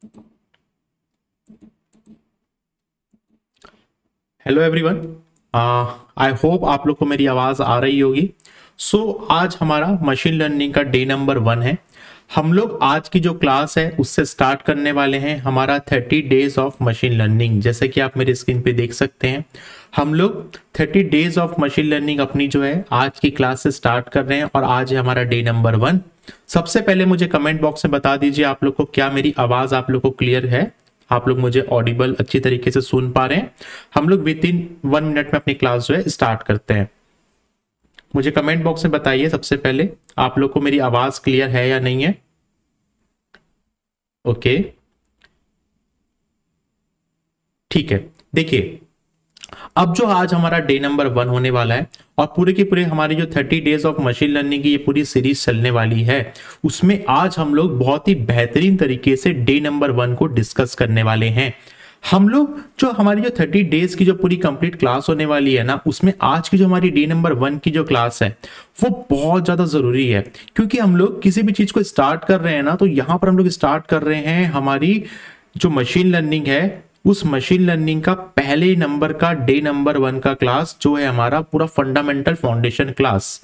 Hello everyone. I hope आप लोग को मेरी आवाज़ आ रही होगी। आज हमारा मशीन लर्निंग का डे नंबर 1 है। हम लोग आज की जो क्लास है उससे स्टार्ट करने वाले हैं हमारा 30 डेज ऑफ मशीन लर्निंग। जैसे कि आप मेरी स्क्रीन पे देख सकते हैं, हम लोग 30 डेज ऑफ मशीन लर्निंग अपनी जो है आज की क्लास से स्टार्ट कर रहे हैं और आज है हमारा डे नंबर 1। सबसे पहले मुझे कमेंट बॉक्स में बता दीजिए आप लोग को क्या मेरी आवाज़ आप लोग को क्लियर है, आप लोग मुझे ऑडिबल अच्छी तरीके से सुन पा रहे हैं। हम लोग विद इन 1 मिनट में अपनी क्लास जो है स्टार्ट करते हैं। मुझे कमेंट बॉक्स में बताइए सबसे पहले आप लोग को मेरी आवाज क्लियर है या नहीं है। ओके, ठीक है। देखिए, अब जो आज हमारा डे नंबर 1 होने वाला है और पूरे की पूरे हमारी जो 30 डेज ऑफ मशीन लर्निंग की ये पूरी सीरीज चलने वाली है, उसमें आज हम लोग बहुत ही बेहतरीन तरीके से डे नंबर 1 को डिस्कस करने वाले हैं। हम लोग जो हमारी जो 30 डेज की जो पूरी कंप्लीट क्लास होने वाली है ना, उसमें आज की जो हमारी डे नंबर 1 की जो क्लास है वो बहुत ज्यादा जरूरी है, क्योंकि हम लोग किसी भी चीज को स्टार्ट कर रहे हैं ना, तो यहां पर हम लोग स्टार्ट कर रहे हैं हमारी जो मशीन लर्निंग है, उस मशीन लर्निंग का पहले नंबर का डे नंबर 1 का क्लास जो है हमारा पूरा फंडामेंटल फाउंडेशन क्लास।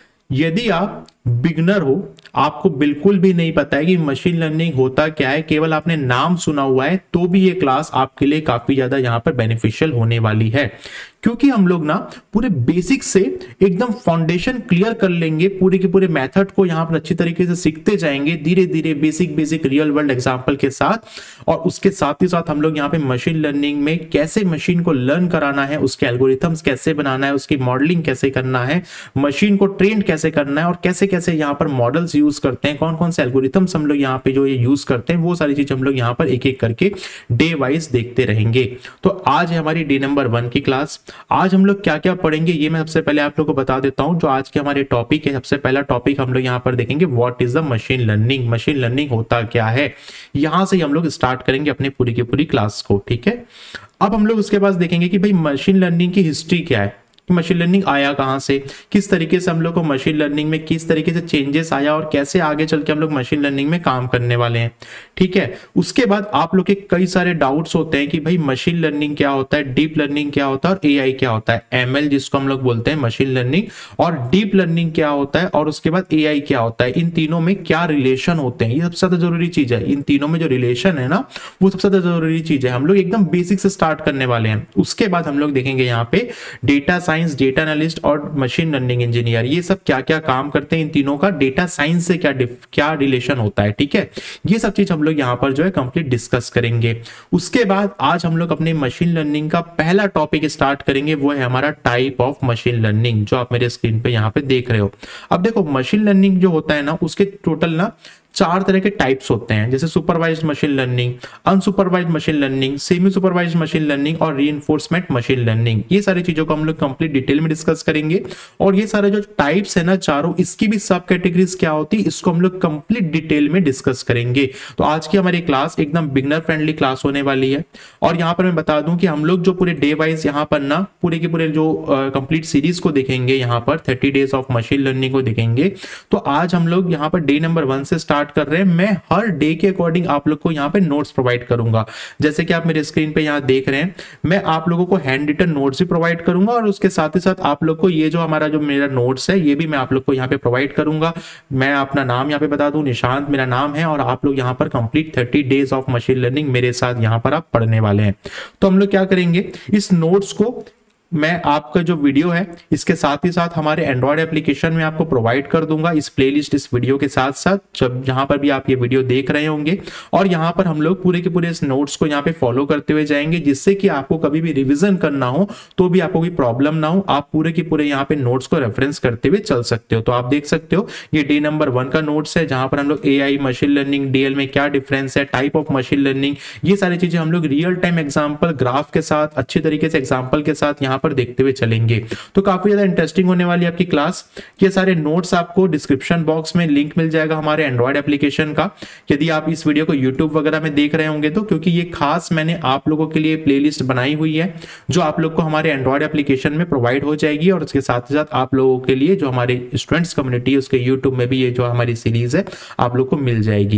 यदि आप बिगनर हो, आपको बिल्कुल भी नहीं पता है कि मशीन लर्निंग होता क्या है, केवल आपने नाम सुना हुआ है, तो भी ये क्लास आपके लिए काफी ज्यादा यहाँ पर बेनिफिशियल होने वाली है, क्योंकि हम लोग ना पूरे बेसिक से एकदम फाउंडेशन क्लियर कर लेंगे। पूरे के पूरे मेथड को यहाँ पर अच्छी तरीके से सीखते जाएंगे धीरे धीरे, basic basic real world example के साथ। और उसके साथ ही साथ हम लोग यहाँ पे मशीन लर्निंग में कैसे मशीन को लर्न कराना है, उसके एल्गोरिथम्स कैसे बनाना है, उसकी मॉडलिंग कैसे करना है, मशीन को ट्रेन कैसे करना है, और कैसे कैसे यहाँ पर मॉडल्स यूज करते हैं, कौन कौन से एल्गोरिथम्स हम लोग यहाँ पे जो ये यूज करते हैं, वो सारी चीज हम लोग यहाँ पर एक एक करके डे वाइज देखते रहेंगे। तो आज है हमारी डे नंबर 1 की क्लास। आज हम लोग क्या क्या पढ़ेंगे ये मैं सबसे पहले आप लोग को बता देता हूं। जो आज के हमारे टॉपिक है, सबसे पहला टॉपिक हम लोग यहाँ पर देखेंगे what is the machine learning. Machine learning होता क्या है, यहां से हम लोग स्टार्ट करेंगे अपने पूरी की पूरी क्लास को। ठीक है, अब हम लोग उसके बाद देखेंगे कि भाई मशीन लर्निंग की हिस्ट्री क्या है, कि मशीन लर्निंग आया कहां से, किस तरीके से हम लोग को मशीन लर्निंग में किस तरीके से चेंजेस आया और कैसे आगे चल के हम लोग मशीन लर्निंग में काम करने वाले हैं। ठीक है, उसके बाद आप लोग के कई सारे डाउट्स होते हैं कि भाई मशीन लर्निंग क्या होता है, डीप लर्निंग क्या होता है और एआई क्या होता है, एमएल जिसको हम लोग बोलते हैं मशीन लर्निंग, और डीप लर्निंग क्या होता है, और उसके बाद एआई क्या होता है, इन तीनों में क्या रिलेशन होते हैं। ये सबसे ज्यादा जरूरी चीज है, इन तीनों में जो रिलेशन है ना, वो सबसे ज्यादा जरूरी चीज है। हम लोग एकदम बेसिक से स्टार्ट करने वाले हैं। उसके बाद हम लोग देखेंगे यहाँ पे डेटा साइंस, डेटा एनालिस्ट और मशीन लर्निंग इंजीनियर, ये सब क्या क्या काम करते हैं, इन तीनों का डेटा साइंस से क्या रिलेशन होता है। ठीक है, ये सब चीज हम लोग यहाँ पर जो है कंप्लीट डिस्कस करेंगे। उसके बाद आज हम लोग अपने मशीन लर्निंग का पहला टॉपिक स्टार्ट करेंगे, वो है हमारा टाइप ऑफ मशीन लर्निंग, जो आप मेरे स्क्रीन पे यहाँ पे देख रहे हो। अब देखो, मशीन लर्निंग जो होता है ना, उसके टोटल ना 4 तरह के टाइप्स होते हैं, जैसे supervised machine learning, unsupervised machine learning, semi supervised machine learning और रीइंफोर्समेंट मशीन लर्निंग। ये सारी चीजों को हम लोग कंप्लीट डिटेल में डिस्कस करेंगे। और ये सारे जो टाइप्स है ना चारों, इसकी भी सब कैटेगरीज क्या होती है, इसको हम लोग कंप्लीट डिटेल में डिस्कस करेंगे। तो आज की हमारी क्लास एकदम बिगनर फ्रेंडली क्लास होने वाली है। और यहाँ पर मैं बता दूं कि हम लोग जो पूरे डे वाइज यहाँ पर ना पूरे के पूरे जो कंप्लीट सीरीज को देखेंगे, यहाँ पर 30 डेज ऑफ मशीन लर्निंग को देखेंगे। तो आज हम लोग यहाँ पर डे नंबर 1 से स्टार्ट कर रहे हैं। मैं हर डे के अकॉर्डिंग आप लोग को यहाँ पे नोट्स प्रोवाइड करूंगा, जैसे कि आप मेरे स्क्रीन पे यहाँ देख रहे हैं। मैं आप लोगों को हैंड रिटन नोट्स भी प्रोवाइड करूंगा, और उसके साथ ही साथ आप लोग को ये जो हमारा जो मेरा नोट्स है, ये भी मैं आप लोग को यहाँ पे प्रोवाइड करूंगा। मैं अपना नाम यहाँ पे बता दूं, निशांत मेरा नाम है, और आप लोग यहाँ पर complete 30 days of machine learning मेरे साथ यहाँ पर आप पढ़ने वाले हैं। तो हम लोग क्या करेंगे, इस नोट्स को मैं आपका जो वीडियो है इसके साथ ही साथ हमारे एंड्रॉयड एप्लीकेशन में आपको प्रोवाइड कर दूंगा, इस प्लेलिस्ट इस वीडियो के साथ साथ, जब जहां पर भी आप ये वीडियो देख रहे होंगे। और यहां पर हम लोग पूरे के पूरे इस नोट्स को यहां पे फॉलो करते हुए जाएंगे, जिससे कि आपको कभी भी रिवीजन करना हो तो भी आपको कोई प्रॉब्लम ना हो, आप पूरे के पूरे यहाँ पे नोट्स को रेफरेंस करते हुए चल सकते हो। तो आप देख सकते हो ये डे नंबर 1 का नोट्स है, जहां पर हम लोग एआई, मशीन लर्निंग, डीएल में क्या डिफरेंस है, टाइप ऑफ मशीन लर्निंग, ये सारी चीजें हम लोग रियल टाइम एग्जाम्पल ग्राफ के साथ, अच्छी तरीके से एग्जाम्पल के साथ यहाँ पर देखते हुए चलेंगे। तो काफी ज्यादा इंटरेस्टिंग होने वाली है आपकी क्लास। ये सारे नोट्स आपको डिस्क्रिप्शन बॉक्स में लिंक मिल जाएगा हमारे एंड्रॉयड एप्लीकेशन का, यदि आप इस वीडियो को यूट्यूब वगैरह में देख रहे होंगे तो, क्योंकि ये खास मैंने आप लोगों के लिए प्लेलिस्ट बनाई हुई है, जो आप लोग को हमारे एंड्रॉयड एप्लीकेशन में प्रोवाइड हो जाएगी। और उसके साथ ही साथ आप लोगों के लिए जो हमारे स्टूडेंट्स कम्युनिटी है, उसके यूट्यूब में भी ये जो हमारी सीरीज है आप लोग को मिल जाएगी।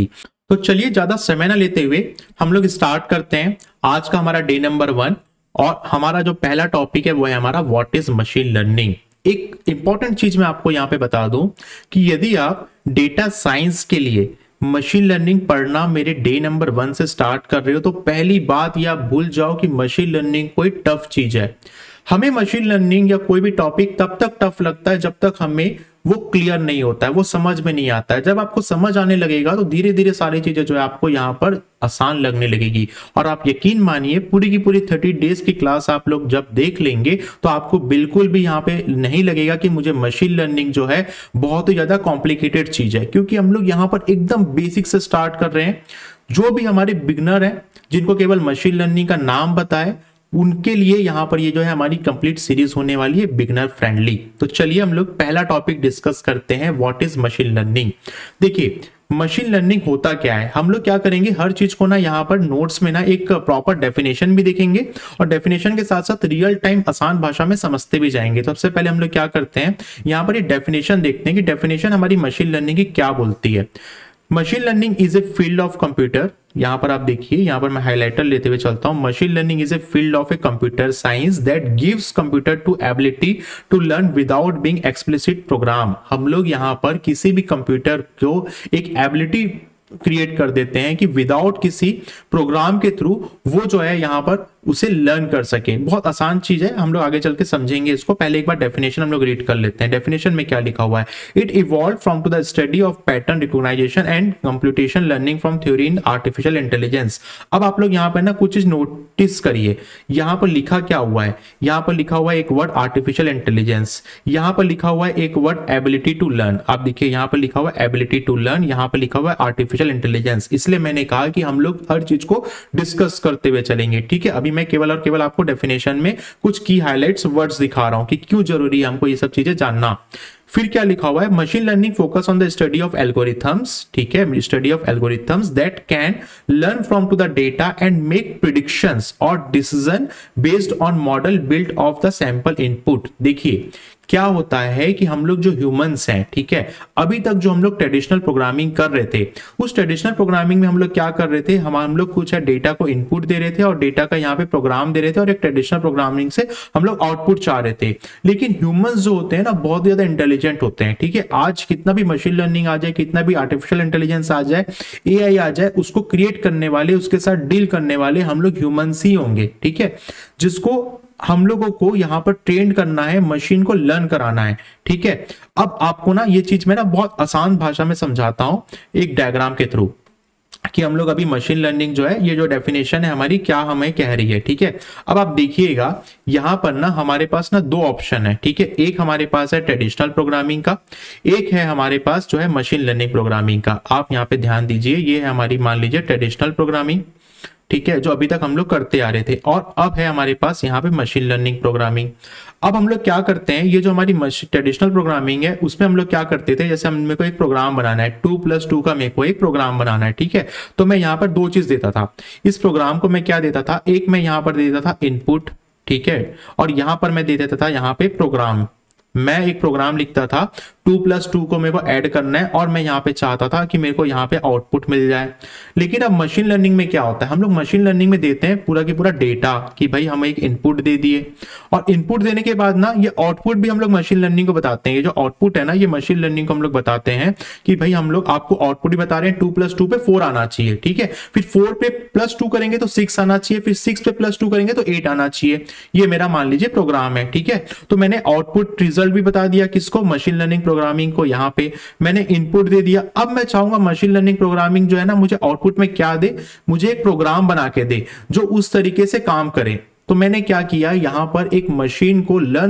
तो चलिए ज्यादा समय ना लेते हुए हम लोग स्टार्ट करते हैं आज का हमारा डे नंबर 1। और हमारा जो पहला टॉपिक है वो है हमारा व्हाट इज मशीन लर्निंग। एक इंपॉर्टेंट चीज मैं आपको यहाँ पे बता दूं कि यदि आप डेटा साइंस के लिए मशीन लर्निंग पढ़ना मेरे डे नंबर 1 से स्टार्ट कर रहे हो तो पहली बात ये आप भूल जाओ कि मशीन लर्निंग कोई टफ चीज है। हमें मशीन लर्निंग या कोई भी टॉपिक तब तक टफ लगता है जब तक हमें वो क्लियर नहीं होता है, वो समझ में नहीं आता है। जब आपको समझ आने लगेगा तो धीरे धीरे सारी चीजें जो है आपको यहाँ पर आसान लगने लगेगी। और आप यकीन मानिए पूरी की पूरी 30 डेज की क्लास आप लोग जब देख लेंगे तो आपको बिल्कुल भी यहाँ पे नहीं लगेगा कि मुझे मशीन लर्निंग जो है बहुत ही ज्यादा कॉम्प्लिकेटेड चीज है, क्योंकि हम लोग यहाँ पर एकदम बेसिक से स्टार्ट कर रहे हैं। जो भी हमारे बिगनर हैं जिनको केवल मशीन लर्निंग का नाम पता है उनके लिए यहाँ पर ये जो है हमारी कंप्लीट सीरीज होने वाली है बिगनर फ्रेंडली। तो चलिए हम लोग पहला टॉपिक डिस्कस करते हैं व्हाट इज मशीन लर्निंग। देखिए मशीन लर्निंग होता क्या है, हम लोग क्या करेंगे हर चीज को ना यहाँ पर नोट्स में ना एक प्रॉपर डेफिनेशन भी देखेंगे और डेफिनेशन के साथ साथ रियल टाइम आसान भाषा में समझते भी जाएंगे। तो सबसे पहले हम लोग क्या करते हैं यहाँ पर ये डेफिनेशन देखते हैं कि डेफिनेशन हमारी मशीन लर्निंग की क्या बोलती है। Machine learning is a field of computer, यहां पर आप देखिए, यहां पर मैं हाइलाइटर लेते हुए चलता हूं। Machine learning is a field of a computer science that gives computer to ability to learn without being explicit program. हम लोग यहां पर किसी भी कंप्यूटर को एक एबिलिटी क्रिएट कर देते हैं कि विदाउट किसी प्रोग्राम के थ्रू वो जो है यहां पर उसे लर्न कर सके। बहुत आसान चीज है, हम लोग आगे चल के समझेंगे इसको। पहले एक बार डेफिनेशन हम लोग रीड कर लेते हैं। डेफिनेशन में क्या लिखा हुआ है, it evolve from to the study of pattern recognisation and computation learning from theory in artificial intelligence. अब आप लोग यहाँ पर ना कुछ चीज नोटिस करिए, यहाँ पर लिखा क्या हुआ है, यहाँ पर लिखा हुआ है एक वर्ड आर्टिफिशियल इंटेलिजेंस, यहाँ पर लिखा हुआ है एक वर्ड एबिलिटी टू लर्न। आप देखिए यहाँ पर लिखा हुआ है एबिलिटी टू लर्न, यहाँ पर लिखा हुआ है आर्टिफिशियल इंटेलिजेंस। इसलिए मैंने कहा कि हम लोग हर चीज को डिस्कस करते हुए चलेंगे, ठीक है। अभी मैं केवल और केवल आपको डेफिनेशन में कुछ की हाइलाइट्स वर्ड्स दिखा रहा हूं कि क्यों जरूरी है हमको ये सब चीजें जानना। फिर क्या लिखा हुआ है, machine learning focus on the study of algorithms, ठीक है, study of algorithms that can learn from to the data and make predictions और decision based on model build of the sample input. देखिए क्या होता है कि हम लोग जो ह्यूमंस हैं, ठीक है, अभी तक जो हम लोग ट्रेडिशनल प्रोग्रामिंग कर रहे थे उस ट्रेडिशनल प्रोग्रामिंग में हम लोग क्या कर रहे थे, हम लोग कुछ है डेटा को इनपुट दे रहे थे और डेटा का यहाँ पे प्रोग्राम दे रहे थे और एक ट्रेडिशनल प्रोग्रामिंग से हम लोग आउटपुट चाह रहे थे। लेकिन ह्यूमंस जो होते हैं ना बहुत ज्यादा इंटेलिजेंट होते हैं, ठीक है। आज कितना भी मशीन लर्निंग आ जाए, कितना भी आर्टिफिशियल इंटेलिजेंस आ जाए, एआई आ जाए, उसको क्रिएट करने वाले, उसके साथ डील करने वाले हम लोग ह्यूमंस ही होंगे, ठीक है, जिसको हम लोगों को यहां पर ट्रेन करना है, मशीन को लर्न कराना है, ठीक है। अब आपको ना ये चीज मैं ना बहुत आसान भाषा में समझाता हूं एक डायग्राम के थ्रू कि हम लोग अभी मशीन लर्निंग जो है ये जो डेफिनेशन है हमारी क्या हमें कह रही है, ठीक है। अब आप देखिएगा यहां पर ना हमारे पास ना दो ऑप्शन है, ठीक है। एक हमारे पास है ट्रेडिशनल प्रोग्रामिंग का, एक है हमारे पास जो है मशीन लर्निंग प्रोग्रामिंग का। आप यहाँ पे ध्यान दीजिए, ये है हमारी मान लीजिए ट्रेडिशनल प्रोग्रामिंग, ठीक है, जो अभी तक हम लोग करते आ रहे थे, और अब है हमारे पास यहाँ पे मशीन लर्निंग प्रोग्रामिंग। अब हम लोग क्या करते हैं, ये जो हमारी ट्रेडिशनल प्रोग्रामिंग है उसमें हम लोग क्या करते थे, जैसे मेरे को एक प्रोग्राम बनाना है, 2+2 का मेरे को एक प्रोग्राम बनाना है, ठीक है। तो मैं यहाँ पर दो चीज देता था, इस प्रोग्राम को मैं क्या देता था, एक मैं यहाँ पर दे देता था इनपुट, ठीक है, और यहाँ पर मैं दे देता था यहाँ पे प्रोग्राम। मैं एक प्रोग्राम लिखता था, 2+2 को मेरे को ऐड करना है और मैं यहाँ पे चाहता था कि मेरे को यहाँ पे आउटपुट मिल जाए। लेकिन अब मशीन लर्निंग में क्या होता है, हम लोग मशीन लर्निंग में देते हैं पूरा की पूरा डेटा कि भाई हमें एक इनपुट दे दिए और इनपुट देने के बाद ना ये आउटपुट भी हम लोग मशीन लर्निंग को बताते हैं। ये जो आउटपुट है ना ये मशीन लर्निंग को हम लोग बताते हैं कि भाई हम लोग आपको आउटपुट ही बता रहे हैं 2+2 पे 4 आना चाहिए, ठीक है। फिर 4 पे +2 करेंगे तो 6 आना चाहिए, फिर 6 पे +2 करेंगे तो 8 आना चाहिए। ये मेरा मान लीजिए प्रोग्राम है, ठीक है। तो मैंने आउटपुट रिजल्ट भी बता दिया किसको, मशीन लर्निंग प्रोग्रामिंग को, यहाँ पे मैंने इनपुट दे दिया। अब मैं चाहूंगा मशीन लर्निंग प्रोग्रामिंग जो है ना मुझे आउटपुट में क्या दे, मुझे एक प्रोग्राम बना के दे जो उस तरीके से काम करे। तो मैंने क्या किया, यहां पर एक मशीन को लर्न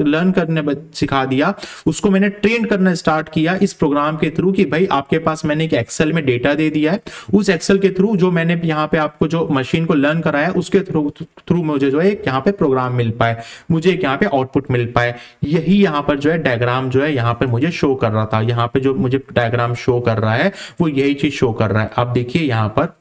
करने सिखा दिया, उसको मैंने ट्रेन करना स्टार्ट किया इस प्रोग्राम के थ्रू कि भाई आपके पास मैंने एक एक्सेल में डेटा दे दिया है, उस एक्सेल के थ्रू जो मैंने यहाँ पे आपको जो मशीन को लर्न कराया उसके थ्रू मुझे जो है यहाँ पे प्रोग्राम मिल पाए, मुझे एक यहाँ पे आउटपुट मिल पाए। यही यहाँ पर जो है डायग्राम जो है यहाँ पे मुझे शो कर रहा था, यहाँ पे जो मुझे डायग्राम शो कर रहा है वो यही चीज शो कर रहा है। आप देखिए यहाँ पर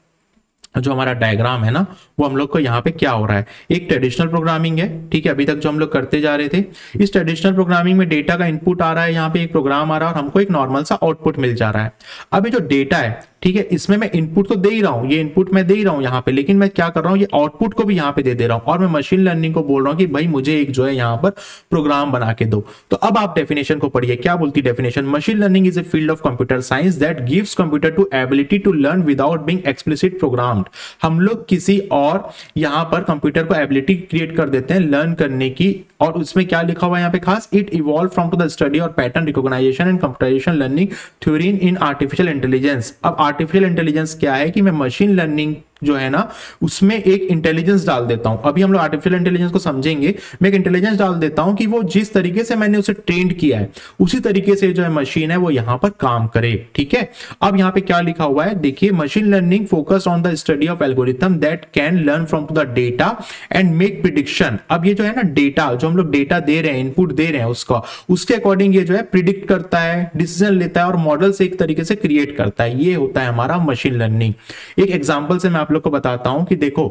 जो हमारा डायग्राम है ना वो हम लोग को यहाँ पे क्या हो रहा है, एक ट्रेडिशनल प्रोग्रामिंग है, ठीक है, अभी तक जो हम लोग करते जा रहे थे। इस ट्रेडिशनल प्रोग्रामिंग में डेटा का इनपुट आ रहा है, यहाँ पे एक प्रोग्राम आ रहा है और हमको एक नॉर्मल सा आउटपुट मिल जा रहा है। अब ये जो डेटा है ठीक है, इसमें मैं इनपुट तो दे ही रहा हूं, ये इनपुट मैं दे ही रहा हूं यहाँ पे, लेकिन मैं क्या कर रहा हूं, ये आउटपुट को भी यहाँ पे दे रहा हूं और मैं मशीन लर्निंग को बोल रहा हूं कि भाई मुझे एक जो है यहाँ पर प्रोग्राम बना के दो। तो अब आप डेफिनेशन को पढ़िए, क्या बोलती definition, machine learning is a field of computer science that gives computer to ability to learn without being explicit programmed. हम लोग किसी और यहाँ पर कंप्यूटर को एबिलिटी क्रिएट कर देते हैं लर्न करने की, और उसमें क्या लिखा हुआ है यहाँ पे खास, it evolve from to the study और pattern recognisation and computation learning theory in artificial intelligence. अब आर्टिफिशियल इंटेलिजेंस क्या है कि मैं मशीन लर्निंग जो है ना उसमें एक इंटेलिजेंस डाल देता हूं। अभी हम लोग आर्टिफिशियल इंटेलिजेंस को समझेंगे, मैं एक इंटेलिजेंस डाल देता हूं कि वो जिस तरीके से मैंने उसे ट्रेंड किया है उसी तरीके से जो है मशीन है वो यहां पर काम करे। ठीक है, अब यहां पे क्या लिखा हुआ है देखिए, machine learning focus on the study of algorithm that can learn from to the data and make prediction. अब ये जो है ना डेटा, जो हम लोग डेटा दे रहे हैं, इनपुट दे रहे हैं उसका, उसके अकॉर्डिंग ये जो है प्रिडिक्ट करता है, डिसीजन लेता है और मॉडल से एक तरीके से क्रिएट करता है। ये होता है हमारा मशीन लर्निंग। एक एग्जांपल से मैं आप लोग को बताता हूं कि देखो,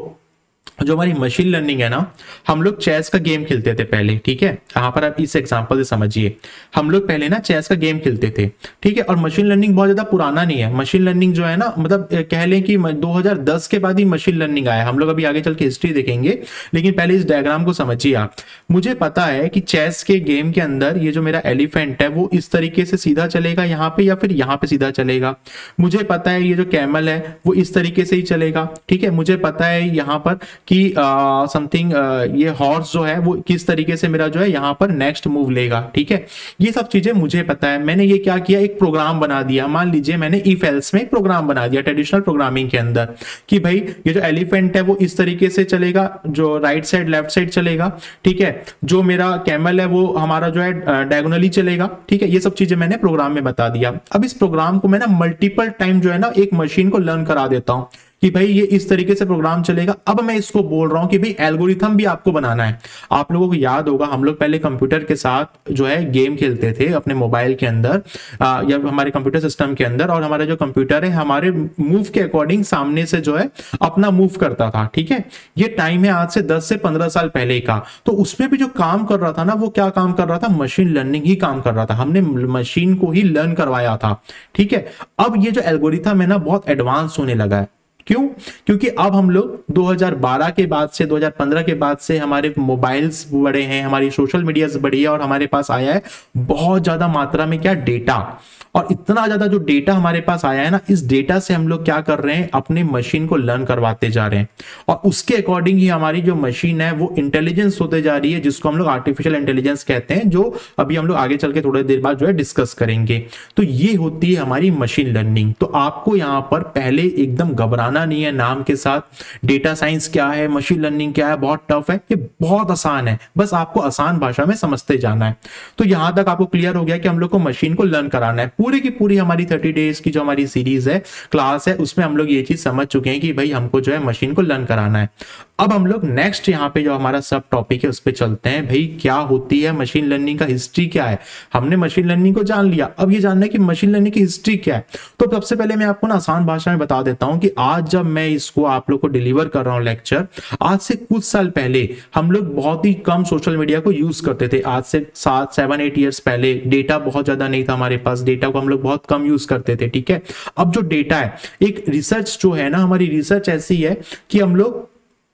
जो हमारी मशीन लर्निंग है ना, हम लोग चेस का गेम खेलते थे पहले। ठीक है, यहां पर आप इस एग्जांपल से समझिए, हम लोग पहले ना चेस का गेम खेलते थे। ठीक है, और मशीन लर्निंग बहुत ज्यादा पुराना नहीं है। मशीन लर्निंग जो है ना, मतलब कह लें कि 2010 के बाद ही मशीन लर्निंग आया। हम लोग अभी आगे चल के हिस्ट्री देखेंगे, लेकिन पहले इस डायग्राम को समझिए आप। मुझे पता है कि चेस के गेम के अंदर ये जो मेरा एलिफेंट है वो इस तरीके से सीधा चलेगा यहाँ पे, या फिर यहाँ पे सीधा चलेगा। मुझे पता है ये जो कैमल है वो इस तरीके से ही चलेगा। ठीक है, मुझे पता है यहाँ पर कि समथिंग ये हॉर्स जो है वो किस तरीके से मेरा जो है यहाँ पर नेक्स्ट मूव लेगा। ठीक है, ये सब चीजें मुझे पता है। मैंने ये क्या किया, एक प्रोग्राम बना दिया। मान लीजिए मैंने इफ एल्स में एक प्रोग्राम बना दिया ट्रेडिशनल प्रोग्रामिंग के अंदर कि भाई ये जो एलिफेंट है वो इस तरीके से चलेगा, जो राइट साइड लेफ्ट साइड चलेगा। ठीक है, जो मेरा कैमल है वो हमारा जो है डायगोनली चलेगा। ठीक है, ये सब चीजें मैंने प्रोग्राम में बता दिया। अब इस प्रोग्राम को मैं ना मल्टीपल टाइम जो है ना एक मशीन को लर्न करा देता हूं कि भाई ये इस तरीके से प्रोग्राम चलेगा। अब मैं इसको बोल रहा हूं कि भाई एल्गोरिथम भी आपको बनाना है। आप लोगों को याद होगा, हम लोग पहले कंप्यूटर के साथ जो है गेम खेलते थे अपने मोबाइल के अंदर या हमारे कंप्यूटर सिस्टम के अंदर, और हमारा जो कंप्यूटर है हमारे मूव के अकॉर्डिंग सामने से जो है अपना मूव करता था। ठीक है, ये टाइम है आज से 10 से 15 साल पहले का। तो उसमें भी जो काम कर रहा था ना, वो क्या काम कर रहा था, मशीन लर्निंग ही काम कर रहा था। हमने मशीन को ही लर्न करवाया था। ठीक है, अब ये जो एल्गोरिथम है ना बहुत एडवांस होने लगा है। क्यों? क्योंकि अब हम लोग 2012 के बाद से 2015 के बाद से हमारे मोबाइल्स बढ़े हैं, हमारी सोशल मीडिया बढ़ी है, और हमारे पास आया है बहुत ज्यादा मात्रा में क्या, डेटा। और इतना ज्यादा जो डेटा हमारे पास आया है ना, इस डेटा से हम लोग क्या कर रहे हैं, अपने मशीन को लर्न करवाते जा रहे हैं, और उसके अकॉर्डिंग ही हमारी जो मशीन है वो इंटेलिजेंस होते जा रही है, जिसको हम लोग आर्टिफिशियल इंटेलिजेंस कहते हैं, जो अभी हम लोग आगे चल के थोड़ी देर बाद जो है डिस्कस करेंगे। तो ये होती है हमारी मशीन लर्निंग। तो आपको यहां पर पहले एकदम घबराना नहीं है नाम के साथ। डेटा साइंस क्या है, मशीन लर्निंग क्या है, बहुत टफ है, ये बहुत आसान है, बस आपको आसान भाषा में समझते जाना है। तो यहां तक आपको क्लियर हो गया कि हम लोग को मशीन को लर्न कराना है। पूरी की पूरी हमारी 30 डेज की जो हमारी सीरीज है, क्लास है, उसमें हम लोग ये चीज समझ चुके हैं कि भाई हमको जो है मशीन को लर्न कराना है। अब हम लोग नेक्स्ट यहाँ पे जो हमारा सब टॉपिक है उस पे चलते हैं। भाई क्या होती है मशीन लर्निंग, का हिस्ट्री क्या है। हमने मशीन लर्निंग को जान लिया, अब ये जानना है कि मशीन लर्निंग की हिस्ट्री क्या है। तो सबसे पहले मैं आपको ना आसान भाषा में बता देता हूं कि आज जब मैं इसको आप लोग को डिलीवर कर रहा हूं लेक्चर, आज से कुछ साल पहले हम लोग बहुत ही कम सोशल मीडिया को यूज करते थे। आज से 7-8 ईयर्स पहले डेटा बहुत ज्यादा नहीं था हमारे पास, डेटा को हम लोग बहुत कम यूज करते थे। ठीक है, अब जो डेटा है, एक रिसर्च जो है ना, हमारी रिसर्च ऐसी है कि हम लोग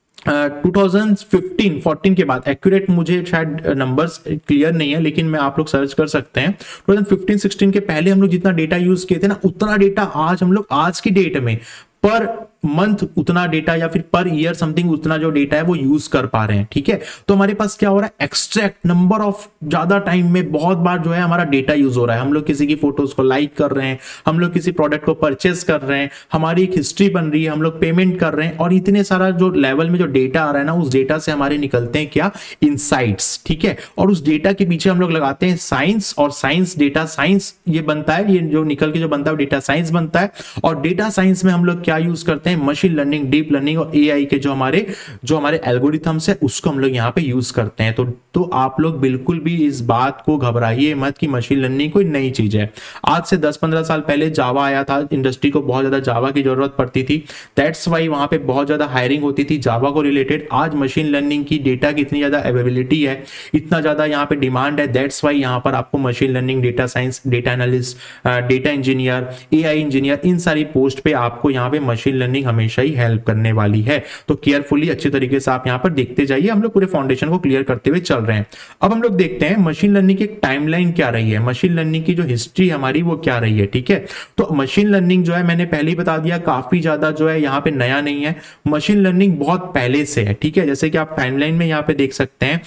2015-14 के बाद, एक्यूरेट मुझे शायद नंबर्स क्लियर नहीं है, लेकिन मैं आप लोग सर्च कर सकते हैं। 2015-16 के पहले हम लोग जितना डेटा यूज किए थे ना, उतना डेटा आज हम लोग आज की डेट में पर मंथ उतना डेटा या फिर पर ईयर समथिंग उतना जो डेटा है वो यूज कर पा रहे हैं। ठीक है, तो हमारे पास क्या हो रहा है, एक्सट्रैक्ट नंबर ऑफ ज्यादा टाइम में बहुत बार जो है हमारा डेटा यूज हो रहा है। हम लोग किसी की फोटोज को लाइक कर रहे हैं, हम लोग किसी प्रोडक्ट को परचेस कर रहे हैं, हमारी एक हिस्ट्री बन रही है, हम लोग पेमेंट कर रहे हैं, और इतने सारा जो लेवल में जो डेटा आ रहा है ना, उस डेटा से हमारे निकलते हैं क्या, इनसाइट्स। ठीक है, और उस डेटा के पीछे हम लोग लगाते हैं साइंस, और साइंस, डेटा साइंस ये बनता है, ये जो निकल के जो बनता है डेटा साइंस बनता है। और डेटा साइंस में हम लोग क्या यूज करते हैं, करते हैं मशीन लर्निंग, डीप लर्निंग और एआई के जो हमारे एल्गोरिथम्स है उसको हम लोग यहाँ पे यूज करते हैं। तो आप लोग बिल्कुल भी इस बात को घबराइए मत कि मशीन लर्निंग कोई नई चीज है। आज से 10-15 साल पहले जावा आया था, इंडस्ट्री को बहुत ज्यादा जावा की जरूरत पड़ती थी, दैट्स वाई वहां पे बहुत ज्यादा हायरिंग होती थी जावा को रिलेटेड। आज मशीन लर्निंग की डेटा की इतनी ज्यादा अवेलेबिलिटी है, इतना ज्यादा यहाँ पे डिमांड है, दैट्स वाई यहाँ पर आपको machine learning, data science, data analyst, data engineer, AI engineer, इन सारी पोस्ट पे आपको यहाँ पे मशीन लर्निंग हमेशा ही हेल्प करने वाली है। तो केयरफुली अच्छे तरीके से आप यहाँ पर देखते जाइए, हम लोग पूरे फाउंडेशन को क्लियर करते हुए चल रहे हैं। अब हम लोग देखते हैं मशीन लर्निंग की एक टाइमलाइन क्या रही है, मशीन लर्निंग की जो हिस्ट्री हमारी वो क्या रही है। ठीक है, तो मशीन लर्निंग जो है मैंने पहले ही बता दिया, काफी ज्यादा जो है यहाँ पे नया नहीं है, मशीन लर्निंग बहुत पहले से है। ठीक है, जैसे कि आप टाइमलाइन में यहाँ पे देख सकते हैं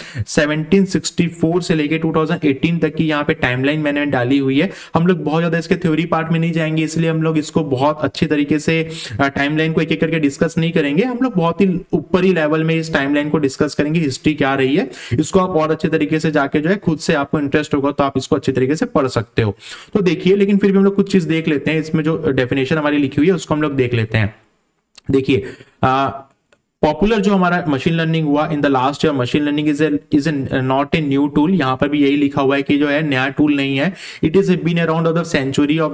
1764 से लेके 2018 तक की यहाँ पे टाइमलाइन मैंने डाली हुई है। हम लोग बहुत ज्यादा इसके थ्योरी पार्ट में नहीं जाएंगे, इसलिए हम लोग इसको बहुत अच्छे तरीके से टाइमलाइन को एक एक करके डिस्कस नहीं करेंगे, हम लोग बहुत ही ऊपर ही लेवल में इस टाइमलाइन को डिस्कस करेंगे, हिस्ट्री क्या रही है इसको आप और अच्छे तरीके से जाके जो है खुद से आपको इंटरेस्ट होगा तो आप इसको अच्छे तरीके से पढ़ सकते हो। तो देखिए, लेकिन फिर भी हम लोग कुछ चीज देख लेते हैं, इसमें जो डेफिनेशन हमारी लिखी हुई है उसको हम लोग देख लेते हैं। देखिए, पॉपुलर जो हमारा मशीन लर्निंग हुआ in the last year, machine learning is not a new tool, यहां पर भी यही लिखा हुआ है कि जो है नया टूल नहीं है, it is been around of the century of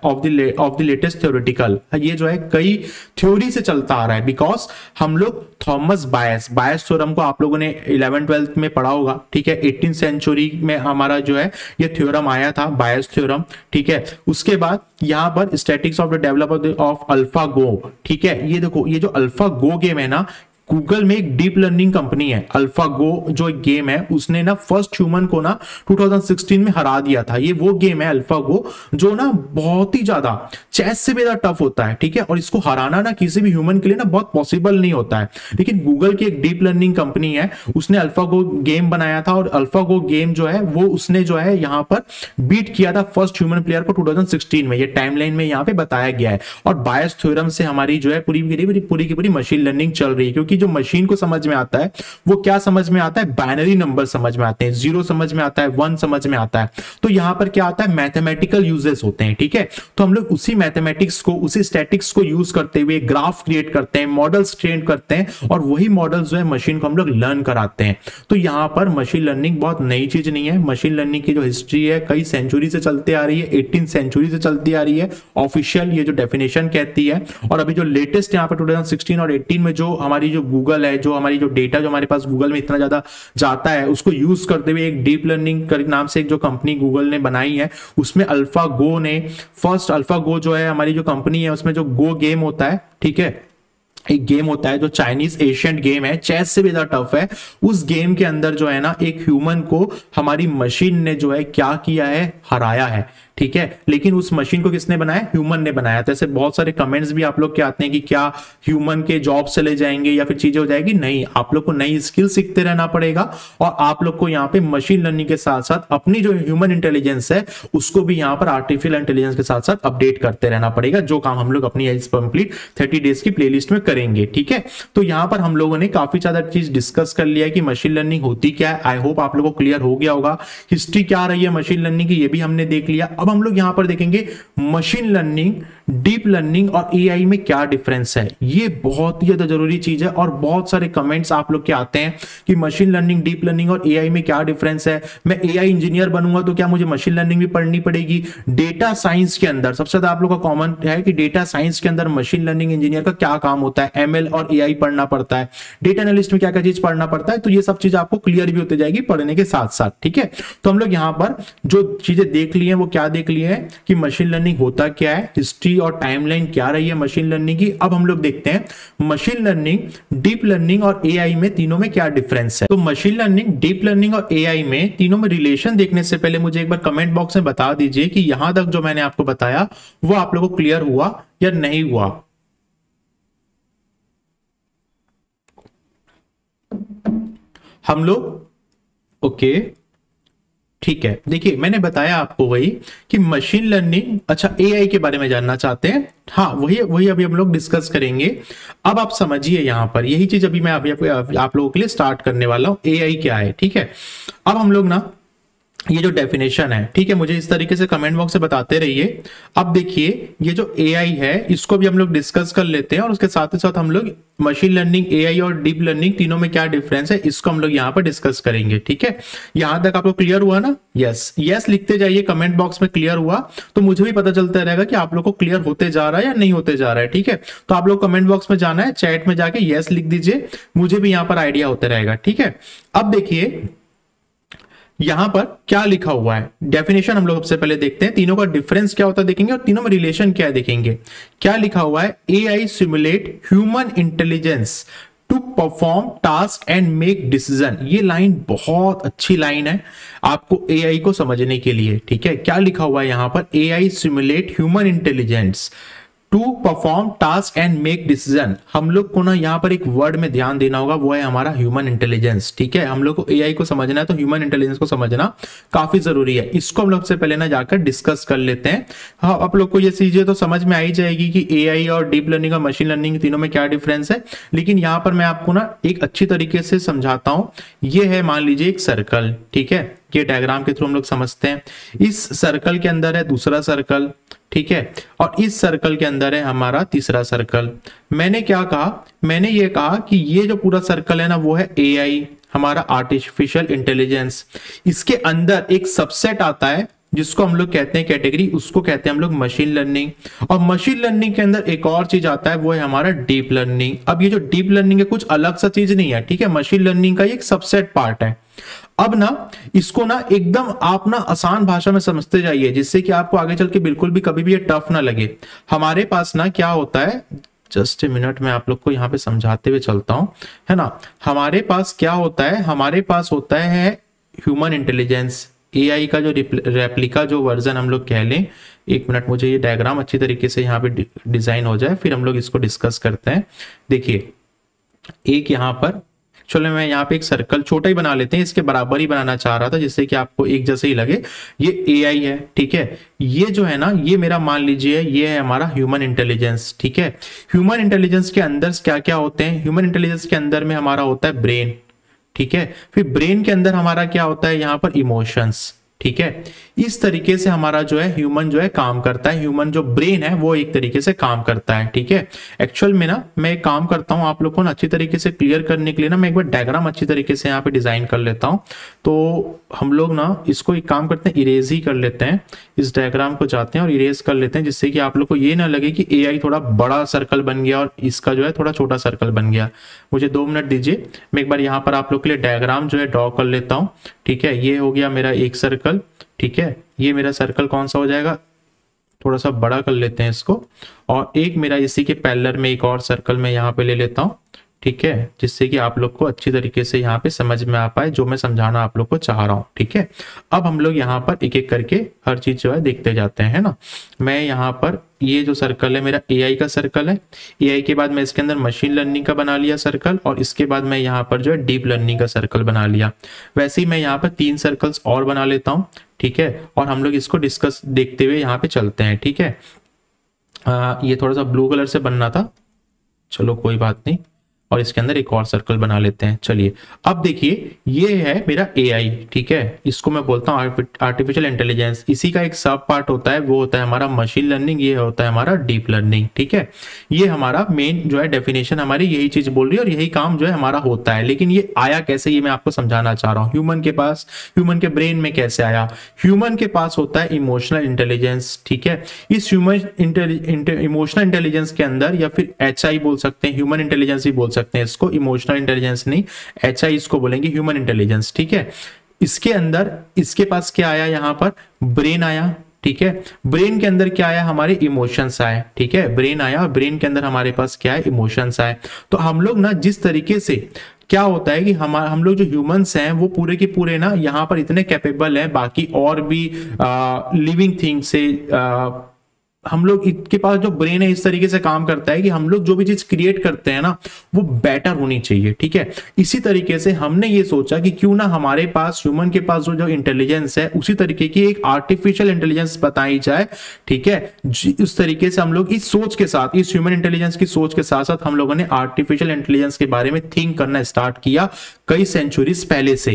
the latest theoretical, ये जो है कई थ्योरी से चलता आ रहा है। बिकॉज हम लोग थॉमस बायस थ्योरम को आप लोगों ने 11th-12th में पढ़ा होगा। ठीक है, 18th सेंचुरी में हमारा जो है ये थ्योरम आया था, बायस थ्योरम। ठीक है, उसके बाद यहां पर statics of the development of AlphaGo. ठीक है, ये देखो, ये जो अल्फा गो गेम है ना, गूगल में एक डीप लर्निंग कंपनी है, अल्फा गो जो एक गेम है, उसने ना फर्स्ट ह्यूमन को ना 2016 में हरा दिया था। ये वो गेम है अल्फा गो जो ना बहुत ही ज्यादा चेस से भी ज्यादा टफ होता है। ठीक है, और इसको हराना ना किसी भी ह्यूमन के लिए ना बहुत पॉसिबल नहीं होता है, लेकिन गूगल की एक डीप लर्निंग कंपनी है, उसने अल्फा गो गेम बनाया था और अल्फा गो गेम जो है वो उसने जो है यहाँ पर बीट किया था फर्स्ट ह्यूमन प्लेयर को 2016 में, ये टाइमलाइन में यहाँ पे बताया गया है। और बायस थ्योरम से हमारी जो है पूरी की पूरी मशीन लर्निंग चल रही है, क्योंकि जो मशीन को समझ में आता है वो क्या समझ में आता है, बाइनरी नंबर समझ में आते हैं, 0 समझ में आता है, 1 समझ में आता है। तो यहां पर क्या आता है, मैथमेटिकल यूजेस होते हैं। ठीक है, तो हम लोग उसी मैथमेटिक्स को, उसी स्टैटिक्स को यूज करते हुए ग्राफ क्रिएट करते हैं, मॉडल्स ट्रेन करते हैं, और वही मॉडल्स जो है मशीन को हम लोग लर्न कराते हैं। तो यहां पर मशीन लर्निंग बहुत नई चीज नहीं है, मशीन लर्निंग की जो हिस्ट्री है कई सेंचुरी से चलती आ रही है, 18th सेंचुरी से चलती आ रही है, ऑफिशियल ये जो डेफिनेशन कहती है। और अभी जो लेटेस्ट यहाँ पर 2016 और 18 में जो हमारी जो गूगल है, जो हमारी जो डेटा जो हमारे पास गूगल में इतना ज्यादा जाता है, उसको यूज करते हुए एक डीप लर्निंग नाम से एक जो कंपनी गूगल ने बनाई है, उसमें अल्फा गो ने फर्स्ट, अल्फा गो जो है हमारी जो कंपनी है, उसमें जो गो गेम होता है, ठीक है, एक गेम होता है जो चाइनीज एशियंट गेम है, चेस से भी ज्यादा टफ है, उस गेम के अंदर जो है ना एक ह्यूमन को हमारी मशीन ने जो है क्या किया है, हराया है। ठीक है, लेकिन उस मशीन को किसने बनाया, ह्यूमन ने बनाया। तो ऐसे बहुत सारे कमेंट्स भी आप लोग के आते हैं कि क्या ह्यूमन के जॉब चले जाएंगे या फिर चीजें हो जाएगी, नहीं, आप लोग को नई स्किल सीखते रहना पड़ेगा, और आप लोग को यहाँ पे मशीन लर्निंग के साथ साथ अपनी जो ह्यूमन इंटेलिजेंस है उसको भी यहाँ पर आर्टिफिशियल इंटेलिजेंस के साथ साथ अपडेट करते रहना पड़ेगा, जो काम हम लोग अपनी कंप्लीट 30 डेज की प्लेलिस्ट में करेंगे। ठीक है, तो यहाँ पर हम लोगों ने काफी ज्यादा चीज डिस्कस कर लिया है कि मशीन लर्निंग होती क्या है। आई होप आप लोगों को क्लियर हो गया होगा, हिस्ट्री क्या रही है मशीन लर्निंग की ये भी हमने देख लिया। अब हम लोग यहां पर देखेंगे मशीन लर्निंग, डीप लर्निंग और एआई में क्या डिफरेंस है। ये बहुत ही ज्यादा जरूरी चीज है, और बहुत सारे कमेंट्स आप लोग के आते हैं कि मशीन लर्निंग, डीप लर्निंग और एआई में क्या डिफरेंस है, मैं एआई इंजीनियर बनूंगा तो क्या मुझे मशीन लर्निंग भी पढ़नी पड़ेगी। डेटा साइंस के अंदर सबसे ज्यादा आप लोग का कॉमन है कि डेटा साइंस के अंदर मशीन लर्निंग इंजीनियर का क्या काम होता है, एमएल और एआई पढ़ना पड़ता है, डेटा एनालिस्ट में क्या क्या चीज पढ़ना पड़ता है। तो ये सब चीज आपको क्लियर भी होती जाएगी पढ़ने के साथ साथ। ठीक है, तो हम लोग यहां पर जो चीजें देख ली है वो क्या देख ली है कि मशीन लर्निंग होता क्या है, हिस्ट्री और टाइमलाइन क्या रही है मशीन लर्निंग की। अब हम लोग देखते हैं मशीन लर्निंग, डीप लर्निंग और एआई में तीनों में क्या डिफरेंस है। तो मशीन लर्निंग, डीप लर्निंग और एआई में तीनों में रिलेशन देखने से पहले मुझे एक बार कमेंट बॉक्स में बता दीजिए कि यहां तक जो मैंने आपको बताया वो आप लोगों को क्लियर हुआ या नहीं हुआ। हम लोग ओके, ठीक है, देखिए मैंने बताया आपको वही कि मशीन लर्निंग, अच्छा एआई के बारे में जानना चाहते हैं, हाँ वही अभी हम लोग डिस्कस करेंगे। अब आप समझिए यहां पर यही चीज अभी मैं अभी आप लोगों के लिए स्टार्ट करने वाला हूं, एआई क्या है। ठीक है, अब हम लोग ना ये जो डेफिनेशन है, ठीक है, मुझे इस तरीके से कमेंट बॉक्स से बताते रहिए। अब देखिए ये जो एआई है इसको भी हम लोग डिस्कस कर लेते हैं और उसके साथ ही साथ हम लोग मशीन लर्निंग, एआई और डीप लर्निंग तीनों में क्या डिफरेंस है इसको हम लोग यहाँ पर डिस्कस करेंगे। ठीक है, यहां तक आपको क्लियर हुआ ना? यस यस लिखते जाइए कमेंट बॉक्स में, क्लियर हुआ तो मुझे भी पता चलता रहेगा कि आप लोग को क्लियर होते जा रहा है या नहीं होते जा रहा है। ठीक है, तो आप लोग कमेंट बॉक्स में जाना है, चैट में जाके यस लिख दीजिए, मुझे भी यहाँ पर आइडिया होते रहेगा। ठीक है, अब देखिए यहां पर क्या लिखा हुआ है, डेफिनेशन हम लोग सबसे पहले देखते हैं, तीनों का डिफरेंस क्या होता है देखेंगे और तीनों में रिलेशन क्या है देखेंगे। क्या लिखा हुआ है, AI simulate human intelligence to perform task and make decision. ये लाइन बहुत अच्छी लाइन है आपको एआई को समझने के लिए। ठीक है, क्या लिखा हुआ है यहां पर, AI simulate human intelligence to perform task and make decision. हम लोग को ना यहाँ पर एक वर्ड में ध्यान देना होगा, वो है हमारा ह्यूमन इंटेलिजेंस। ठीक है, हम लोग को एआई को समझना है तो ह्यूमन इंटेलिजेंस को समझना काफी जरूरी है। इसको हम लोग से पहले ना जाकर डिस्कस कर लेते हैं। हाँ, आप लोग को ये चीजें तो समझ में आ ही जाएगी कि एआई और डीप लर्निंग और मशीन लर्निंग तीनों में क्या डिफरेंस है, लेकिन यहाँ पर मैं आपको ना एक अच्छी तरीके से समझाता हूँ। ये है मान लीजिए एक सर्कल, ठीक है, ये डायग्राम के थ्रू हम लोग समझते हैं। इस सर्कल के अंदर है दूसरा सर्कल, ठीक है, और इस सर्कल के अंदर है हमारा तीसरा सर्कल। मैंने क्या कहा, मैंने ये कहा कि ये जो पूरा सर्कल है ना वो है एआई, हमारा आर्टिफिशियल इंटेलिजेंस। इसके अंदर एक सबसेट आता है जिसको हम लोग कहते हैं कैटेगरी, उसको कहते हैं हम लोग मशीन लर्निंग। और मशीन लर्निंग के अंदर एक और चीज आता है वो है हमारा डीप लर्निंग। अब ये जो डीप लर्निंग है कुछ अलग सा चीज नहीं है, ठीक है, मशीन लर्निंग का एक सबसेट पार्ट है। अब ना इसको ना एकदम आप ना आसान भाषा में समझते जाइए, जिससे कि आपको आगे चल के बिल्कुल भी कभी भी ये टफ ना लगे। हमारे पास ना क्या होता है, जस्ट ए मिनट में आप लोग को यहाँ पे समझाते हुए चलता हूं, है ना। हमारे पास क्या होता है, हमारे पास होता है ह्यूमन इंटेलिजेंस, एआई का जो रेप्लिका जो वर्जन हम लोग कह लें। एक मिनट, मुझे ये डायग्राम अच्छी तरीके से यहाँ पे डिजाइन हो जाए, फिर हम लोग इसको डिस्कस करते हैं। देखिए एक यहाँ पर, चलो मैं यहाँ पे एक सर्कल छोटा ही बना लेते हैं, इसके बराबर ही बनाना चाह रहा था जिससे कि आपको एक जैसे ही लगे। ये एआई है, ठीक है, ये जो है ना ये मेरा मान लीजिए ये है हमारा ह्यूमन इंटेलिजेंस। ठीक है, ह्यूमन इंटेलिजेंस के अंदर क्या क्या होते हैं, ह्यूमन इंटेलिजेंस के अंदर में हमारा होता है ब्रेन, ठीक है, फिर ब्रेन के अंदर हमारा क्या होता है यहाँ पर इमोशंस। ठीक है, इस तरीके से हमारा जो है ह्यूमन जो है काम करता है, ह्यूमन जो ब्रेन है वो एक तरीके से काम करता है। ठीक है, एक्चुअल में ना मैं एक काम करता हूं आप लोग को ना अच्छी तरीके से क्लियर करने के लिए ना मैं एक बार डायग्राम अच्छी तरीके से यहाँ पे डिजाइन कर लेता हूं। तो हम लोग ना इसको एक काम करते हैं, इरेज ही कर लेते हैं, इस डायग्राम को जाते हैं और इरेज कर लेते हैं, जिससे कि आप लोग को ये ना लगे कि एआई थोड़ा बड़ा सर्कल बन गया और इसका जो है थोड़ा छोटा सर्कल बन गया। मुझे 2 मिनट दीजिए, मैं एक बार यहाँ पर आप लोग के लिए डायग्राम जो है ड्रॉ कर लेता हूँ। ठीक है, ये हो गया मेरा एक सर्कल, ठीक है, ये मेरा सर्कल कौन सा हो जाएगा, थोड़ा सा बड़ा कर लेते हैं इसको, और एक मेरा इसी के पैरेलल में एक और सर्कल मैं यहाँ पे ले लेता हूँ। ठीक है, जिससे कि आप लोग को अच्छी तरीके से यहाँ पे समझ में आ पाए जो मैं समझाना आप लोग को चाह रहा हूँ। ठीक है, अब हम लोग यहाँ पर एक एक करके हर चीज जो है देखते जाते हैं, है ना। मैं यहाँ पर ये जो सर्कल है मेरा एआई का सर्कल है, एआई के बाद मैं इसके अंदर मशीन लर्निंग का बना लिया सर्कल, और इसके बाद मैं यहाँ पर जो है डीप लर्निंग का सर्कल बना लिया। वैसे ही मैं यहाँ पर 3 सर्कल्स और बना लेता हूँ। ठीक है, और हम लोग इसको डिस्कस देखते हुए यहाँ पे चलते हैं। ठीक है, ये थोड़ा सा ब्लू कलर से बनना था, चलो कोई बात नहीं, और इसके अंदर एक और सर्कल बना लेते हैं। चलिए अब देखिए ये है मेरा एआई, ठीक है, इसको मैं बोलता हूँ आर्टिफिशियल इंटेलिजेंस। इसी का एक सब पार्ट होता है, वो होता है हमारा मशीन लर्निंग, ये होता है हमारा डीप लर्निंग। ठीक है, ये हमारा मेन जो है डेफिनेशन हमारी यही चीज बोल रही है और यही काम जो है हमारा होता है। लेकिन ये आया कैसे, ये मैं आपको समझाना चाह रहा हूँ। ह्यूमन के पास, ह्यूमन के ब्रेन में कैसे आया, ह्यूमन के पास होता है इमोशनल इंटेलिजेंस। ठीक है, इस ह्यूमन इमोशनल इंटेलिजेंस के अंदर, या फिर एचआई बोल सकते हैं, ह्यूमन इंटेलिजेंस भी बोल सकते हैं इसको, इमोशनल इंटेलिजेंस नहीं, एचआई इसको बोलेंगे, ह्यूमन इंटेलिजेंस। ठीक है, इसके अंदर इसके पास क्या आया, यहां पर ब्रेन आया। ठीक है, ब्रेन के अंदर क्या आया, हमारे इमोशंस आए। ठीक है, ब्रेन आया और ब्रेन के अंदर हमारे पास क्या है, इमोशंस आए। तो हम लोग ना जिस तरीके से क्या होता है कि हम लोग जो ह्यूमंस हैं वो पूरे के पूरे ना यहाँ पर इतने कैपेबल हैं बाकी और भी लिविंग थिंग से, हम लोग के पास जो ब्रेन है इस तरीके से काम करता है कि हम लोग जो भी चीज क्रिएट करते हैं ना वो बेटर होनी चाहिए। ठीक है, इसी तरीके से हमने ये सोचा कि क्यों ना हमारे पास ह्यूमन के पास जो इंटेलिजेंस है उसी तरीके की एक आर्टिफिशियल इंटेलिजेंस बताई जाए। ठीक है, उस तरीके से हम लोग इस सोच के साथ, इस ह्यूमन इंटेलिजेंस की सोच के साथ साथ हम लोगों ने आर्टिफिशियल इंटेलिजेंस के बारे में थिंक करना स्टार्ट किया कई सेंचुरीज पहले से।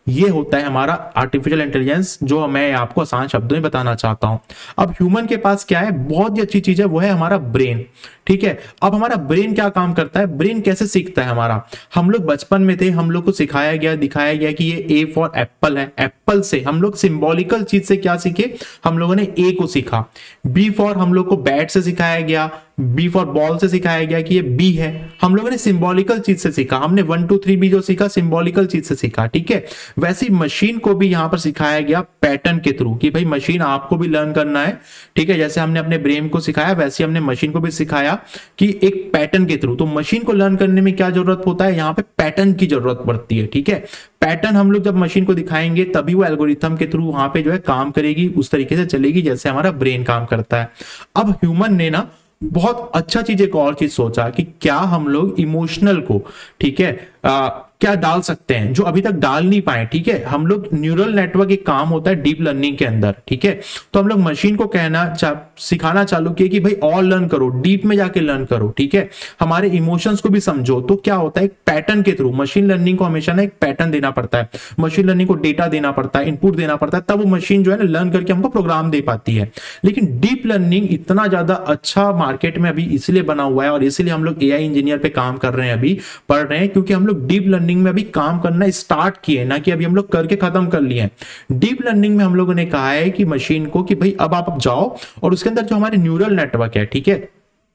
ये होता है हमारा आर्टिफिशियल इंटेलिजेंस, जो मैं आपको आसान शब्दों में बताना चाहता हूं। अब ह्यूमन के पास क्या है, बहुत ही अच्छी चीज है, वो है हमारा ब्रेन। ठीक है, अब हमारा ब्रेन क्या काम करता है, ब्रेन कैसे सीखता है हमारा। हम लोग बचपन में थे, हम लोग को सिखाया गया, दिखाया गया कि ये ए फॉर एप्पल है, एप्पल से हम लोग सिंबॉलिकल चीज से क्या सीखे, हम लोगों ने ए को सीखा। बी फॉर हम लोग को बैट से सिखाया गया, बी फॉर बॉल से सिखाया गया कि ये बी है, हम लोगों ने सिंबॉलिकल चीज से सीखा, हमने 1 2 3 बी जो सीखा सिंबॉलिकल चीज से सीखा। ठीक है, वैसे मशीन को भी यहां पर सिखाया गया पैटर्न के थ्रू कि भाई मशीन आपको भी लर्न करना है। ठीक है, जैसे हमने अपने ब्रेन को सिखाया वैसे हमने मशीन को भी सिखाया कि एक पैटर्न के थ्रू। तो मशीन को लर्न करने में क्या जरूरत होता है, यहाँ पे पैटर्न की जरूरत पड़ती है। ठीक है, पैटर्न हम लोग जब मशीन को दिखाएंगे तभी वो एल्गोरिथम के थ्रू वहां पे जो है काम करेगी, उस तरीके से चलेगी जैसे हमारा ब्रेन काम करता है। अब ह्यूमन ने ना बहुत अच्छा चीज, एक और चीज सोचा कि क्या हम लोग इमोशनल को, ठीक है, क्या डाल सकते हैं जो अभी तक डाल नहीं पाए। ठीक है, हम लोग न्यूरल नेटवर्क एक काम होता है डीप लर्निंग के अंदर। ठीक है, तो हम लोग मशीन को सिखाना चालू किए कि भाई और लर्न करो, डीप में जाके लर्न करो। ठीक है, हमारे इमोशंस को भी समझो। तो क्या होता है, एक पैटर्न के थ्रू, मशीन लर्निंग को हमेशा ना एक पैटर्न देना पड़ता है, मशीन लर्निंग को डेटा देना पड़ता है, इनपुट देना पड़ता है, तब वो मशीन जो है ना लर्न करके हमको प्रोग्राम दे पाती है। लेकिन डीप लर्निंग इतना ज्यादा अच्छा मार्केट में अभी इसलिए बना हुआ है और इसलिए हम लोग एआई इंजीनियर पे काम कर रहे हैं, अभी पढ़ रहे हैं, क्योंकि हम लोग डीप लर्निंग में अभी काम करना स्टार्ट किए, ना कि अभी हम लोग करके खत्म कर लिए। डीप लर्निंग में हम लोगों ने कहा है कि मशीन को कि भाई अब आप जाओ और उसके अंदर जो हमारे न्यूरल नेटवर्क है, ठीक है,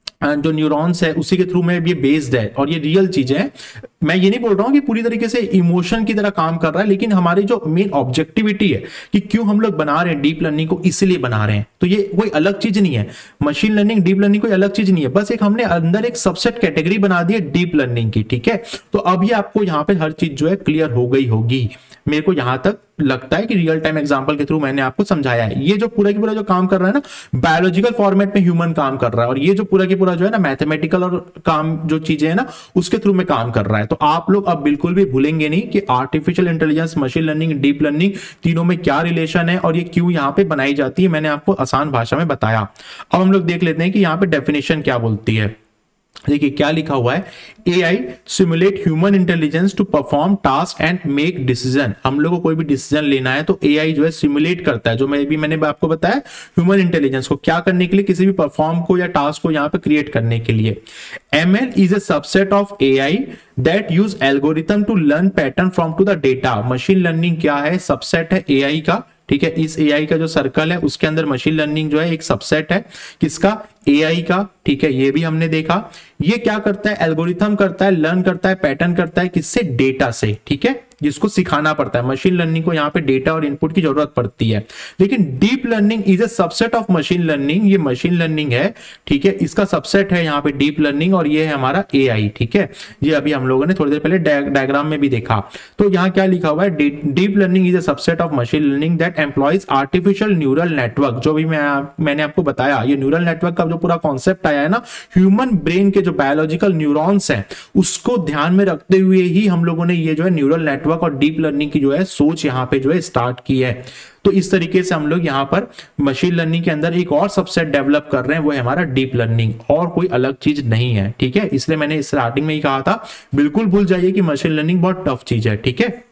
जो न्यूरॉन्स है उसी के थ्रू में ये बेस्ड है और ये रियल चीज है। मैं ये नहीं बोल रहा हूं कि पूरी तरीके से इमोशन की तरह काम कर रहा है, लेकिन हमारी जो मेन ऑब्जेक्टिविटी है कि क्यों हम लोग बना रहे हैं डीप लर्निंग को, इसलिए बना रहे हैं। तो ये कोई अलग चीज नहीं है, मशीन लर्निंग डीप लर्निंग कोई अलग चीज नहीं है, बस एक हमने अंदर एक सबसेट कैटेगरी बना दी है डीप लर्निंग की। ठीक है, तो अब ये आपको यहाँ पे हर चीज जो है क्लियर हो गई होगी, मेरे को यहां तक लगता है कि रियल टाइम एग्जांपल के थ्रू मैंने आपको समझाया है। ये जो पूरा की पूरा जो काम कर रहा है ना बायोलॉजिकल फॉर्मेट में ह्यूमन काम कर रहा है, और ये जो पूरा की पूरा जो है ना मैथमेटिकल और काम जो चीजें है ना उसके थ्रू में काम कर रहा है। तो आप लोग अब बिल्कुल भी भूलेंगे नहीं कि artificial intelligence, machine learning, deep learning तीनों में क्या रिलेशन है और ये क्यों यहाँ पे बनाई जाती है, मैंने आपको आसान भाषा में बताया। अब हम लोग देख लेते हैं कि यहाँ पे डेफिनेशन क्या बोलती है। देखिए क्या लिखा हुआ है, AI simulate human intelligence to perform task and make decision. हम लोग को कोई भी डिसीजन लेना है तो AI जो है सिमुलेट करता है, जो मैंने आपको बताया ह्यूमन इंटेलिजेंस को क्या करने के लिए, किसी भी परफॉर्म को या टास्क को यहाँ पे क्रिएट करने के लिए। ML is a subset of AI that use algorithm to learn pattern from to the data. Machine learning क्या है, सबसेट है AI का। ठीक है, इस AI का जो सर्कल है उसके अंदर मशीन लर्निंग जो है एक सबसेट है, किसका, AI का। ठीक है, ये भी हमने देखा। ये क्या करता है, एल्गोरिथम करता है, लर्न करता है, पैटर्न करता है, किससे, डेटा से। ठीक है, जिसको सिखाना पड़ता है। मशीन लर्निंग को यहाँ पे डेटा और इनपुट की जरूरत पड़ती है। लेकिन deep learning is a subset of machine learning, ये मशीन लर्निंग है। ठीक है, इसका सबसेट है यहाँ पे डीप लर्निंग, और ये है हमारा AI। ठीक है, ये अभी हम लोगों ने थोड़ी देर पहले डायग्राम में भी देखा। तो यहाँ क्या लिखा हुआ है, deep learning is a subset of machine learning that employs artificial neural network. जो भी मैंने आपको बताया, ये न्यूरल नेटवर्क का जो पूरा कॉन्सेप्ट आया है ना, ह्यूमन ब्रेन के जो बायोलॉजिकल न्यूरॉन्स हैं उसको ध्यान में रखते हुए ही हम लोगों ने ये जो है न्यूरल नेटवर्क और डीप लर्निंग की जो है सोच यहाँ पे जो है स्टार्ट की है। तो इस तरीके से हम लोग यहाँ पर मशीन लर्निंग के अंदर एक और सबसेट डेवलप कर रहे हैं, वो है हमारा डीप लर्निंग, और कोई अलग चीज नहीं है। ठीक है, इसलिए मैंने स्टार्टिंग में ही कहा था, बिल्कुल भूल जाइए कि मशीन लर्निंग बहुत टफ चीज है। ठीक है,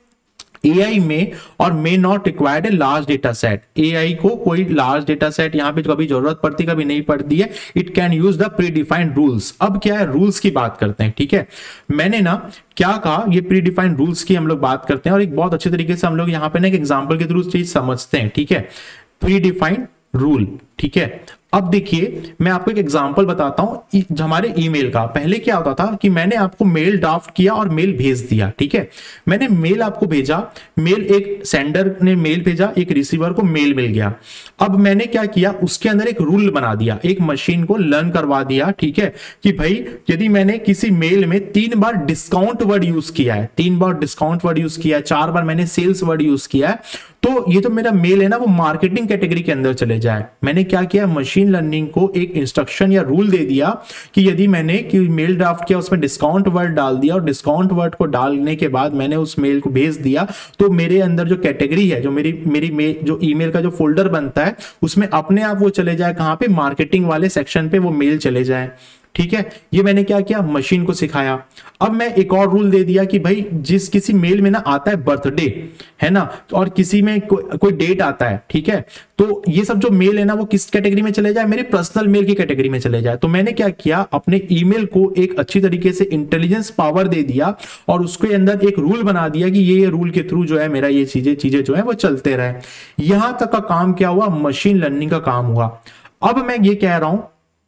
AI में और may not required a large data set. AI को कोई लार्ज डेटा सेट यहाँ पे कभी जरूरत पड़ती, कभी नहीं पड़ती है। It can use the pre defined rules. अब क्या है, रूल्स की बात करते हैं। ठीक है, मैंने ना क्या कहा, ये प्री डिफाइंड रूल्स की हम लोग बात करते हैं, और एक बहुत अच्छे तरीके से हम लोग यहाँ पे ना एक एग्जाम्पल के थ्रू चीज समझते हैं। ठीक है, प्री डिफाइंड रूल। ठीक है, अब देखिए मैं आपको एक एग्जांपल बताता हूं हमारे ईमेल का। पहले क्या होता था कि मैंने आपको मेल ड्राफ्ट किया और मेल भेज दिया। ठीक है, मैंने मेल आपको भेजा, मेल एक सेंडर ने मेल भेजा, एक रिसीवर को मेल मिल गया। अब मैंने क्या किया, उसके अंदर एक रूल बना दिया, एक मशीन को लर्न करवा दिया। ठीक है, कि भाई यदि मैंने किसी मेल में 3 बार डिस्काउंट वर्ड यूज किया है, 3 बार डिस्काउंट वर्ड यूज किया है, 4 बार मैंने सेल्स वर्ड यूज किया है, तो ये जो मेरा मेल है ना वो मार्केटिंग कैटेगरी के अंदर चले जाए। मैंने क्या किया, मशीन लर्निंग को एक इंस्ट्रक्शन या रूल दे दिया कि यदि मैंने मेल ड्राफ्ट किया, उसमें डिस्काउंट वर्ड डाल दिया, और डिस्काउंट वर्ड को डालने के बाद मैंने उस मेल को भेज दिया, तो मेरे अंदर जो कैटेगरी है, जो मेरी जो ईमेल का जो फोल्डर बनता है, उसमें अपने आप वो चले जाए कहां पे, मार्केटिंग वाले सेक्शन पे वो मेल चले जाए। ठीक है, ये मैंने क्या किया, मशीन को सिखाया। अब मैं एक और रूल दे दिया कि भाई जिस किसी मेल में ना आता है बर्थडे, है ना, और किसी में कोई डेट आता है, ठीक है, तो ये सब जो मेल है ना वो किस कैटेगरी में चले जाए, मेरे पर्सनल मेल की कैटेगरी में चले जाए। तो मैंने क्या किया, अपने ईमेल को एक अच्छी तरीके से इंटेलिजेंस पावर दे दिया और उसके अंदर एक रूल बना दिया कि ये रूल के थ्रू जो है मेरा ये चीजें जो है वो चलते रहे। यहां तक का काम क्या हुआ, मशीन लर्निंग का काम हुआ। अब मैं ये कह रहा हूं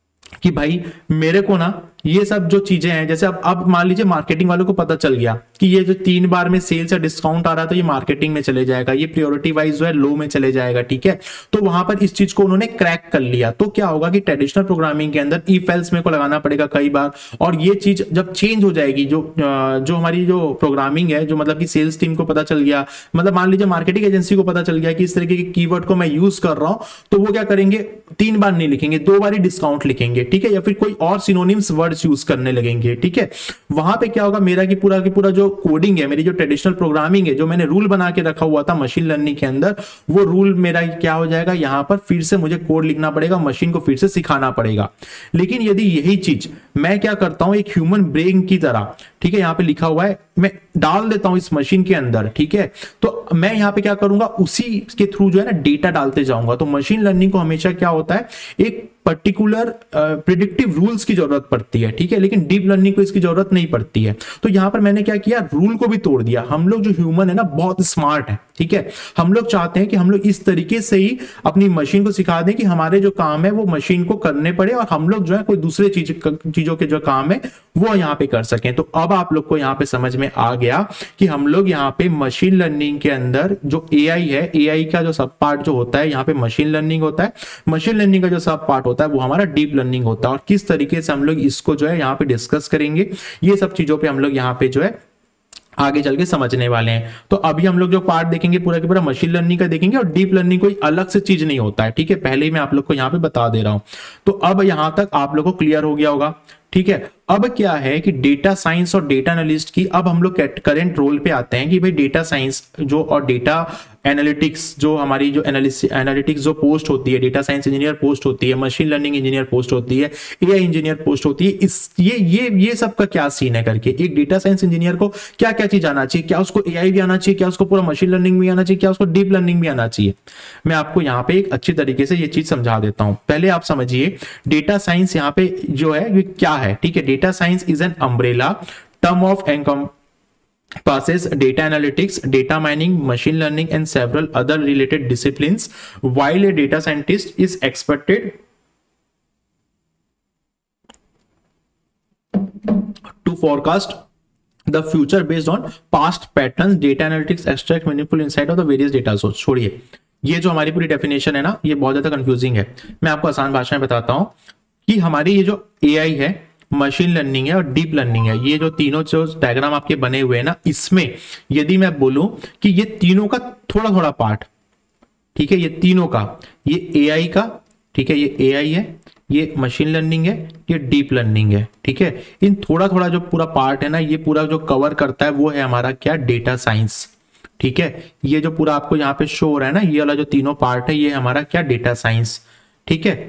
कि भाई मेरे को ना ये सब जो चीजें हैं, जैसे अब मान लीजिए मार्केटिंग वालों को पता चल गया कि ये जो 3 बार में सेल्स या डिस्काउंट आ रहा था ये मार्केटिंग में चले जाएगा, ये प्रायोरिटी वाइज जो है लो में चले जाएगा, ठीक है, तो वहां पर इस चीज को उन्होंने क्रैक कर लिया। तो क्या होगा कि ट्रेडिशनल प्रोग्रामिंग के अंदर इफ एल्स मेरे को लगाना पड़ेगा कई बार, और ये चीज जब चेंज हो जाएगी, जो हमारी जो प्रोग्रामिंग है, जो मतलब कि सेल्स टीम को पता चल गया, मतलब मान लीजिए मार्केटिंग एजेंसी को पता चल गया कि इस तरीके के कीवर्ड को मैं यूज कर रहा हूं, तो वो क्या करेंगे, 3 बार नहीं लिखेंगे, 2 बार ही डिस्काउंट लिखेंगे, ठीक है, या फिर कोई और सिनोनिम्स वर्ड्स यूज करने लगेंगे, ठीक है। वहां पे क्या होगा, मेरा की पूरा जो कोडिंग है, मेरी जो ट्रेडिशनल प्रोग्रामिंग है, जो मैंने रूल बना के रखा हुआ था मशीन लर्निंग के अंदर, वो रूल मेरा क्या हो जाएगा, यहां पर फिर से मुझे कोड लिखना पड़ेगा, मशीन को फिर से सिखाना पड़ेगा। लेकिन यदि यही चीज मैं क्या करता हूं, एक ह्यूमन ब्रेन की तरह, ठीक है, यहां पे लिखा हुआ है, मैं डाल देता हूं इस मशीन के अंदर, ठीक है, तो मैं यहां पे क्या करूंगा, उसी के थ्रू जो है ना डेटा डालते जाऊंगा। तो मशीन लर्निंग को हमेशा क्या होता है, एक पर्टिकुलर प्रिडिक्टिव रूल्स की जरूरत पड़ती है, ठीक है, लेकिन डीप लर्निंग को इसकी जरूरत नहीं पड़ती है। तो यहां पर मैंने क्या किया, रूल को भी तोड़ दिया। हम लोग जो ह्यूमन है ना बहुत स्मार्ट है, ठीक है, हम लोग चाहते हैं कि हम लोग इस तरीके से ही अपनी मशीन को सिखा दें कि हमारे जो काम है वो मशीन को करने पड़े और हम लोग जो है कोई दूसरे चीजों के जो काम है वो यहाँ पे कर सकें। तो अब आप लोग को यहाँ पे समझ में आ गया कि हम लोग यहाँ पे मशीन लर्निंग के अंदर जो एआई है, एआई का जो सब पार्ट जो होता है यहाँ पे मशीन लर्निंग होता है, मशीन लर्निंग का जो सब पार्ट होता है वो हमारा डीप लर्निंग होता है, और किस तरीके से हम लोग इसको जो है यहाँ पे डिस्कस करेंगे, ये सब चीजों पे हम लोग यहाँ पे जो है आगे चल के समझने वाले हैं। तो अभी हम लोग जो पार्ट देखेंगे पूरा का पूरा मशीन लर्निंग का देखेंगे, और डीप लर्निंग कोई अलग से चीज नहीं होता है, ठीक है, पहले ही मैं आप लोग को यहाँ पे बता दे रहा हूं। तो अब यहां तक आप लोग को क्लियर हो गया होगा, ठीक है। अब क्या है कि डेटा साइंस और डेटा एनालिस्ट की, अब हम लोग करंट रोल पे आते हैं कि भाई डेटा साइंस जो और डेटा एनालिटिक्स जो हमारी जो एनालिटिक्स जो पोस्ट होती है, डेटा साइंस इंजीनियर पोस्ट होती है, मशीन लर्निंग इंजीनियर पोस्ट होती है, एआई इंजीनियर पोस्ट होती है, इस ये सब का क्या सीन है करके, एक डेटा साइंस इंजीनियर को क्या क्या चीज आना चाहिए, क्या उसको एआई भी आना चाहिए, क्या उसको पूरा मशीन लर्निंग भी आना चाहिए, क्या उसको डीप लर्निंग भी आना चाहिए। मैं आपको यहाँ पे एक अच्छी तरीके से ये चीज समझा देता हूं। पहले आप समझिए डेटा साइंस यहाँ पे जो है ये क्या है, ठीक है। Data science is an umbrella term of passes data analytics, data mining, machine learning and several other related disciplines, while a data scientist is expected to forecast the future based on past patterns. Data analytics extract meaningful insight of the various data sources. छोड़िए, ये जो हमारी पूरी definition है ना ये बहुत ज्यादा कंफ्यूजिंग है। मैं आपको आसान भाषा में बताता हूं कि हमारी ये जो एआई है, मशीन लर्निंग है और डीप लर्निंग है, ये जो तीनों जो डायग्राम आपके बने हुए हैं ना, इसमें यदि मैं बोलूं कि ये तीनों का थोड़ा थोड़ा पार्ट, ठीक है, ये तीनों का, ये एआई का, ठीक है, ये एआई है, ये मशीन लर्निंग है, ये डीप लर्निंग है, ठीक है, इन थोड़ा थोड़ा जो पूरा पार्ट है ना, ये पूरा जो कवर करता है वो है हमारा क्या, डेटा साइंस, ठीक है। ये जो पूरा आपको यहाँ पे शो हो रहा है ना, ये वाला जो तीनों पार्ट है, ये हमारा क्या, डेटा साइंस, ठीक है।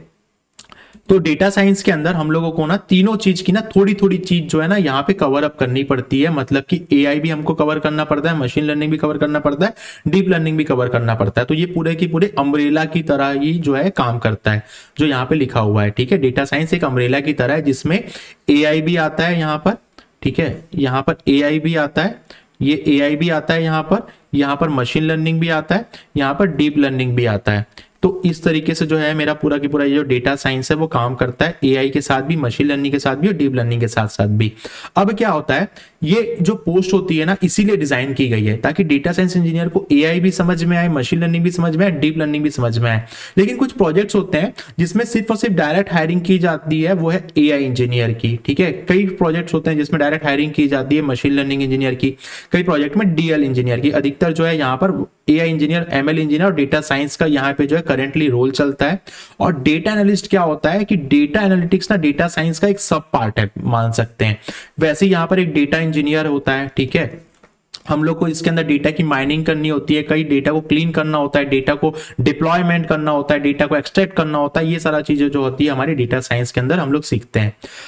तो डेटा साइंस के अंदर हम लोगों को ना तीनों चीज की ना थोड़ी थोड़ी चीज जो है ना यहाँ पे कवर अप करनी पड़ती है, मतलब कि एआई भी हमको कवर करना पड़ता है, मशीन लर्निंग भी कवर करना पड़ता है, डीप लर्निंग भी कवर करना पड़ता है। तो ये पूरे की पूरे अम्ब्रेला की तरह ही जो है काम करता है, जो यहाँ पे लिखा हुआ है, ठीक है। डेटा साइंस एक अम्ब्रेला की तरह है जिसमें एआई भी आता है यहाँ पर, ठीक है, यहाँ पर एआई भी आता है, ये एआई भी आता है यहाँ पर मशीन लर्निंग भी आता है, यहाँ पर डीप लर्निंग भी आता है। तो इस तरीके से जो है मेरा पूरा की पूरा ये जो डेटा साइंस है वो काम करता है, एआई के साथ भी, मशीन लर्निंग के साथ भी और डीप लर्निंग के साथ साथ भी। अब क्या होता है, ये जो पोस्ट होती है ना इसीलिए डिजाइन की गई है ताकि डेटा साइंस इंजीनियर को एआई भी समझ में आए, मशीन लर्निंग भी समझ में आए, डीप लर्निंग भी समझ में आए। लेकिन कुछ प्रोजेक्ट्स होते हैं जिसमें सिर्फ और सिर्फ डायरेक्ट हायरिंग की जाती है, वो है एआई इंजीनियर की, ठीक है। कई प्रोजेक्ट्स होते हैं जिसमें डायरेक्ट हायरिंग की जाती है मशीन लर्निंग इंजीनियर की, कई प्रोजेक्ट में डीएल इंजीनियर की। अधिकतर जो है यहाँ पर एआई इंजीनियर, एमएल इंजीनियर और डेटा साइंस का यहाँ पे जो है करेंटली रोल चलता है। और डेटा एनालिस्ट क्या होता है कि डेटा एनालिटिक्स ना डेटा साइंस का एक सब पार्ट है, मान सकते हैं। वैसे यहाँ पर एक डेटा इंजीनियर होता है, ठीक है। हम लोग को इसके अंदर डेटा की माइनिंग करनी होती है, कई डेटा को क्लीन करना होता है, डेटा को डिप्लॉयमेंट करना होता है, डेटा को एक्सट्रैक्ट करना होता है, ये सारा चीजें जो होती है हमारी डेटा साइंस के अंदर हम लोग सीखते हैं।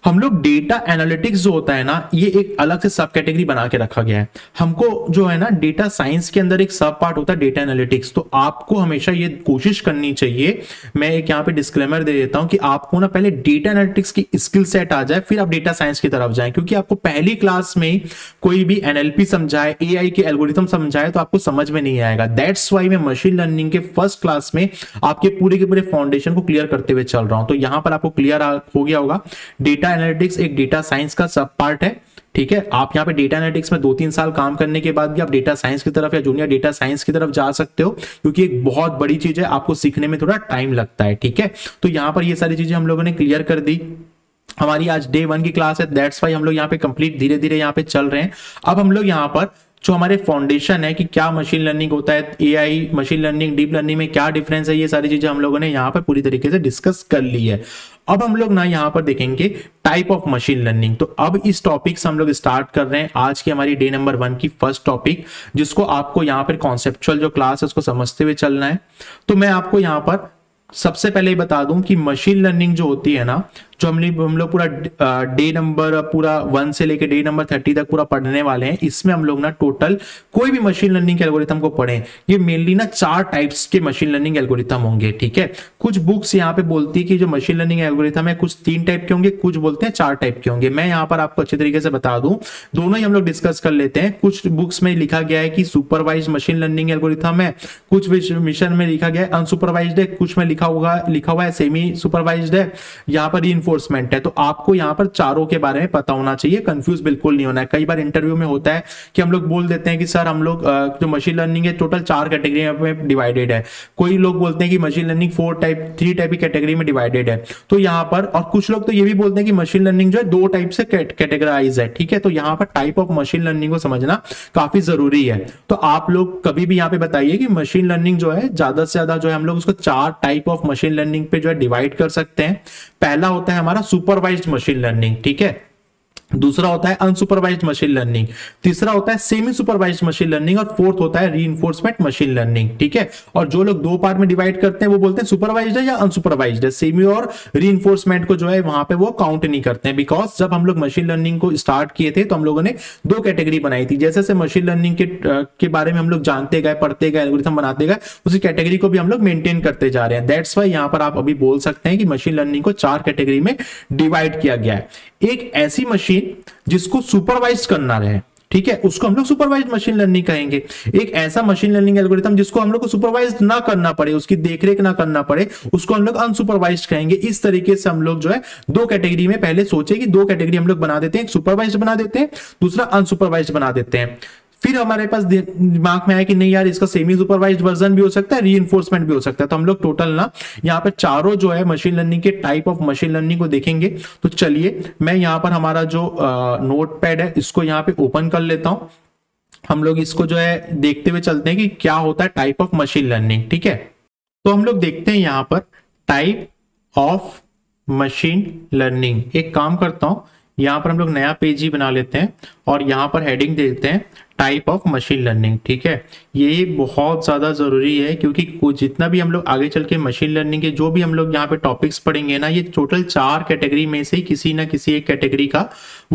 हम लोग डेटा एनालिटिक्स जो होता है ना, ये एक अलग से सब कैटेगरी बना के रखा गया है। हमको जो है ना डेटा साइंस के अंदर एक सब पार्ट होता है डेटा एनालिटिक्स। तो आपको हमेशा ये कोशिश करनी चाहिए, मैं एक यहाँ पे डिस्क्लेमर दे देता हूं कि आपको ना पहले डेटा एनालिटिक्स की स्किल सेट आ जाए, फिर आप डेटा साइंस की तरफ जाएं। क्योंकि आपको पहली क्लास में कोई भी एनएलपी समझाए, एआई के एल्गोरिथम समझाए तो आपको समझ में नहीं आएगा। दैट्स वाई मैं मशीन लर्निंग के फर्स्ट क्लास में आपके पूरे के पूरे फाउंडेशन को क्लियर करते हुए चल रहा हूं। तो यहां पर आपको क्लियर हो गया होगा, डेटा एनालिटिक्स एक डेटा साइंस का सब पार्ट है। ठीक है, आप यहाँ पे डेटा एनालिटिक्स में 2-3 साल काम करने के बाद भी आप डेटा साइंस की तरफ या जूनियर डेटा साइंस की तरफ जा सकते हो, क्योंकि एक बहुत बड़ी चीज है, आपको सीखने में थोड़ा टाइम लगता है। ठीक है, तो यहाँ पर ये सारी चीजें हम लोगों ने क्लियर कर दी। हमारी आज डे 1 की क्लास है, दैट्स वाई हम लोग यहाँ पे कंप्लीट धीरे धीरे यहाँ पे चल रहे हैं। अब हम लोग यहाँ पर जो हमारे फाउंडेशन है कि क्या मशीन लर्निंग होता है, AI, machine learning, deep learning में क्या डिफरेंस है, ये सारी चीजें हम लोगों ने यहाँ पर पूरी तरीके से डिस्कस कर ली है। अब हम लोग ना यहाँ पर देखेंगे टाइप ऑफ मशीन लर्निंग। तो अब इस टॉपिक से हम लोग स्टार्ट कर रहे हैं आज की हमारी डे नंबर 1 की फर्स्ट टॉपिक, जिसको आपको यहाँ पर कॉन्सेप्चुअल जो क्लास है उसको समझते हुए चलना है। तो मैं आपको यहाँ पर सबसे पहले बता दूं कि मशीन लर्निंग जो होती है ना, जो हम लोग पूरा डे नंबर पूरा 1 से लेके डे नंबर 30 तक पूरा पढ़ने वाले हैं, इसमें हम लोग ना टोटल कोई भी मशीन लर्निंग के एल्गोरिथम को पढ़ें, ये मेनली ना 4 टाइप्स के मशीन लर्निंग एल्गोरिथम होंगे। ठीक है, कुछ बुक्स यहाँ पे बोलती है कि जो मशीन लर्निंग एल्गोरिथम है कुछ 3 टाइप के होंगे, कुछ बोलते हैं 4 टाइप के होंगे। मैं यहाँ पर आपको अच्छे तरीके से बता दूं, दोनों ही हम लोग डिस्कस कर लेते हैं। कुछ बुक्स में लिखा गया है कि सुपरवाइज्ड मशीन लर्निंग एल्गोरिथम है, कुछ मिशन में लिखा गया है अनसुपरवाइज्ड है, कुछ में लिखा हुआ है सेमी सुपरवाइज्ड है, यहाँ पर रीइंफोर्समेंट है। तो आपको यहाँ पर चारों के बारे में पता होना चाहिए, कंफ्यूज बिल्कुल नहीं होना है। कई बार इंटरव्यू में होता है कि हम लोग बोल देते हैं कि सर हम लोग जो मशीन लर्निंग है टोटल 4 कैटेगरी में डिवाइडेड है, कोई लोग बोलते हैं कि मशीन लर्निंग 3 टाइप की कैटेगरी में डिवाइडेड है। तो यहाँ पर और कुछ लोग तो ये भी बोलते हैं कि मशीन लर्निंग जो है 2 टाइप से कैटेगराइज है। ठीक है, तो यहाँ पर टाइप ऑफ मशीन लर्निंग को समझना काफी जरूरी है। तो आप लोग कभी भी यहाँ पे बताइए कि मशीन लर्निंग जो है ज्यादा से ज्यादा जो है हम लोग उसको 4 टाइप ऑफ मशीन लर्निंग पे जो है डिवाइड कर सकते हैं। पहला होता है हमारा सुपरवाइज्ड मशीन लर्निंग, ठीक है, दूसरा होता है अनसुपरवाइज्ड मशीन लर्निंग, तीसरा होता है सेमी सुपरवाइज्ड मशीन लर्निंग और फोर्थ होता है रीइंफोर्समेंट मशीन लर्निंग। ठीक है, और जो लोग 2 पार्ट में डिवाइड करते हैं वो बोलते हैं सुपरवाइज्ड है या अनसुपरवाइज्ड है। सेमी और रीइंफोर्समेंट को जो है वहां पे वो काउंट नहीं करते हैं, बिकॉज जब हम लोग मशीन लर्निंग को स्टार्ट किए थे तो हम लोगों ने 2 कैटेगरी बनाई थी। जैसे मशीन लर्निंग के बारे में हम लोग जानते गए, पढ़ते गए, एल्गोरिथम बनाते गए, उसी कैटेगरी को भी हम लोग मेंटेन करते जा रहे हैं। दैट्स वाई यहां पर आप अभी बोल सकते हैं कि मशीन लर्निंग को 4 कैटेगरी में डिवाइड किया गया है। एक ऐसी मशीन जिसको सुपरवाइज करना रहे, ठीक है, उसको हम लोग सुपरवाइज्ड मशीन लर्निंग कहेंगे। एक ऐसा मशीन लर्निंग एल्गोरिथम जिसको हम लोग को सुपरवाइज ना करना पड़े, उसकी देखरेख ना करना पड़े, उसको हम लोग अनसुपरवाइज्ड कहेंगे। इस तरीके से हम लोग जो है 2 कैटेगरी में पहले सोचे कि 2 कैटेगरी हम लोग बना देते हैं, एक सुपरवाइज्ड बना देते हैं, दूसरा अनसुपरवाइज्ड बना देते हैं। फिर हमारे पास दिमाग में आया कि नहीं यार, इसका सेमी सुपरवाइज्ड वर्जन भी हो सकता है, रीइंफोर्समेंट भी हो सकता है। तो हम लोग टोटल ना यहाँ पे चारों जो है मशीन लर्निंग के टाइप ऑफ मशीन लर्निंग को देखेंगे। तो चलिए मैं यहाँ पर हमारा जो नोटपैड है इसको यहाँ पे ओपन कर लेता हूं। हम लोग इसको जो है देखते हुए चलते हैं कि क्या होता है टाइप ऑफ मशीन लर्निंग। ठीक है, तो हम लोग देखते हैं यहाँ पर टाइप ऑफ मशीन लर्निंग। एक काम करता हूं, यहाँ पर हम लोग नया पेज ही बना लेते हैं और यहाँ पर हेडिंग देते हैं टाइप ऑफ मशीन लर्निंग। ठीक है, ये बहुत ज्यादा जरूरी है क्योंकि जितना भी हम लोग आगे चल के मशीन लर्निंग के जो भी हम लोग यहाँ पे टॉपिक्स पढ़ेंगे ना, ये टोटल 4 कैटेगरी में से किसी ना किसी एक कैटेगरी का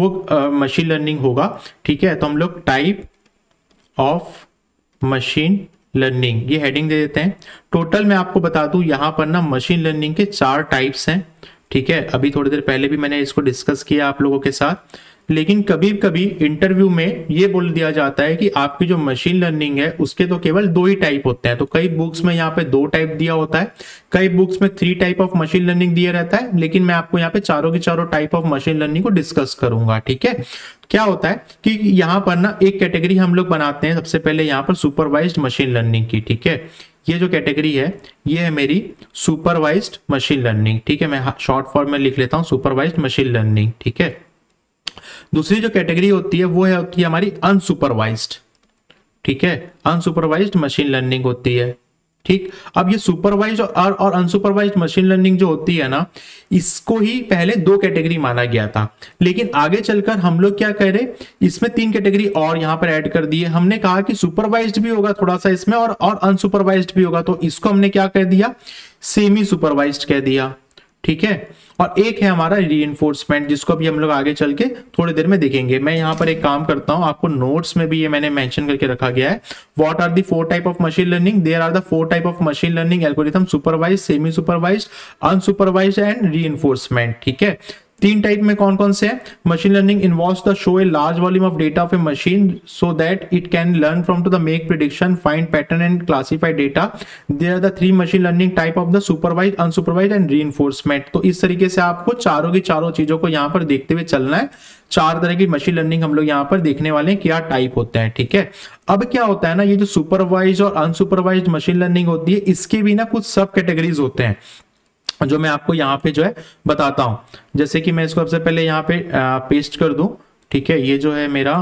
वो मशीन लर्निंग होगा। ठीक है, तो हम लोग टाइप ऑफ मशीन लर्निंग ये हेडिंग दे देते हैं। टोटल मैं आपको बता दूं यहाँ पर ना मशीन लर्निंग के 4 टाइप्स हैं। ठीक है, अभी थोड़ी देर पहले भी मैंने इसको डिस्कस किया आप लोगों के साथ, लेकिन कभी कभी इंटरव्यू में ये बोल दिया जाता है कि आपकी जो मशीन लर्निंग है उसके तो केवल 2 ही टाइप होते हैं। तो कई बुक्स में यहाँ पे 2 टाइप दिया होता है, कई बुक्स में 3 टाइप ऑफ मशीन लर्निंग दिया रहता है, लेकिन मैं आपको यहाँ पे चारों के चारों टाइप ऑफ मशीन लर्निंग को डिस्कस करूंगा। ठीक है, क्या होता है कि यहाँ पर ना एक कैटेगरी हम लोग बनाते हैं सबसे पहले यहाँ पर सुपरवाइज्ड मशीन लर्निंग की। ठीक है, ये जो कैटेगरी है ये है मेरी सुपरवाइज्ड मशीन लर्निंग। ठीक है, मैं शॉर्ट फॉर्म में लिख लेता हूँ सुपरवाइज्ड मशीन लर्निंग। ठीक है, दूसरी जो कैटेगरी होती है वो होती है हमारी अनसुपरवाइज्ड। ठीक है, अनसुपरवाइज्ड मशीन लर्निंग होती है। ठीक, अब ये सुपरवाइज्ड और अनसुपरवाइज्ड मशीन लर्निंग जो होती है ना, इसको ही पहले 2 कैटेगरी माना गया था, लेकिन आगे चलकर हम लोग क्या कह रहे, इसमें 3 कैटेगरी और यहां पर ऐड कर दिए। हमने कहा कि सुपरवाइज्ड भी होगा थोड़ा सा इसमें और अनसुपरवाइज्ड भी होगा, तो इसको हमने क्या कह दिया, सेमी सुपरवाइज्ड कह दिया। ठीक है। और एक है हमारा रीइंफोर्समेंट, जिसको भी हम लोग आगे चल के थोड़ी देर में देखेंगे। मैं यहाँ पर एक काम करता हूँ, आपको नोट्स में भी ये मैंने मेंशन करके रखा गया है। What are the 4 type of machine learning? There are the 4 type of machine learning algorithm: supervised, semi supervised, unsupervised and reinforcement. ठीक है, 3 टाइप में कौन कौन से हैं? Machine learning involves the show a large volume of data of a machine so that it can learn from to the make prediction, find pattern and classify data. There are the 3 machine learning type of the supervised, unsupervised and reinforcement. तो इस तरीके से आपको चारों की चारों चीजों को यहाँ पर देखते हुए चलना है। 4 तरह की मशीन लर्निंग हम लोग यहाँ पर देखने वाले हैं, क्या टाइप होते हैं। ठीक है, अब क्या होता है ना, ये जो सुपरवाइज्ड और अनसुपरवाइज्ड मशीन लर्निंग होती है, इसके भी ना कुछ सब कैटेगरीज होते हैं जो मैं आपको यहाँ पे जो है बताता हूं। जैसे कि मैं इसको सबसे पहले यहाँ पे पेस्ट कर दूं। ठीक है, ये जो है मेरा,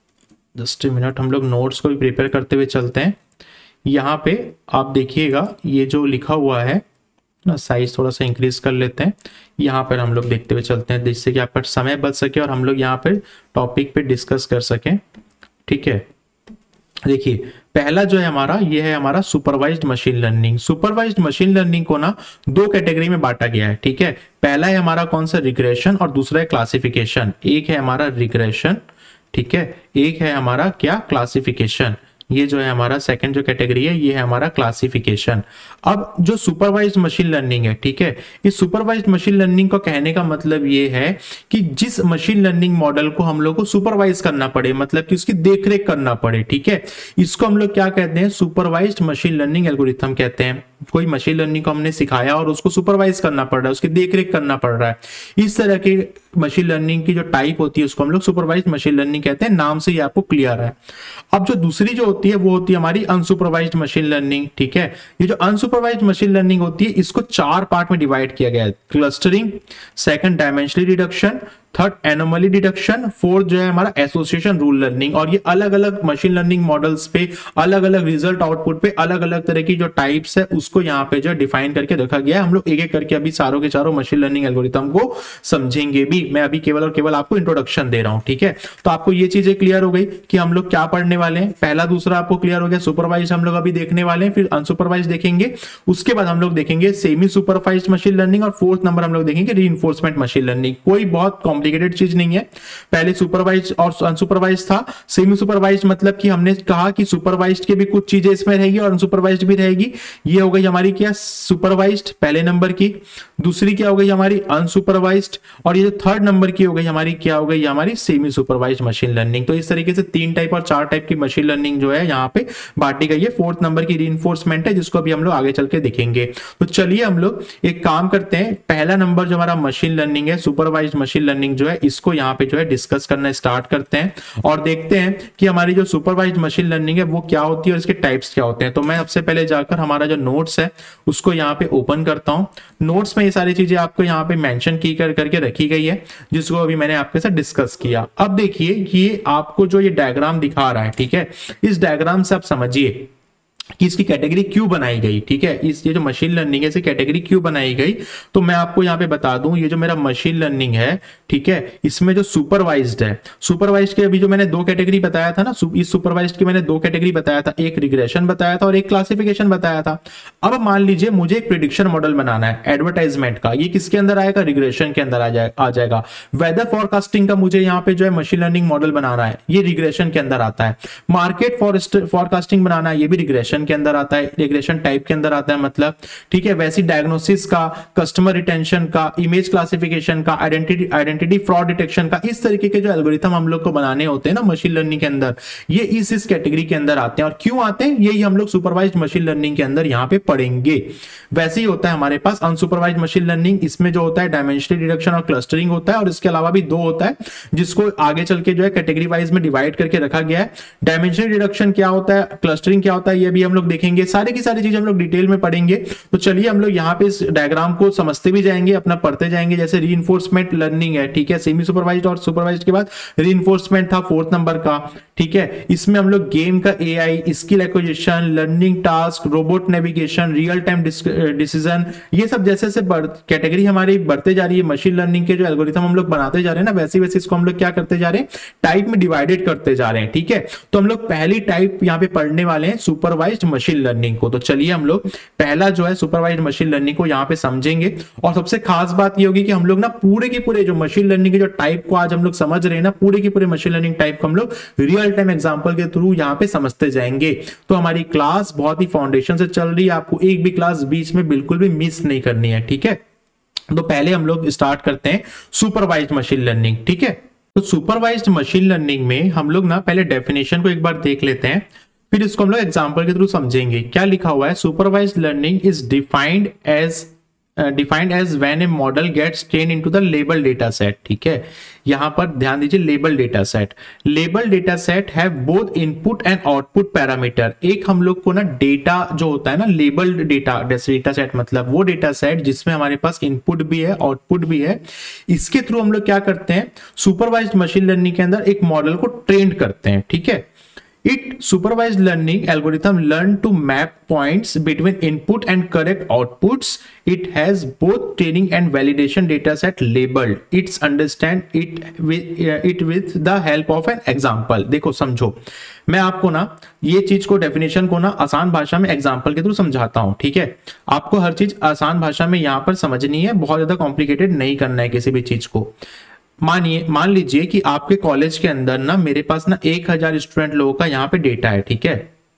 जस्ट ए मिनट, हम लोग नोट्स को भी प्रिपेयर करते हुए चलते हैं। यहाँ पे आप देखिएगा, ये जो लिखा हुआ है ना, साइज थोड़ा सा इंक्रीज कर लेते हैं। यहाँ पर हम लोग देखते हुए चलते हैं, जिससे कि आपका समय बच सके और हम लोग यहाँ पे टॉपिक पे डिस्कस कर सकें। ठीक है, देखिए पहला जो है हमारा, ये है हमारा supervised machine learning. Supervised machine learning को ना 2 कैटेगरी में बांटा गया है। ठीक है, पहला है हमारा कौन सा, रिग्रेशन, और दूसरा है क्लासिफिकेशन। एक है हमारा रिग्रेशन, ठीक है, एक है हमारा क्या, क्लासिफिकेशन। ये जो है हमारा सेकंड जो कैटेगरी है, ये है हमारा क्लासिफिकेशन। अब जो सुपरवाइज्ड मशीन लर्निंग है, ठीक है, इस सुपरवाइज्ड मशीन लर्निंग का कहने का मतलब ये है कि जिस मशीन लर्निंग मॉडल को हम लोग को सुपरवाइज करना पड़े, मतलब कि उसकी देखरेख करना पड़े। ठीक है, इसको हम लोग क्या कहते हैं, सुपरवाइज्ड मशीन लर्निंग एल्गोरिथम कहते हैं। कोई मशीन लर्निंग को हमने सिखाया और उसको सुपरवाइज करना पड़ रहा है, उसकी देखरेख करना पड़ रहा है। इस तरह के मशीन लर्निंग की जो टाइप होती है उसको हम लोग सुपरवाइज्ड मशीन लर्निंग कहते हैं। नाम से ही आपको क्लियर है। अब जो दूसरी जो होती है वो होती है हमारी अनसुपरवाइज्ड मशीन लर्निंग। ठीक है, ये जो अनसुपरवाइज्ड मशीन लर्निंग होती है, इसको 4 पार्ट में डिवाइड किया गया है: clustering, second dimensional reduction, third anomaly detection, fourth जो है हमारा एसोसिएशन रूल लर्निंग। और ये अलग अलग मशीन लर्निंग मॉडल्स पे, अलग अलग रिजल्ट आउटपुट पे, अलग अलग तरह की जो टाइप्स है उसको यहाँ पे जो डिफाइन करके रखा गया है। हम लोग एक एक करके अभी चारों के चारों मशीन लर्निंग एल्गोरिथम को समझेंगे भी। मैं अभी केवल और केवल आपको इंट्रोडक्शन दे रहा हूं। ठीक है, तो आपको ये चीजें क्लियर हो गई कि हम लोग क्या पढ़ने वाले हैं। पहला दूसरा आपको क्लियर हो गया। सुपरवाइज हम लोग अभी देखने वाले हैं, फिर अनसुपरवाइज देखेंगे, उसके बाद हम लोग देखेंगे सेमी सुपरवाइज्ड मशीन लर्निंग, और फोर्थ नंबर हम लोग देखेंगे रीइंफोर्समेंट मशीन लर्निंग। कोई बहुत कॉम्प्लिकेटेड चीज नहीं है। पहले सुपरवाइज और अनसुपरवाइज था। सेमी सुपरवाइज मतलब कि हमने कहा कि सुपरवाइज्ड के भी कुछ चीजें इसमें रहेगी और अनसुपरवाइज्ड भी रहेगी। ये हो गई हमारी क्या, सुपरवाइज्ड पहले नंबर की। दूसरी क्या हो गई हमारी, अनसुपरवाइज्ड। और ये जो थर्ड नंबर की हो गई हमारी, क्या हो गई हमारी, सेमी सुपरवाइज्ड मशीन लर्निंग। तो इस तरीके से 3 टाइप और 4 टाइप की मशीन लर्निंग जो है यहाँ पे बांटी गई है। फोर्थ नंबर की रीइंफोर्समेंट है, जिसको अभी हम लोग आगे चल के देखेंगे। तो चलिए हम लोग एक काम करते हैं, पहला नंबर जो हमारा मशीन लर्निंग है, सुपरवाइज्ड मशीन लर्निंग जो है, इसको यहाँ पे जो है डिस्कस करना स्टार्ट करते हैं और देखते हैं कि हमारी जो सुपरवाइज्ड मशीन लर्निंग है वो क्या होती है और इसके टाइप्स क्या होते हैं। तो मैं सबसे पहले जाकर हमारा जो नोट्स है उसको यहाँ पे ओपन करता हूँ। नोट्स में ये सारी चीजें आपको यहाँ पे मेंशन की करके रखी गई है, जिसको अभी मैंने आपके साथ डिस्कस किया। अब देखिए ये आपको जो ये डायग्राम दिखा रहा है, ठीक है, इस डायग्राम से आप समझिए कि इसकी कैटेगरी क्यों बनाई गई। ठीक है, इस ये जो मशीन लर्निंग है, इसकी कैटेगरी क्यों बनाई गई, तो मैं आपको यहाँ पे बता दूं, ये जो मेरा मशीन लर्निंग है, ठीक है, इसमें जो सुपरवाइज्ड है, सुपरवाइज्ड के अभी जो मैंने 2 कैटेगरी बताया था ना, इस सुपरवाइज्ड की मैंने 2 कैटेगरी बताया था, एक रिग्रेशन बताया था और एक क्लासिफिकेशन बताया था। अब मान लीजिए मुझे एक प्रिडिक्शन मॉडल बनाना है एडवर्टाइजमेंट का, ये किसके अंदर आएगा, रिग्रेशन के अंदर आ जाएगा। वेदर फॉरकास्टिंग का मुझे यहाँ पे जो है मशीन लर्निंग मॉडल बनाना है, ये रिग्रेशन के अंदर आता है। मार्केट फॉरकास्टिंग बनाना है, ये भी रिग्रेशन के अंदर आता है, रिग्रेशन टाइप के अंदर आता है मतलब। ठीक है, वैसी डायग्नोसिस का, कस्टमर रिटेंशन का, इमेज क्लासिफिकेशन का, आइडेंटिटी फ्रॉड डिटेक्शन का, इस तरीके के जो एल्गोरिथम हम लोग को बनाने होते हैं ना मशीन लर्निंग के अंदर, ये इस कैटेगरी के अंदर आते हैं। और क्यों आते हैं, यही हम लोग सुपरवाइज्ड मशीन लर्निंग के अंदर यहाँ पे पढ़ेंगे। वैसे ही होता है हमारे पास अनसुपरवाइज्ड मशीन लर्निंग, इसमें जो होता है डायमेंशनल डिडक्शन और क्लस्टरिंग होता है, और इसके अलावा भी 2 होता है जिसको आगे चल के जो है कैटेगरी वाइज में डिवाइड करके रखा गया है। डायमेंशनल डिडक्शन क्या होता है, क्लस्टरिंग क्या होता है, ये भी हम लोग देखेंगे। सारी की सारी चीजें हम लोग डिटेल में पढ़ेंगे। तो चलिए हम लोग यहाँ पे इस डायग्राम को समझते भी जाएंगे, अपना पढ़ते जाएंगे। जैसे रीइंफोर्समेंट लर्निंग है, ठीक है, सेमी सुपरवाइज्ड और सुपरवाइज्ड के बाद रीइंफोर्समेंट था 4th नंबर का। ठीक है, इसमें हम लोग गेम का AI, skill acquisition, learning task, robot navigation, real time decision, ये सब जैसे जैसे कैटेगरी हमारी बढ़ते जा रही है, मशीन लर्निंग के जो एल्गोरिथम हम लोग बनाते जा रहे हैं ना, वैसे वैसे इसको हम लोग क्या करते जा रहे हैं, टाइप में डिवाइडेड करते जा रहे हैं। ठीक है, तो हम लोग पहली टाइप यहाँ पे पढ़ने वाले हैं सुपरवाइज्ड सुपरवाइज्ड मशीन लर्निंग को। तो चलिए हम लोग पहला जो है सुपरवाइज्ड मशीन लर्निंग को यहाँ पे समझेंगे। और सबसे खास बात ये होगी कि हम लोग ना पूरे के पूरे जो मशीन लर्निंग के जो टाइप को आज हम लोग समझ रहे हैं ना, पूरे के पूरे मशीन लर्निंग टाइप को हम लोग रियल टाइम एग्जांपल के थ्रू यहाँ पे समझते जाएंगे। तो हमारी क्लास बहुत ही फाउंडेशन से चल रही है, आपको एक भी क्लास बीच में बिल्कुल भी मिस नहीं करनी है, ठीक है। तो पहले हम लोग स्टार्ट करते हैं सुपरवाइज्ड मशीन लर्निंग, ठीक है। तो सुपरवाइज्ड मशीन लर्निंग में हम लोग ना पहले डेफिनेशन को एक बार देख लेते हैं, फिर इसको हम लोग एग्जांपल के थ्रू समझेंगे। क्या लिखा हुआ है, supervised learning is defined as when a model gets train into the label data set, ठीक है। यहां पर ध्यान दीजिए, label data set. Label data set have both input and output parameter. एक हम लोग को ना डेटा जो होता है ना, लेबल्ड डेटा डेटा सेट मतलब वो डेटा सेट जिसमें हमारे पास इनपुट भी है आउटपुट भी है। इसके थ्रू हम लोग क्या करते हैं, सुपरवाइज्ड मशीन लर्निंग के अंदर एक मॉडल को ट्रेन करते हैं, ठीक है। It supervised learning algorithm learn to map points between input and correct outputs. It has both training and validation data set labeled. It's understand it with the help of an example. देखो समझो, मैं आपको ना ये चीज को definition को ना आसान भाषा में एग्जांपल के थ्रू समझाता हूं, ठीक है। आपको हर चीज आसान भाषा में यहाँ पर समझनी है, बहुत ज्यादा कॉम्प्लिकेटेड नहीं करना है किसी भी चीज को। मान लीजिए कि आपके कॉलेज के अंदर ना मेरे पास ना 1000 स्टूडेंट लोगों का यहाँ पे डेटा है, ठीक है।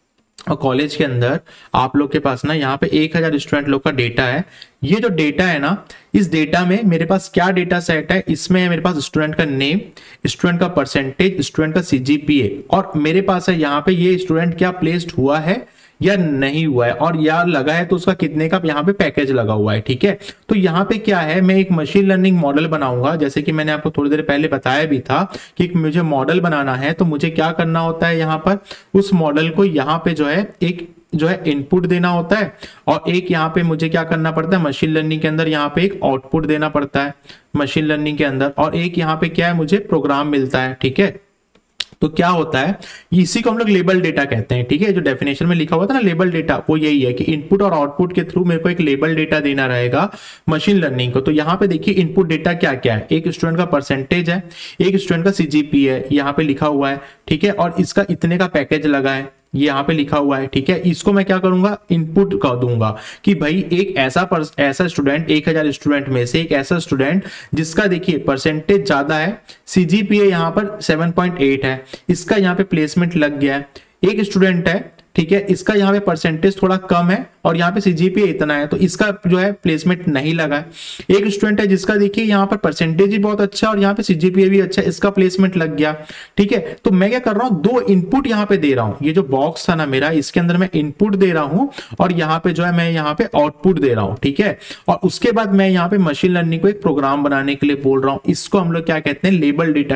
और कॉलेज के अंदर आप लोग के पास ना यहाँ पे 1000 स्टूडेंट लोग का डेटा है। ये जो डेटा है ना, इस डेटा में मेरे पास क्या डेटा सेट है, इसमें है मेरे पास स्टूडेंट का नेम, स्टूडेंट का परसेंटेज, स्टूडेंट का सीजीपीए, और मेरे पास है यहाँ पे ये स्टूडेंट क्या प्लेस्ड हुआ है या नहीं हुआ है, और या लगा है तो उसका कितने का यहाँ पे पैकेज लगा हुआ है, ठीक है। तो यहाँ पे क्या है, मैं एक मशीन लर्निंग मॉडल बनाऊंगा, जैसे कि मैंने आपको थोड़ी देर पहले बताया भी था कि मुझे मॉडल बनाना है तो मुझे क्या करना होता है, यहाँ पर उस मॉडल को यहाँ पे जो है एक जो है इनपुट देना होता है, और एक यहाँ पे मुझे क्या करना पड़ता है मशीन लर्निंग के अंदर, यहाँ पे एक आउटपुट देना पड़ता है मशीन लर्निंग के अंदर, और एक यहाँ पे क्या है मुझे प्रोग्राम मिलता है, ठीक है। तो क्या होता है, इसी को हम लोग लेबल डेटा कहते हैं, ठीक है। जो डेफिनेशन में लिखा हुआ था ना लेबल डेटा, वो यही है कि इनपुट और आउटपुट के थ्रू मेरे को एक लेबल डेटा देना रहेगा मशीन लर्निंग को। तो यहाँ पे देखिए इनपुट डेटा क्या क्या है, एक स्टूडेंट का परसेंटेज है, एक स्टूडेंट का सीजीपी है, यहाँ पे लिखा हुआ है, ठीक है, और इसका इतने का पैकेज लगा है, ये यहाँ पे लिखा हुआ है, ठीक है। इसको मैं क्या करूंगा, इनपुट कर दूंगा कि भाई एक ऐसा स्टूडेंट, 1000 स्टूडेंट में से एक ऐसा स्टूडेंट जिसका देखिए परसेंटेज ज्यादा है, सीजीपीए यहाँ पर 7.8 है, इसका यहाँ पे प्लेसमेंट लग गया है। एक स्टूडेंट है, ठीक है, इसका यहाँ पे परसेंटेज थोड़ा कम है और यहाँ पे सीजीपीए इतना है, तो इसका जो है प्लेसमेंट नहीं लगा है। एक स्टूडेंट है जिसका देखिए यहाँ पर परसेंटेज भी बहुत अच्छा है और यहाँ पे सीजीपीए भी अच्छा है, इसका प्लेसमेंट लग गया, ठीक है। तो मैं क्या कर रहा हूँ, दो इनपुट यहाँ पे दे रहा हूँ, ये जो बॉक्स था ना मेरा, इसके अंदर मैं इनपुट दे रहा हूँ और यहाँ पे जो है मैं यहाँ पे आउटपुट दे रहा हूँ, ठीक है। और उसके बाद मैं यहाँ पे मशीन लर्निंग को एक प्रोग्राम बनाने के लिए बोल रहा हूँ, इसको हम लोग क्या कहते हैं, लेबल डेटा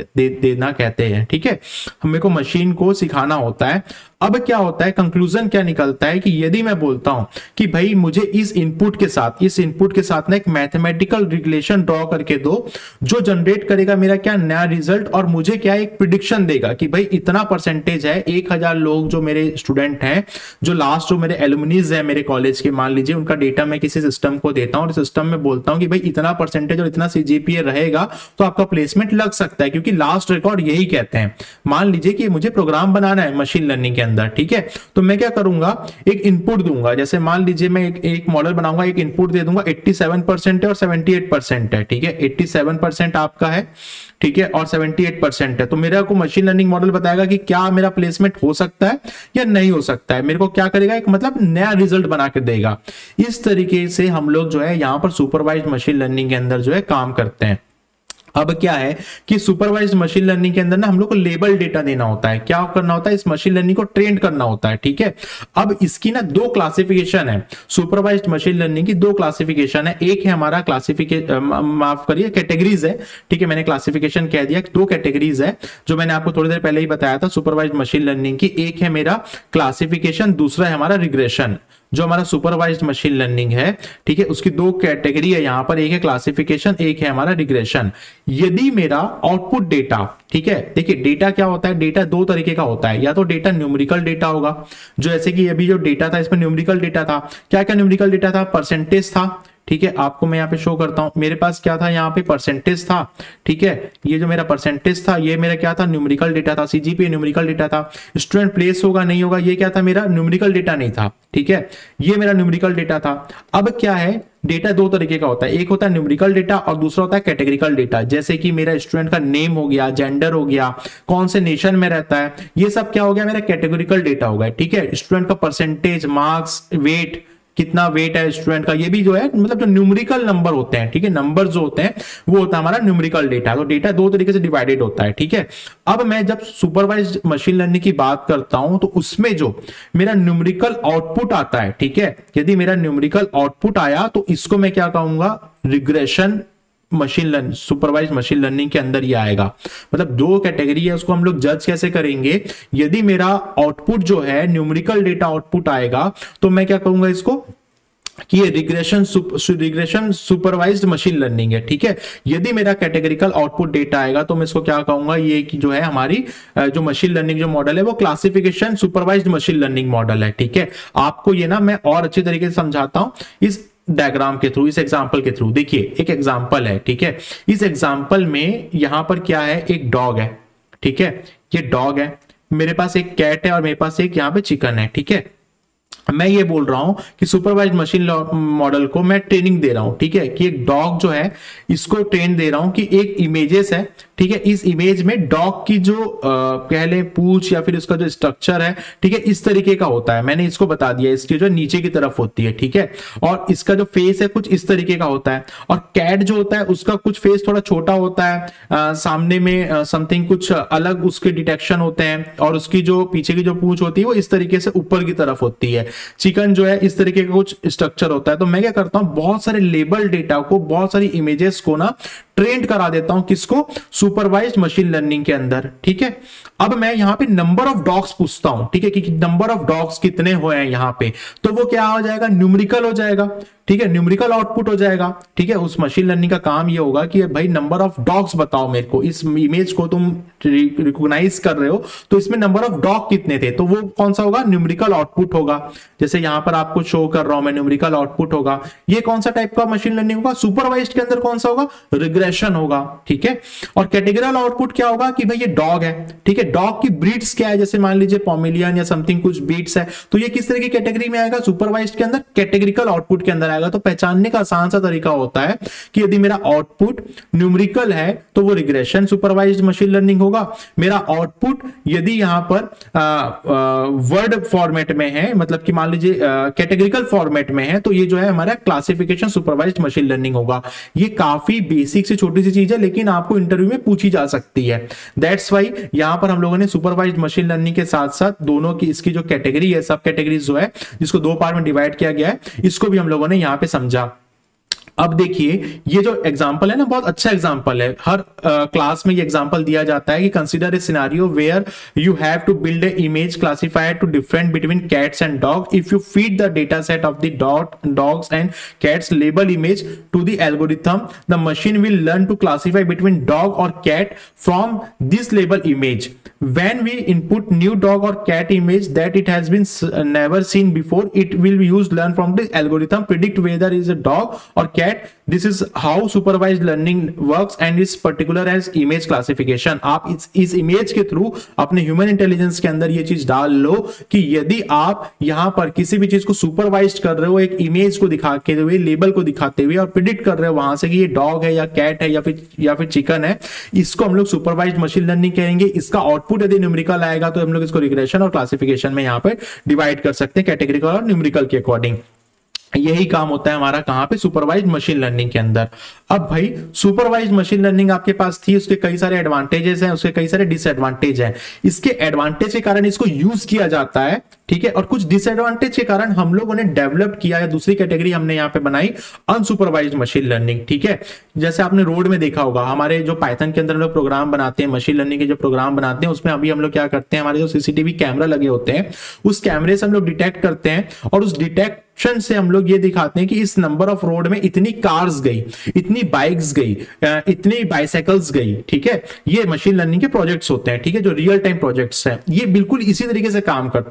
देना कहते हैं, ठीक है। हमें को मशीन को सिखाना होता है। अब क्या होता है, कंक्लूजन क्या निकलता है कि यदि मैं बोलता हूं कि भाई मुझे इस इनपुट के साथ ना एक मैथमेटिकल रिलेशन ड्रॉ करके दो जो जनरेट करेगा मेरा क्या नया रिजल्ट, और मुझे क्या एक प्रिडिक्शन देगा कि भाई इतना परसेंटेज है, 1000 लोग जो मेरे स्टूडेंट हैं, जो लास्ट जो मेरे एलुमनीज है मेरे कॉलेज के, मान लीजिए उनका डेटा मैं किसी सिस्टम को देता हूं और सिस्टम में बोलता हूं कि भाई इतना परसेंटेज और इतना सीजीपीए रहेगा तो आपका प्लेसमेंट लग सकता है, क्योंकि लास्ट रिकॉर्ड यही कहते हैं। मान लीजिए कि मुझे प्रोग्राम बनाना है मशीन लर्निंग के अंदर, ठीक है। तो मैं क्या करूंगा, एक इनपुट दूंगा, जैसे मान लीजिए मैं एक मॉडल बनाऊंगा, एक इनपुट दे दूंगा, 87% है और 78% है, ठीक है। 87% आपका है, ठीक है, और 78% है, तो मेरा को मशीन लर्निंग मॉडल बताएगा कि क्या मेरा प्लेसमेंट हो सकता है या नहीं हो सकता है। मेरे को क्या करेगा, एक मतलब नया रिजल्ट बना के देगा। इस तरीके से हम लोग जो है यहाँ पर सुपरवाइज्ड मशीन लर्निंग के अंदर जो है काम करते हैं। अब क्या है कि सुपरवाइज्ड मशीन लर्निंग के अंदर ना हम लोग को लेबल डेटा देना होता है, क्या करना होता है, इस मशीन लर्निंग को ट्रेन करना होता है, ठीक है। अब इसकी ना दो क्लासिफिकेशन है, सुपरवाइज्ड मशीन लर्निंग की दो क्लासिफिकेशन है। एक है हमारा माफ करिए कैटेगरीज है, ठीक है, मैंने क्लासिफिकेशन कह दिया, दो कैटेगरीज है जो मैंने आपको थोड़ी देर पहले ही बताया था सुपरवाइज्ड मशीन लर्निंग की। एक है मेरा क्लासिफिकेशन, दूसरा है हमारा रिग्रेशन। जो हमारा सुपरवाइज्ड मशीन लर्निंग है, ठीक है, उसकी दो कैटेगरी है यहाँ पर, एक है क्लासिफिकेशन, एक है हमारा रिग्रेशन। यदि मेरा आउटपुट डेटा, ठीक है, देखिए डेटा क्या होता है, डेटा दो तरीके का होता है, या तो डेटा न्यूमेरिकल डेटा होगा, जो ऐसे कि अभी जो डेटा था इसमें न्यूमेरिकल डेटा था, क्या क्या न्यूमेरिकल डेटा था, परसेंटेज था, ठीक है, आपको मैं यहाँ पे शो करता हूँ। मेरे पास क्या था, यहाँ पे परसेंटेज था, ठीक है, ये जो मेरा परसेंटेज था ये मेरा क्या था, न्यूमेरिकल डेटा था, सीजीपीए न्यूमेरिकल डेटा था। स्टूडेंट प्लेस होगा नहीं होगा ये क्या था, मेरा न्यूमेरिकल डेटा नहीं था, ठीक है, ये मेरा न्यूमेरिकल डेटा था। अब क्या है, डेटा दो तरीके का होता है, एक होता है न्यूमेरिकल डेटा और दूसरा होता है कैटेगरिकल डेटा। जैसे कि मेरा स्टूडेंट का नेम हो गया, जेंडर हो गया, कौन से नेशन में रहता है, ये सब क्या हो गया, मेरा कैटेगरिकल डेटा हो गया, ठीक है। स्टूडेंट का परसेंटेज, मार्क्स, वेट, कितना वेट है स्टूडेंट का, ये भी जो है मतलब जो न्यूमेरिकल नंबर होते हैं, ठीक है, नंबर जो होते हैं वो होता है हमारा न्यूमेरिकल डेटा। तो डेटा दो तरीके से डिवाइडेड होता है, ठीक है। अब मैं जब सुपरवाइज्ड मशीन लर्निंग की बात करता हूं तो उसमें जो मेरा न्यूमेरिकल आउटपुट आता है, ठीक है, यदि मेरा न्यूमेरिकल आउटपुट आया तो इसको मैं क्या कहूंगा, regression machine learning, supervised machine learning के अंदर ही आएगा। मतलब दो कैटेगरी है, उसको हम लोग जज कैसे करेंगे, यदि मेरा आउटपुट जो है न्यूमेरिकल डेटा आउटपुट आएगा तो मैं क्या कहूंगा इसको कि ये रिग्रेशन सुपरवाइज्ड मशीन लर्निंग है, ठीक है। यदि मेरा कैटेगरिकल आउटपुट डेटा आएगा तो मैं इसको क्या कहूंगा, ये कि जो है हमारी जो मशीन लर्निंग जो मॉडल है वो classification supervised machine learning model है, ठीक है। आपको ये ना मैं और अच्छी तरीके से समझाता हूं इस डायग्राम के थ्रू, इस एग्जांपल के थ्रू। देखिए एक एग्जांपल है, ठीक है, इस एग्जांपल में यहां पर क्या है, एक डॉग है, ठीक है, ये डॉग है, मेरे पास एक कैट है और मेरे पास एक यहां पे चिकन है, ठीक है। मैं ये बोल रहा हूं कि सुपरवाइज्ड मशीन मॉडल को मैं ट्रेनिंग दे रहा हूं, ठीक है, कि एक डॉग जो है इसको ट्रेन दे रहा हूं कि एक इमेजेस है, ठीक है, इस इमेज में डॉग की जो कह ले पूंछ या फिर उसका जो स्ट्रक्चर है, ठीक है, इस तरीके का होता है। मैंने इसको बता दिया, इसकी जो नीचे की तरफ होती है, ठीक है, और इसका जो फेस है कुछ इस तरीके का होता है। और कैट जो होता है उसका कुछ फेस थोड़ा छोटा होता है, सामने में समथिंग कुछ अलग उसके डिटेक्शन होते हैं, और उसकी जो पीछे की जो पूंछ होती है वो इस तरीके से ऊपर की तरफ होती है। चिकन जो है इस तरीके का कुछ स्ट्रक्चर होता है। तो मैं क्या करता हूं, बहुत सारे लेबल डेटा को, बहुत सारी इमेजेस को ना ट्रेंड करा देता हूं, किसको, सुपरवाइज्ड मशीन लर्निंग के अंदर, ठीक है। अब मैं यहां पे नंबर ऑफ डॉग्स पूछता हूं, ठीक है, कि नंबर ऑफ डॉग्स कितने हुए हैं यहां पे, तो वो क्या हो जाएगा, न्यूमेरिकल हो जाएगा, ठीक है, न्यूमेरिकल आउटपुट हो जाएगा, ठीक है। उस मशीन लर्निंग का काम ये होगा कि भाई नंबर ऑफ डॉग्स बताओ मेरे को, इस इमेज को तुम रिकॉग्नाइज कर रहे हो तो इसमें नंबर ऑफ डॉग कितने थे, तो वो कौन सा होगा, न्यूमेरिकल आउटपुट होगा। जैसे यहां पर आपको शो कर रहा हूं मैं, न्यूमेरिकल आउटपुट होगा। ये कौन सा टाइप का मशीन लर्निंग होगा, सुपरवाइज्ड के अंदर कौन सा होगा, रिग्रेशन होगा, ठीक है। और कैटेगरिकल आउटपुट क्या होगा कि भाई ये डॉग है, ठीक है, डॉग की ब्रीड्स क्या है, जैसे मान लीजिए पोमेलियन या समथिंग कुछ ब्रीड्स है, तो ये किस तरह की कैटेगरी में आएगा, सुपरवाइज्ड के अंदर कैटेगरिकल आउटपुट के अंदर आएगा। तो पहचानने का आसान सा तरीका होता है कि यदि मेरा आउटपुट न्यूमेरिकल है तो वो रिग्रेशन सुपरवाइज्ड मशीन लर्निंग होगा। मेरा आउटपुट यदि यहां पर वर्ड फॉर्मेट में है, मतलब कि मान लीजिए कैटेगरिकल फॉर्मेट में है, तो ये जो है हमारा क्लासिफिकेशन सुपरवाइज्ड मशीन लर्निंग होगा। ये काफी बेसिक से छोटी सी चीज है लेकिन आपको इंटरव्यू में पूछी जा सकती है। दैट्स वाई यहां पर हम लोगों ने सुपरवाइज्ड मशीन लर्निंग के साथ साथ दोनों की इसकी जो कैटेगरी है, सब कैटेगरीज जो है जिसको दो पार्ट में डिवाइड किया गया है, इसको भी हम लोगों ने यहां पे समझा। अब देखिए ये जो एग्जांपल है ना, बहुत अच्छा एग्जांपल है। हर क्लास में ये एग्जांपल दिया जाता है कि consider a scenario where you have to build a image classifier to different between cats and dog. If you feed the data set of the dogs and cats label image to the algorithm, the machine will learn to classify between dog और cat from this label image. When we input new dog or cat image that it has been never seen before, it will use learn from the algorithm predict whether is a dog or cat. This is how supervised learning works and is particular as image classification. आप इस image के through अपने human intelligence के अंदर ये चीज डाल लो कि यदि आप यहां पर किसी भी चीज को सुपरवाइज कर रहे हो, एक इमेज को दिखाते हुए, लेबल को दिखाते हुए और प्रिडिक्ट कर रहे हो वहां से कि ये डॉग है या कैट है या फिर चिकन है, इसको हम लोग सुपरवाइज्ड मशीन लर्निंग कहेंगे। इसका आउटपुट यदि न्यूमेरिकल आएगा तो हम लोग इसको रिग्रेशन और क्लासिफिकेशन में यहां पे डिवाइड कर सकते हैं, कैटेगरिकल और न्यूमेरिकल के अकॉर्डिंग। यही काम होता है हमारा कहां पे, सुपरवाइज्ड मशीन लर्निंग के अंदर। अब भाई सुपरवाइज्ड मशीन लर्निंग आपके पास थी, उसके कई सारे एडवांटेजेस हैं, उसके कई सारे डिसएडवांटेज हैं। इसके एडवांटेज के कारण इसको यूज किया जाता है, ठीक है, और कुछ डिसएडवांटेज के कारण हम लोगों ने डेवलप किया है। दूसरी कैटेगरी हमने यहां पे बनाई अनसुपरवाइज्ड मशीन लर्निंग, ठीक है। जैसे आपने रोड में देखा होगा, हमारे जो पाइथन के अंदर हम लोग प्रोग्राम बनाते हैं, मशीन लर्निंग के जो प्रोग्राम बनाते हैं, उसमें अभी हम लोग क्या करते हैं, हमारे जो सीसीटीवी कैमरा लगे होते हैं उस कैमरे से हम लोग डिटेक्ट करते हैं और उस डिटेक्शन से हम लोग ये दिखाते हैं कि इस नंबर ऑफ रोड में इतनी कार्स गई, इतनी बाइक्स गई, इतनी बाइसाइकिल्स गई, ठीक है। ये मशीन लर्निंग के प्रोजेक्ट्स होते हैं, ठीक है, जो रियल टाइम प्रोजेक्ट्स हैं। ये बिल्कुल इसी तरीके से काम करता है। ये कौन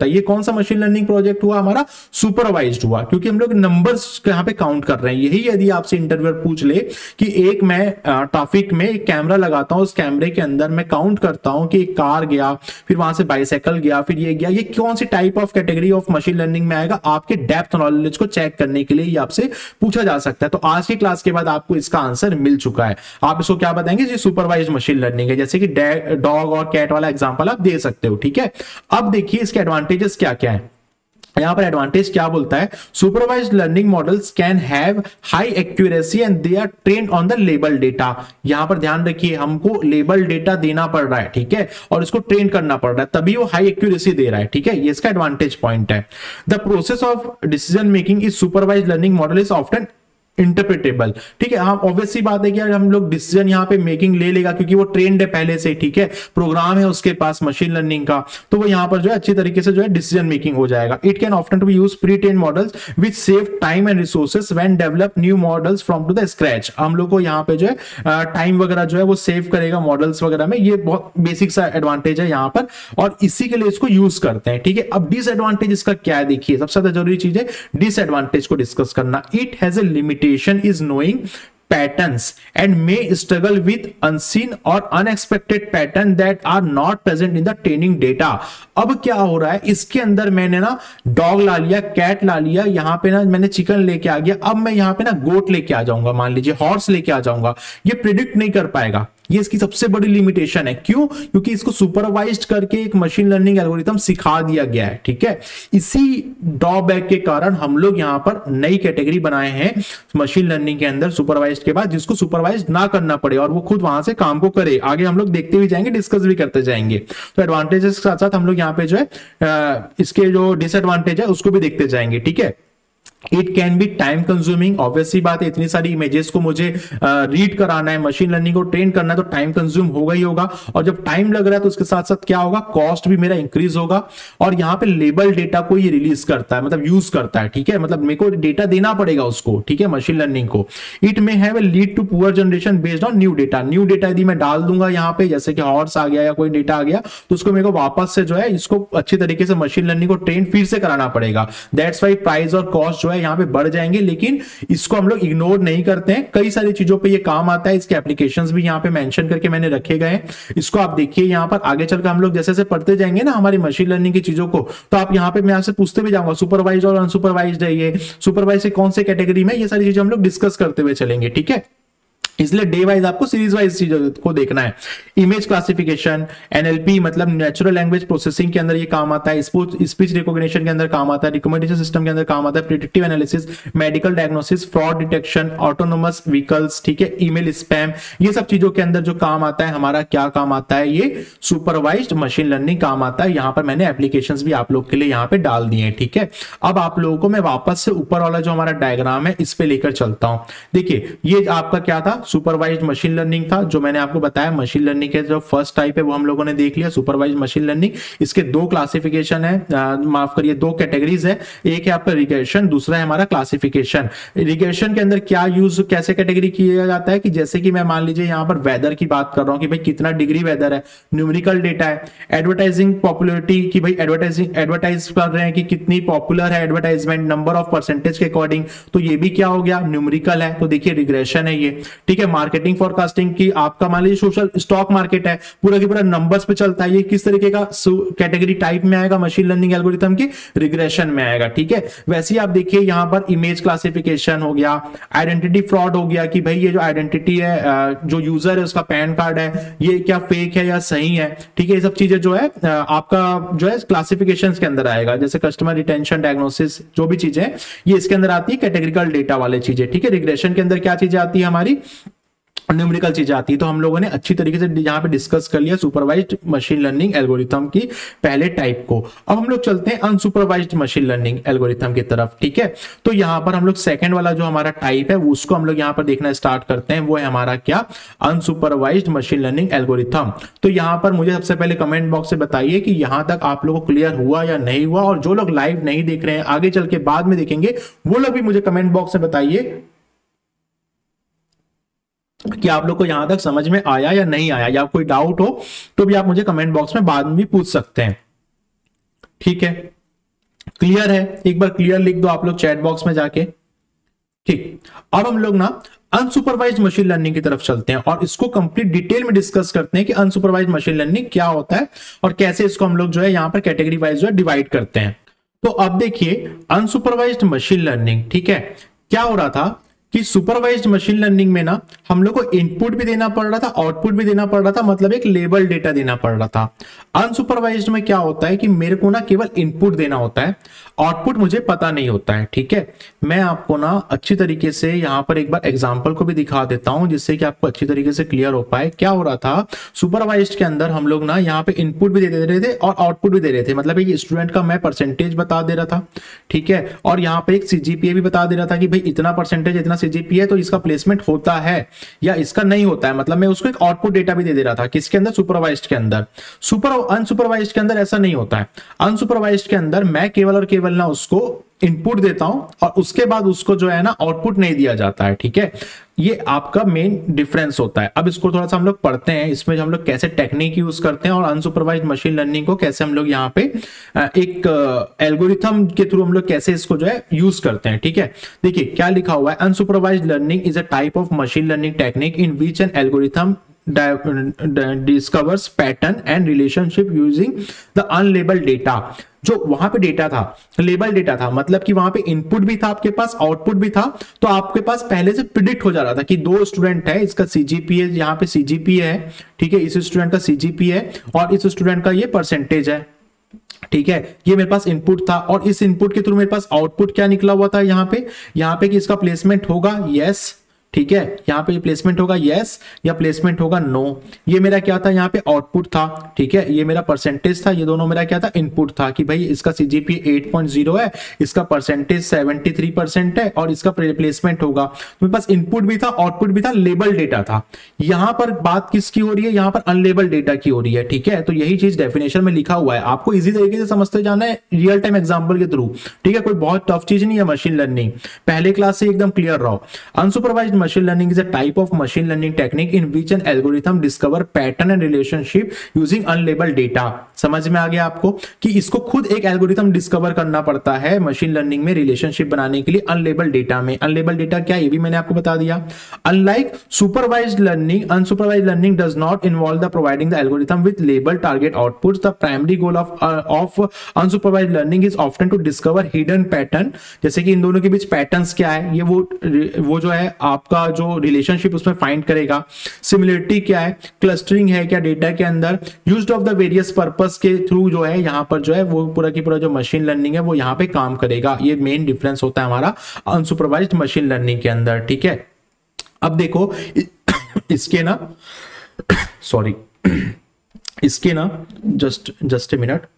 सा मशीन लर्निंग प्रोजेक्ट हुआ हमारा, सुपरवाइज्ड हुआ, क्योंकि हम लोग नंबर्स यहाँ पे काउंट कर रहे हैं। यही यदि आपसे इंटरव्यूअर पूछ ले कि एक मैं ट्रैफिक में एक कैमरा लगाता हूं, उस कैमरे के अंदर मैं काउंट करता हूं कि एक कार गया, फिर वहां से बाइसाइकिल गया, फिर ये गया, ये कौन सी type of category of machine learning में आएगा, आपके डेप्थ नॉलेज को चेक करने के लिए ये आपसे पूछा जा सकता है। तो आज की क्लास के बाद आपको इसका आंसर मिल चुका है। आप इसको क्या बताएंगे, ये सुपरवाइज्ड मशीन लर्निंग है, जैसे कि डॉग और कैट वाला एग्जांपल आप दे सकते हो। ठीक है, अब देखिए इसके एडवांटेजेस क्या क्या है। यहां पर एडवांटेज क्या बोलता है, supervised learning models can have high accuracy and they are trained on the label data. यहां पर ध्यान रखिए, हमको लेबल डेटा देना पड़ रहा है, ठीक है, और इसको ट्रेन करना पड़ रहा है, तभी वो हाई एक्यूरेसी दे रहा है। ठीक है, ये इसका एडवांटेज पॉइंट है। The process of decision making is supervised learning model is often interpretable. ठीक है, हाँ ऑब्वियस सी बात है कि हम लोग डिसीजन यहाँ पे मेकिंग ले लेगा, क्योंकि वो ट्रेंड है पहले से। ठीक है, प्रोग्राम है उसके पास मशीन लर्निंग का, तो वो यहाँ पर जो है अच्छी तरीके से जो है डिसीजन मेकिंग हो जाएगा। It can often to be use pre train models which save time and resources when develop new models from to the scratch. हम लोग को यहाँ पे जो है टाइम वगैरह जो है वो सेव करेगा मॉडल्स वगैरह में। ये बहुत बेसिक सा एडवांटेज है यहाँ पर, और इसी के लिए इसको यूज करते हैं। ठीक है, अब डिसएडवांटेज इसका क्या है, देखिए सबसे ज्यादा जरूरी चीज है डिसएडवांटेज को डिस्कस करना। It has a limitation is knowing patterns and may struggle with unseen or unexpected pattern that are not present in the training data। अब क्या हो रहा है, इसके अंदर मैंने ना डॉग ला लिया, कैट ला लिया, यहां पे ना मैंने चिकन लेके आ गया, अब मैं यहां पे ना गोट लेके आ जाऊंगा, मान लीजिए हॉर्स लेके आ जाऊंगा, ये प्रिडिक्ट नहीं कर पाएगा। ये इसकी सबसे बड़ी लिमिटेशन है। क्यों? क्योंकि इसको सुपरवाइज्ड करके एक मशीन लर्निंग एल्गोरिथम सिखा दिया गया है। ठीक है, इसी ड्रॉबैक के कारण हम लोग यहां पर नई कैटेगरी बनाए हैं मशीन लर्निंग के अंदर सुपरवाइज्ड के बाद, जिसको सुपरवाइज्ड ना करना पड़े और वो खुद वहां से काम को करे। आगे हम लोग देखते भी जाएंगे, डिस्कस भी करते जाएंगे। तो एडवांटेजेस के साथ साथ हम लोग यहाँ पे जो है इसके जो डिसएडवांटेज है उसको भी देखते जाएंगे। ठीक है, it can be time consuming, obviously बात है, इतनी सारी इमेजेस को मुझे रीड कराना है, मशीन लर्निंग को ट्रेन करना है, तो टाइम कंज्यूम होगा ही होगा। और जब टाइम लग रहा है तो उसके साथ साथ क्या होगा, कॉस्ट भी मेरा इंक्रीज होगा। और यहाँ पे लेबल डेटा को ये रिलीज करता है, मतलब यूज करता है। ठीक है, मतलब मेरे को डेटा देना पड़ेगा उसको, ठीक है, मशीन लर्निंग को। It may have lead to poor generation based on new data. New data यदि मैं डाल दूंगा यहाँ पे, जैसे कि हॉर्स आ गया या कोई डेटा आ गया, तो उसको मेरे को वापस से जो है इसको अच्छी तरीके से मशीन लर्निंग को ट्रेन फिर से कराना पड़ेगा। दैट्स वाई प्राइस और कॉस्ट जो है यहाँ पे बढ़ जाएंगे, लेकिन इसको हम लोग इग्नोर नहीं करते हैं। कई सारी चीजों पे ये काम आता है, इसके एप्लीकेशंस भी यहाँ पे मेंशन करके मैंने रखे गए हैं। इसको आप देखिए, यहाँ पर आगे चलकर हम लोग जैसे जैसे पढ़ते जाएंगे ना हमारी मशीन लर्निंग की चीजों को, तो आप यहाँ पे मैं आपसे पूछते भी जाऊंगा सुपरवाइज्ड और अनसुपरवाइज्ड है, ये सुपरवाइज्ड से कौन से कैटेगरी में, ये सारी चीजें हम लोग डिस्कस करते हुए चलेंगे। ठीक है, इसलिए डे वाइज आपको सीरीज वाइज चीजों को देखना है। इमेज क्लासिफिकेशन, एनएलपी मतलब नेचुरल लैंग्वेज प्रोसेसिंग के अंदर ये काम आता है, स्पीच रिकॉग्निशन के अंदर काम आता है, रिकमेंडेशन सिस्टम के अंदर काम आता है, predictive analysis, medical diagnosis, fraud detection, autonomous vehicles, ठीक है, ईमेल स्पैम, ये सब चीजों के अंदर जो काम आता है हमारा, क्या काम आता है, ये सुपरवाइज्ड मशीन लर्निंग काम आता है। यहाँ पर मैंने एप्लीकेशंस भी आप लोग के लिए यहाँ पे डाल दिए हैं। ठीक है, अब आप लोगों को मैं वापस से ऊपर वाला जो हमारा डायग्राम है इस पे लेकर चलता हूं। देखिए, ये आपका क्या था, सुपरवाइज्ड मशीन लर्निंग था, जो मैंने आपको बताया मशीन लर्निंग के जो फर्स्ट टाइप है वो हम लोगों ने देख लिया, सुपरवाइज्ड मशीन लर्निंग। इसके दो क्लासिफिकेशन है, माफ करिए दो कैटेगरीज है, एक है आपका रिग्रेशन, दूसरा है हमारा क्लासिफिकेशन। रिग्रेशन के अंदर क्या यूज, कैसे कैटेगरी किया जाता है कि जैसे कि मैं मान लीजिए यहाँ पर वेदर की बात कर रहा हूँ कि भाई कितना डिग्री वेदर है, न्यूमेरिकल डेटा है। एडवर्टाइजिंग पॉपुलरिटी की भाई एडवर्टाइज कर रहे हैं कि कितनी पॉपुलर है एडवर्टाइजमेंट, नंबर ऑफ परसेंटेज के अकॉर्डिंग, तो ये भी क्या हो गया, न्यूमेरिकल है, तो देखिए रिग्रेशन है ये। ठीक है, मार्केटिंग फोरकास्टिंग की आपका मान लीजिए सोशल स्टॉक मार्केट है, पूरा की पूरा नंबर्स पे चलता है, ये किस तरीके का कैटेगरी टाइप में आएगा, मशीन लर्निंग एल्गोरिथम की रिग्रेशन में आएगा। ठीक है, वैसे ही आप देखिए यहाँ पर इमेज क्लासिफिकेशन हो गया, आइडेंटिटी फ्रॉड हो गया कि भाई ये जो आइडेंटिटी है, जो यूजर है उसका पैन कार्ड है, ये क्या फेक है या सही है। ठीक है, ये सब चीजें जो है आपका जो है क्लासिफिकेशन के अंदर आएगा, जैसे कस्टमर रिटेंशन, डायग्नोसिस, जो भी चीजें ये इसके अंदर आती है, कैटेगरिकल डेटा वाले चीजें। ठीक है, रिग्रेशन के अंदर क्या चीजें आती है, हमारी न्यूमेरिकल चीजें आती है। तो हम लोगों ने अच्छी तरीके से यहाँ पे डिस्कस कर लिया सुपरवाइज्ड मशीन लर्निंग एल्गोरिथम की पहले टाइप को। अब हम लोग चलते हैं अनसुपरवाइज्ड मशीन लर्निंग एल्गोरिथम की तरफ। ठीक है, तो यहाँ पर हम लोग सेकंड वाला जो हमारा टाइप है उसको हम लोग यहाँ पर देखना स्टार्ट करते हैं, वो है हमारा क्या, अनसुपरवाइज्ड मशीन लर्निंग एल्गोरिथम। तो यहाँ पर मुझे सबसे पहले कमेंट बॉक्स से बताइए कि यहाँ तक आप लोगों को क्लियर हुआ या नहीं हुआ, और जो लोग लाइव नहीं देख रहे हैं, आगे चल के बाद में देखेंगे, वो लोग भी मुझे कमेंट बॉक्स में बताइए कि आप लोग को यहां तक समझ में आया या नहीं आया, या कोई डाउट हो तो भी आप मुझे कमेंट बॉक्स में बाद में भी पूछ सकते हैं। ठीक है, क्लियर है? एक बार क्लियर लिख दो आप लोग चैट बॉक्स में जाके। ठीक, अब हम लोग ना अनसुपरवाइज्ड मशीन लर्निंग की तरफ चलते हैं और इसको कंप्लीट डिटेल में डिस्कस करते हैं कि अनसुपरवाइज्ड मशीन लर्निंग क्या होता है और कैसे इसको हम लोग जो है यहां पर कैटेगरी वाइज जो है डिवाइड करते हैं। तो अब देखिए अनसुपरवाइज्ड मशीन लर्निंग, ठीक है, क्या हो रहा था कि सुपरवाइज्ड मशीन लर्निंग में ना हम लोग को इनपुट भी देना पड़ रहा था, आउटपुट भी देना पड़ रहा था, मतलब एक लेबल डेटा देना पड़ रहा था। अनसुपरवाइज्ड में क्या होता है कि मेरे को ना केवल इनपुट देना होता है, आउटपुट मुझे पता नहीं होता है। ठीक है, मैं आपको ना अच्छी तरीके से यहां पर एक बार एग्जांपल को भी दिखा देता हूं जिससे कि आपको अच्छी तरीके से क्लियर हो पाए। क्या हो रहा था सुपरवाइज्ड के अंदर, हम लोग ना यहाँ पे इनपुट भी दे रहे थे और आउटपुट भी दे रहे थे, मतलब ये स्टूडेंट का मैं परसेंटेज बता दे रहा था, ठीक है, और यहाँ पे एक सीजीपीए भी बता दे रहा था कि भाई इतना परसेंटेज इतना सीजीपीए है तो इसका प्लेसमेंट होता है या इसका नहीं होता है, मतलब मैं उसको एक आउटपुट डेटा भी दे रहा था। किसके अंदर? सुपरवाइज्ड के अंदर। अनसुपरवाइज्ड के अंदर ऐसा नहीं होता है। अनसुपरवाइज्ड के अंदर मैं केवल और केवल ना उसको इनपुट देता हूं और उसके बाद उसको जो है ना आउटपुट नहीं दिया जाता है। ठीक है, ये आपका मेन डिफरेंस होता है। अब इसको थोड़ा सा हम लोग पढ़ते हैं, इसमें हम लोग कैसे टेक्निक यूज करते हैं और अनसुपरवाइज्ड मशीन लर्निंग को कैसे हम लोग यहाँ पे एक एल्गोरिथम के थ्रू हम लोग कैसे इसको जो है यूज करते हैं। ठीक है, देखिए क्या लिखा हुआ है, unsupervised learning is a type of machine learning technique in which an algorithm discovers pattern and relationship using the unlabeled data। जो वहां पे डेटा था लेबल डेटा था, मतलब कि वहां पे इनपुट भी था आपके पास, आउटपुट भी था, तो आपके पास पहले से प्रिडिक्ट हो जा रहा था कि दो स्टूडेंट है, इसका सीजीपीए यहाँ पे सीजीपीए है, ठीक है, इस स्टूडेंट का सीजीपीए है और इस स्टूडेंट का ये परसेंटेज है। ठीक है, ये मेरे पास इनपुट था और इस इनपुट के थ्रू मेरे पास आउटपुट क्या निकला हुआ था यहाँ पे कि इसका प्लेसमेंट होगा यस, ठीक है, यहाँ पे प्लेसमेंट होगा यस या प्लेसमेंट होगा नो। ये मेरा क्या था, यहाँ पे आउटपुट था, ठीक है, ये मेरा परसेंटेज था, ये दोनों मेरा क्या था, इनपुट था कि भाई इसका सीजीपीए 8.0 है, इसका परसेंटेज 73% है और इसका प्लेसमेंट होगा। तो मेरे पास इनपुट भी था, आउटपुट भी था, लेबल डेटा था। यहां पर बात किसकी हो रही है, यहां पर अनलेबल डेटा की हो रही है। ठीक है, तो यही चीज डेफिनेशन में लिखा हुआ है, आपको इजी तरीके से समझते जाना है रियल टाइम एग्जाम्पल के थ्रू। ठीक है, कोई बहुत टफ चीज नहीं है मशीन लर्निंग, पहले क्लास से एकदम क्लियर रहो। Unsupervised machine learning is a type of machine learning technique in which an algorithm discover pattern and relationship using unlabeled data। समझ में आ गया आपको कि इसको खुद एक एल्गोरिथम डिस्कवर करना पड़ता है मशीन लर्निंग में रिलेशनशिप बनाने के लिए अनलेबल्ड डेटा में। अनलेबल्ड डेटा क्या, ये भी मैंने आपको बता दिया। Unlike supervised learning, unsupervised learning does not involve the providing the algorithm with label target outputs. The primary goal of unsupervised learning is often to discover hidden pattern. जैसे कि इन दोनों के बीच पैटर्न्स क्या है, ये वो जो है आपका जो रिलेशनशिप उसमें फाइंड करेगा। सिमिलरिटी क्या है, क्लस्टरिंग है क्या डेटा के अंदर, used of the various purpose के थ्रू जो है यहाँ पर जो है वो पूरा की पूरा जो मशीन लर्निंग है वो यहाँ पे काम करेगा। ये मेन डिफरेंस होता है हमारा अनसुपरवाइज्ड मशीन लर्निंग के अंदर। ठीक है, अब देखो इसके ना सॉरी इसके ना जस्ट ए मिनट,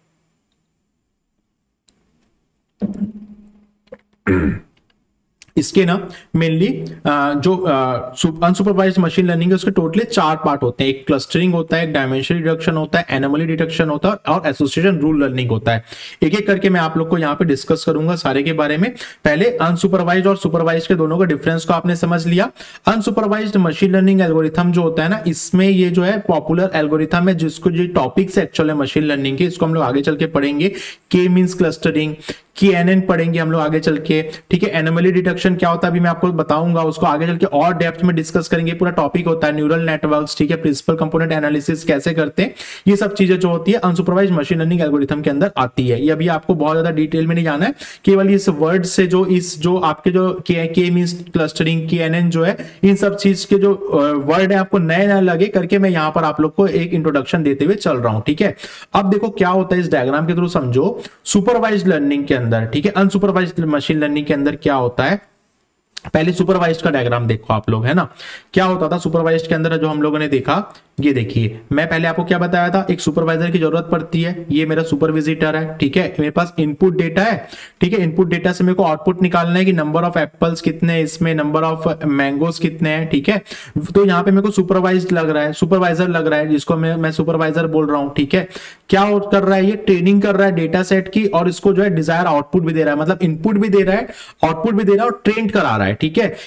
इसके ना मेनली जो अनसुपरवाइज्ड मशीन लर्निंग है उसके टोटली 4 पार्ट होते हैं। एक क्लस्टरिंग होता है, एक डायमेंशन रिडक्शन होता है, एनोमली डिटेक्शन होता है और एसोसिएशन रूल लर्निंग होता है। एक एक करके मैं आप लोग को यहाँ पे डिस्कस करूंगा सारे के बारे में। पहले अनसुपरवाइज्ड और सुपरवाइज्ड के दोनों का डिफरेंस को आपने समझ लिया। अनसुपरवाइज्ड मशीन लर्निंग एल्गोरिथम जो होता है ना, इसमें ये जो है पॉपुलर एल्गोरिथम है जिसको जो टॉपिक्स एक्चुअल है मशीन लर्निंग के, इसको हम लोग आगे चल के पढ़ेंगे। के मींस क्लस्टरिंग, KNN पढ़ेंगे हम लोग आगे चल के। ठीक है, एनोमली डिटेक्शन क्या होता है अभी मैं आपको बताऊंगा, उसको आगे चल के और डेप्थ में डिस्कस करेंगे। पूरा टॉपिक होता है न्यूरल नेटवर्क्स, ठीक है, प्रिंसिपल कंपोनेंट एनालिसिस कैसे करते हैं, ये सब चीजें जो होती है अनसुपरवाइज्ड मशीन लर्निंग एल्गोरिथम के अंदर आती है। ये अभी आपको बहुत ज्यादा डिटेल में नहीं जाना है, केवल इस वर्ड से जो आपके जो के मींस क्लस्टरिंग, KNN जो है, इन सब चीज के जो वर्ड है आपको नए नए लगे करके मैं यहाँ पर आप लोग को एक इंट्रोडक्शन देते हुए चल रहा हूं। ठीक है, अब देखो क्या होता है इस डायग्राम के थ्रू समझो। सुपरवाइज्ड लर्निंग के अंदर, ठीक है, अनसुपरवाइज्ड मशीन लर्निंग के अंदर क्या होता है, पहले सुपरवाइज्ड का डायग्राम देखो आप लोग, है ना। क्या होता था सुपरवाइज्ड के अंदर जो हम लोगों ने देखा, ये देखिए मैं पहले आपको क्या बताया था, एक सुपरवाइजर की जरूरत पड़ती है। ये मेरा सुपरविजिटर है, ठीक है, मेरे पास इनपुट डेटा है, ठीक है, इनपुट डेटा से मेरे को आउटपुट निकालना है कि नंबर ऑफ एप्पल्स कितने हैं इसमें, नंबर ऑफ मैंगोस कितने हैं। ठीक है, तो यहाँ पे मेरे को सुपरवाइज्ड लग रहा है, सुपरवाइजर लग रहा है, जिसको मैं सुपरवाइजर बोल रहा हूँ। ठीक है, क्या कर रहा है, ये ट्रेनिंग कर रहा है डेटा सेट की और इसको जो है डिजायर आउटपुट भी दे रहा है, मतलब इनपुट भी दे रहा है, आउटपुट भी दे रहा है और ट्रेन करा रहा है। ठीक है, इस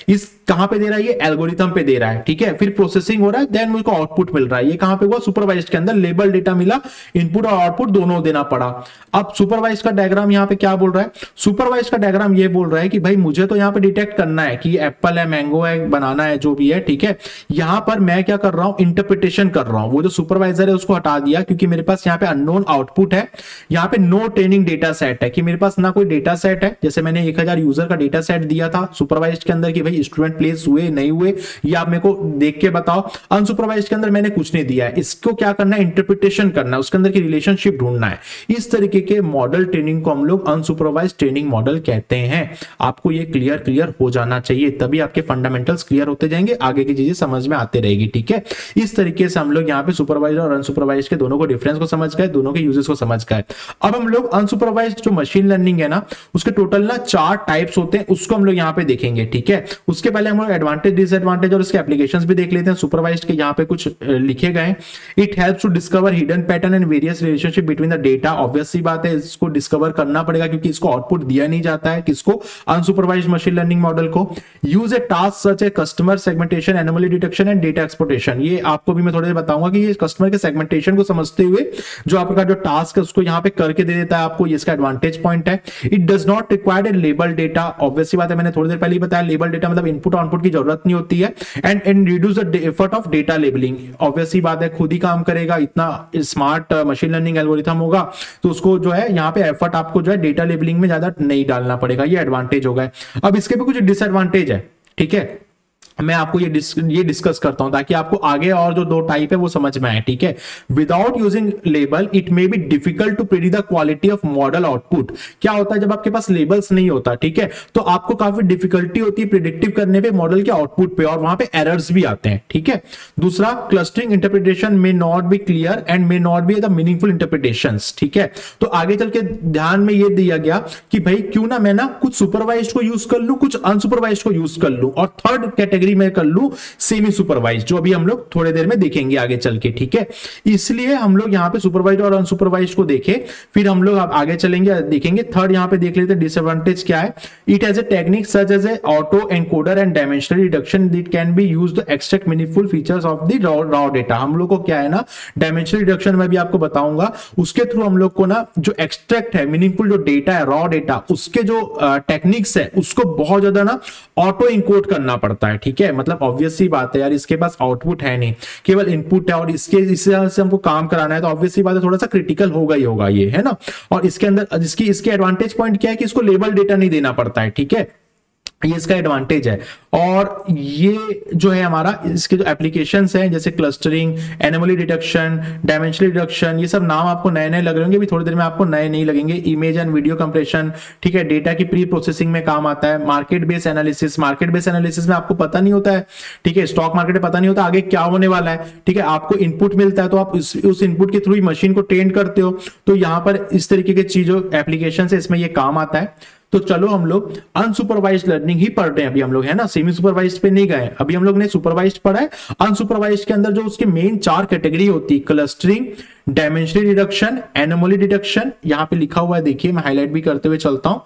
कहां पे दे रहा है, ये एल्गोरिथम पे दे रहा है, ठीक है। फिर प्रोसेसिंग हो रहा है, देन मुझको आउटपुट मिल रहा है। ये कहां पे हुआ, सुपरवाइज्ड के अंदर लेबल डेटा मिला, इनपुट और आउटपुट दोनों देना पड़ा। अब सुपरवाइज्ड का डायग्राम यहां पे क्या बोल रहा है, सुपरवाइज्ड का डायग्राम ये बोल रहा है कि भाई मुझे तो यहां पे डिटेक्ट करना है कि एप्पल है, मैंगो है, बनाना है, जो भी है, ठीक है। यहां पर मैं क्या कर रहा हूं, इंटरप्रिटेशन कर रहा हूं। वो जो सुपरवाइजर है उसको हटा दिया, क्योंकि मेरे पास यहां पे अननोन आउटपुट है, यहां पे नो ट्रेनिंग डेटा सेट है, कि मेरे पास ना कोई डेटा सेट है। जैसे मैंने 1000 यूजर का डेटा सेट दिया था सुपरवाइज्ड के अंदर कि भाई स्टूडेंट प्लेस हुए नहीं हुए, ये आप मेरे को देख के बताओ। अनसुपरवाइज्ड के अंदर मैंने कुछ नहीं दिया है, इसको क्या करना है, इंटरप्रिटेशन करना है, उसके अंदर की रिलेशनशिप ढूंढना है। इस तरीके के मॉडल ट्रेनिंग को हम लोग अनसुपरवाइज्ड ट्रेनिंग मॉडल कहते हैं। आपको ये क्लियर हो जाना चाहिए, तभी आपके फंडामेंटल्स क्लियर होते जाएंगे, आगे की चीजें समझ में आते रहेगी, ठीक है। इस तरीके से हम लोग यहाँ पे सुपरवाइजर और अनसुपरवाइज्ड के दोनों को डिफरेंस को समझ गए, दोनों के यूजेस को समझ गए। अब हम लोग अनसुपरवाइज्ड जो मशीन लर्निंग है ना, उसके टोटल ना 4 टाइप्स होते हैं, उसको हम लोग यहाँ पे देखेंगे, ठीक है। उसके पहले हम लोग एडवांटेज डिसएडवांटेज और उसके एप्लीकेशंस भी देख लेते हैं। सुपरवाइज्ड के यहाँ पे कुछ लिखे गए, it helps to discover hidden pattern and various relationship between the data. Obvious सी बात है, इसको डिस्कवर करना पड़ेगा क्योंकि इसको आउटपुट दिया नहीं जाता है, किसको, अनसुपरवाइज्ड मशीन लर्निंग मॉडल को। Use a task such a customer segmentation, anomaly detection and data exploitation. ये आपको भी मैं थोड़ी देर बताऊंगा कि ये कस्टमर के सेगमेंटेशन को समझते हुए जो आपका जो टास्क है उसको यहाँ पे करके दे देता है आपको, ये इसका एडवांटेज पॉइंट है। It does not required a label data, obvious सी बात है, मैंने थोड़ी देर पहले ही बताया, लेबल डेटा मतलब इनपुट आउटपुट की जरूरत नहीं होती है। And reduce the effort of data labelling, obvious सी बात है, खुद ही काम करेगा, इतना स्मार्ट मशीन लर्निंग एल्गोरिथम होगा तो उसको जो है यहाँ पे एफर्ट आपको जो है डेटा लेबलिंग में ज्यादा नहीं डालना पड़ेगा, ये एडवांटेज होगा। अब इसके भी कुछ डिसएडवांटेज है, ठीक है, मैं आपको ये डिस्कस करता हूं ताकि आपको आगे और जो 2 टाइप है वो समझ में आए, ठीक है। Without using label it may be difficult to predict the quality of model output. क्या होता है जब आपके पास लेबल्स नहीं होता, ठीक है, तो आपको काफी डिफिकल्टी होती है प्रिडिक्टिव करने पे मॉडल के आउटपुट पे, और वहां पे एरर्स भी आते हैं, ठीक है। दूसरा, clustering interpretation may not be clear and may not be the meaningful interpretations, ठीक है। तो आगे चल के ध्यान में ये दिया गया कि भाई क्यों ना मैं ना कुछ सुपरवाइज्ड को यूज कर लूं, कुछ अनसुपरवाइज्ड को यूज कर लूं, और थर्ड कैटेगरी में कर लूं सेमी सुपरवाइज्ड, जो अभी हम लोग थोड़ी देर में देखेंगे आगे चल के, ठीक है। इसलिए हम लोग यहां पे सुपरवाइज्ड और अनसुपरवाइज्ड को देखे, फिर हम लोग आगे चलेंगे देखेंगे। थर्ड यहां पे देख लेते हैं डिसएडवांटेज क्या है। It has a technique such as a auto encoder and dimensional reduction that can be used to extract meaningful features of the raw data. हम लोग को क्या है ना, डायमेंशनल रिडक्शन में भी आपको बताऊंगा, उसके थ्रू हम लोग को ना जो एक्सट्रैक्ट है मीनिंगफुल जो डेटा है, रॉ डेटा, उसके जो टेक्निक्स है उसको बहुत ज्यादा ना ऑटो इनकोड करना पड़ता है, ठीक है। मतलब ऑब्वियस सी बात है यार, इसके पास आउटपुट है नहीं, केवल इनपुट है, और इससे हमको काम कराना है, तो ऑब्वियस सी बात है थोड़ा सा क्रिटिकल होगा ही होगा ये, है ना। और इसके अंदर इसके एडवांटेज पॉइंट क्या है कि इसको लेबल डेटा नहीं देना पड़ता है, ठीक है, ये इसका एडवांटेज है। और ये जो है हमारा इसके जो एप्लीकेशंस हैं जैसे clustering, anomaly detection, dimensional reduction, ये सब नाम आपको नए नए लग रहे होंगे, भी थोड़ी देर में आपको नए नहीं लगेंगे। इमेज एंड वीडियो कंप्रेशन, ठीक है, डेटा की प्री प्रोसेसिंग में काम आता है। Market based analysis, market based analysis में आपको पता नहीं होता है, ठीक है, स्टॉक मार्केट में पता नहीं होता आगे क्या होने वाला है, ठीक है, आपको इनपुट मिलता है तो आप उस इनपुट के थ्रू ही मशीन को ट्रेन करते हो, तो यहां पर इस तरीके की चीजों एप्लीकेशन है, इसमें ये काम आता है। तो चलो हम लोग अनसुपरवाइज्ड लर्निंग ही पढ़ रहे हैं अभी हम लोग, है ना, सेमी सुपरवाइज्ड पे नहीं गए अभी, हम लोग ने सुपरवाइज्ड पढ़ा है। अनसुपरवाइज्ड के अंदर जो उसके मेन 4 कैटेगरी होती है, clustering, dimensional reduction, anomaly detection, यहां पे लिखा हुआ है, देखिए मैं हाईलाइट भी करते हुए चलता हूं।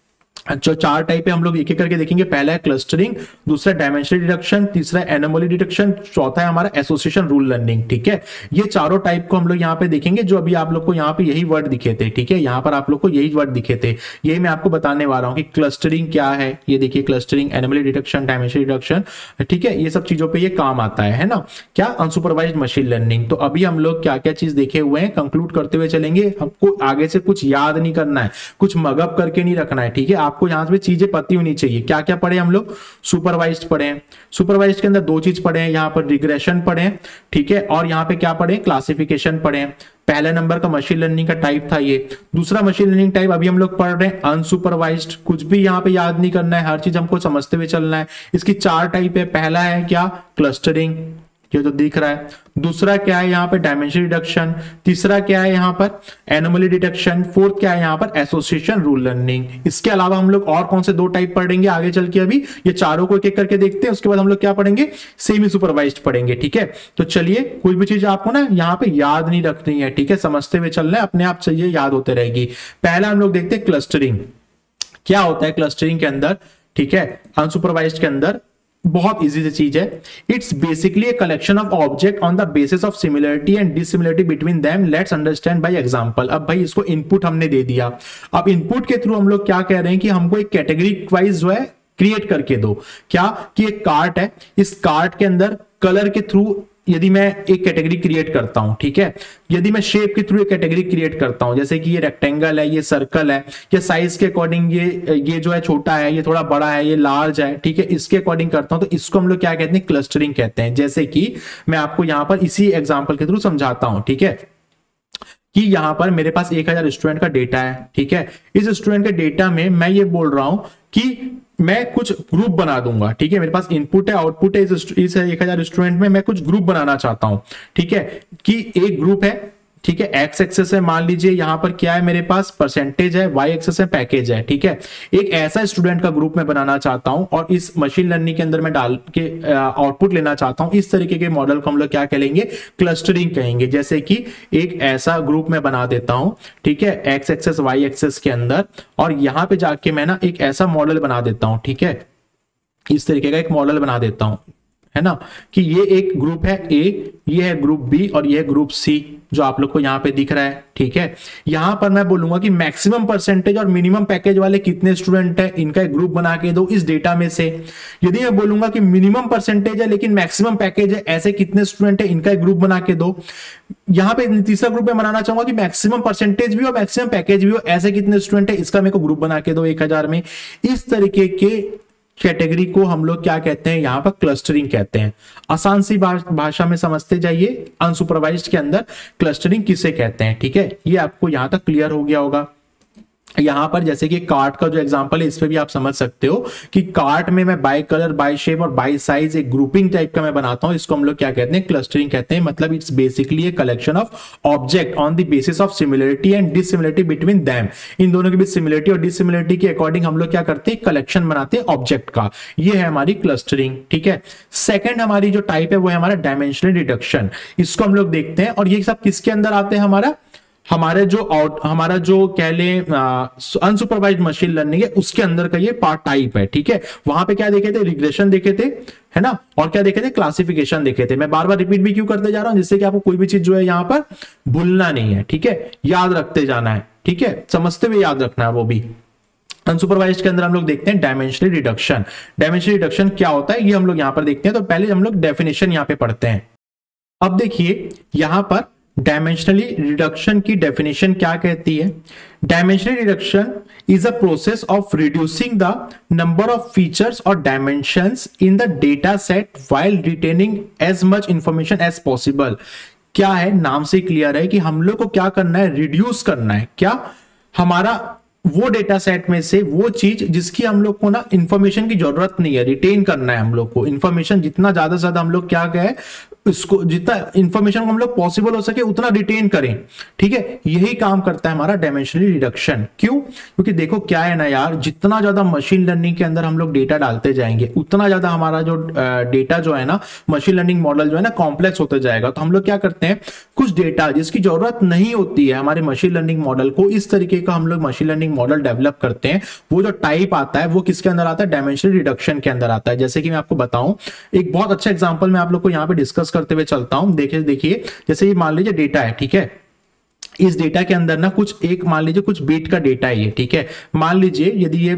जो 4 टाइप है हम लोग एक एक करके देखेंगे। पहला है क्लस्टरिंग, दूसरा डायमेंशनल डिटेक्शन, तीसरा एनोमली डिटेक्शन, चौथा है हमारा एसोसिएशन रूल लर्निंग, ठीक है। ये चारों टाइप को हम लोग यहाँ पे देखेंगे, जो अभी आप लोग को यहाँ पे यही वर्ड दिखे थे, ठीक है, यहाँ पर आप लोग को यही वर्ड दिखे थे, यही मैं आपको बताने वाला हूँ कि क्लस्टरिंग क्या है। ये देखिए clustering, anomaly detection, dimensional detection, ठीक है, ये सब चीजों पर ये काम आता है ना, क्या, अनसुपरवाइज्ड मशीन लर्निंग। तो अभी हम लोग क्या क्या चीज देखे हुए हैं, कंक्लूड करते हुए चलेंगे। हमको आगे से कुछ याद नहीं करना है, कुछ मगअप करके नहीं रखना है, ठीक है। आपको यहां पे चीजें पता होनी चाहिए। क्या क्या पढ़े हम लोग, सुपरवाइज्ड पढ़े, सुपरवाइज्ड के अंदर 2 चीज पढ़े हैं, यहां पर रिग्रेशन पढ़े, ठीक है, और यहां पे क्या पढ़े, क्लासिफिकेशन पढ़े। पहले नंबर का मशीन लर्निंग का टाइप था ये। दूसरा मशीन लर्निंग टाइप अभी हम लोग पढ़ रहे हैं अनसुपरवाइज्ड, कुछ भी यहां पे याद नहीं करना है, हर चीज हमको समझते हुए चलना है। इसकी 4 टाइप है। पहला है क्या, क्लस्टरिंग, ये तो दिख रहा है। दूसरा क्या है यहाँ पर, डायमेंशनल रिडक्शन। तीसरा क्या है यहाँ पर, एनोमली डिटेक्शन। फोर्थ क्या है यहाँ पर, एसोसिएशन रूल लर्निंग। इसके अलावा हम लोग और कौन से 2 टाइप पढ़ेंगे आगे चल के, अभी ये चारों को एक एक करके देखते हैं। उसके बाद हम लोग क्या पढ़ेंगे, सेमी सुपरवाइज्ड पढ़ेंगे, ठीक है। तो चलिए, कोई भी चीज आपको ना यहाँ पे याद नहीं रखनी है, ठीक है, समझते हुए चलना है, अपने आप चाहिए याद होते रहेगी। पहला हम लोग देखते हैं क्लस्टरिंग। क्या होता है क्लस्टरिंग के अंदर, ठीक है, अनसुपरवाइज्ड के अंदर बहुत इजी सी चीज है। It's basically a collection of object on the basis of similarity and dissimilarity between them. Let's understand by example. अब भाई इसको इनपुट हमने दे दिया, अब इनपुट के थ्रू हम लोग क्या कह रहे हैं कि हमको एक कैटेगरी वाइज जो है क्रिएट करके दो। क्या कि एक कार्ट है, इस कार्ट के अंदर कलर के थ्रू यदि मैं एक कैटेगरी क्रिएट करता हूं, ठीक है, यदि मैं शेप के थ्रू एक कैटेगरी क्रिएट करता हूं, जैसे कि ये रेक्टेंगल है, ये सर्कल है, या साइज के अकॉर्डिंग ये जो है छोटा है, ये थोड़ा बड़ा है, ये लार्ज है, ठीक है, इसके अकॉर्डिंग करता हूं, तो इसको हम लोग क्या कहते हैं, क्लस्टरिंग कहते हैं। जैसे कि मैं आपको यहां पर इसी एग्जाम्पल के थ्रू समझाता हूं, ठीक है, कि यहां पर मेरे पास 1000 स्टूडेंट का डेटा है, ठीक है, इस स्टूडेंट के डेटा में मैं ये बोल रहा हूं कि मैं कुछ ग्रुप बना दूंगा, ठीक है, मेरे पास इनपुट है, आउटपुट है, इस 1000 स्टूडेंट में मैं कुछ ग्रुप बनाना चाहता हूं, ठीक है, कि एक ग्रुप है, ठीक है, एक्स एक्सेस है, मान लीजिए यहां पर क्या है मेरे पास परसेंटेज है, वाई एक्सेस है पैकेज है, ठीक है, एक ऐसा स्टूडेंट का ग्रुप में बनाना चाहता हूं और इस मशीन लर्निंग के अंदर मैं डाल के आउटपुट लेना चाहता हूं। इस तरीके के मॉडल को हम लोग क्या कहेंगे, क्लस्टरिंग कहेंगे। जैसे कि एक ऐसा ग्रुप में बना देता हूं, ठीक है, एक्स एक्सेस वाई एक्सेस के अंदर, और यहां पे जाके मैं ना एक ऐसा मॉडल बना देता हूं, ठीक है, इस तरीके का एक मॉडल बना देता हूं, है ना, कि ये एक ग्रुप है ए, ये है ग्रुप बी और ये है ग्रुप सी, जो आप लोग को यहां पे दिख रहा है, ठीक है। यहां पर मैं बोलूंगा कि मैक्सिमम परसेंटेज और मिनिमम पैकेज वाले कितने स्टूडेंट है, इनका एक ग्रुप बना के दो इस डेटा में से। यदि मैं बोलूंगा कि मिनिमम परसेंटेज है लेकिन मैक्सिमम पैकेज है, ऐसे कितने स्टूडेंट है, इनका एक ग्रुप बना के दो। यहां पे तीसरा ग्रुप में बनाना चाहूंगा कि मैक्सिमम परसेंटेज भी हो मैक्सिमम पैकेज भी हो, ऐसे कितने स्टूडेंट है, इसका मेरे को ग्रुप बना के दो 1000 में। इस तरीके के कैटेगरी को हम लोग क्या कहते हैं, यहां पर क्लस्टरिंग कहते हैं। आसान सी भाषा में समझते जाइए, अनसुपरवाइज्ड के अंदर क्लस्टरिंग किसे कहते हैं, ठीक है, ये आपको यहां तक क्लियर हो गया होगा। यहां पर जैसे कि कार्ट का जो एग्जांपल है, इस पे भी आप समझ सकते हो कि कार्ट में मैं बाय कलर, बाय शेप और बाय साइज एक ग्रुपिंग टाइप का मैं बनाता हूं, इसको हम लोग क्या कहते हैं, क्लस्टरिंग कहते हैं। मतलब it's basically a collection of object on the basis of similarity and dissimilarity between them. इन दोनों के बीच सिमिलरिटी और डिसिमिलरिटी के अकॉर्डिंग हम लोग क्या करते हैं, कलेक्शन बनाते हैं ऑब्जेक्ट का। ये है हमारी क्लस्टरिंग, ठीक है। सेकेंड हमारी जो टाइप है वो है हमारा डायमेंशनल रिडक्शन। इसको हम लोग देखते हैं, और ये सब किसके अंदर आते हैं, हमारा जो कह लें अनसुपरवाइज्ड मशीन लर्निंग है, उसके अंदर का ये पार्ट टाइप है, ठीक है। वहां पे क्या देखे थे, रिग्रेशन देखे थे, है ना, और क्या देखे थे, क्लासिफिकेशन देखे थे। मैं बार बार रिपीट भी क्यों करते जा रहा हूं, जिससे कि आपको कोई भी चीज जो है यहां पर भूलना नहीं है, ठीक है, याद रखते जाना है, ठीक है, समझते हुए याद रखना है वो भी। अनसुपरवाइज्ड के अंदर हम लोग देखते हैं डायमेंशनल रिडक्शन। डायमेंशनल रिडक्शन क्या होता है, ये हम लोग यहां पर देखते हैं। तो पहले हम लोग डेफिनेशन यहां पे पढ़ते हैं। अब देखिए यहां पर डायमेंशनली रिडक्शन की डेफिनेशन क्या कहती है। Dimensional reduction is a process of reducing the number of features और dimensions in the data set while retaining as much information as possible. क्या है, नाम से क्लियर है कि हम लोग को क्या करना है, रिड्यूस करना है। क्या, हमारा वो डेटा सेट में से वो चीज जिसकी हम लोग को ना इंफॉर्मेशन की जरूरत नहीं है, रिटेन करना है हम लोग को। इंफॉर्मेशन जितना ज्यादा से ज्यादा हम लोग क्या कहें, इसको जितना इंफॉर्मेशन को हम लोग पॉसिबल हो सके उतना रिटेन करें, ठीक है। यही काम करता है हमारा डायमेंशनल रिडक्शन। क्यों, क्योंकि देखो क्या है ना यार, जितना ज्यादा मशीन लर्निंग के अंदर हम लोग डेटा डालते जाएंगे, उतना ज्यादा हमारा जो डेटा जो है ना, मशीन लर्निंग मॉडल जो है ना, कॉम्प्लेक्स होते जाएगा। तो हम लोग क्या करते हैं, कुछ डेटा जिसकी जरूरत नहीं होती है हमारे मशीन लर्निंग मॉडल को, इस तरीके का हम लोग मशीन लर्निंग मॉडल डेवलप करते हैं। वो जो टाइप आता है वो किसके अंदर आता है, डायमेंशनल रिडक्शन के अंदर आता है। जैसे कि मैं आपको बताऊं, एक बहुत अच्छा एग्जांपल मैं आप लोग को यहां पे डिस्कस करते हुए चलता हूं। देखिए जैसे ये मान लीजिए डेटा है, ठीक है, इस डेटा के अंदर ना कुछ एक मान लीजिए कुछ बीट का डेटा है ये, ठीक है। मान लीजिए यदि ये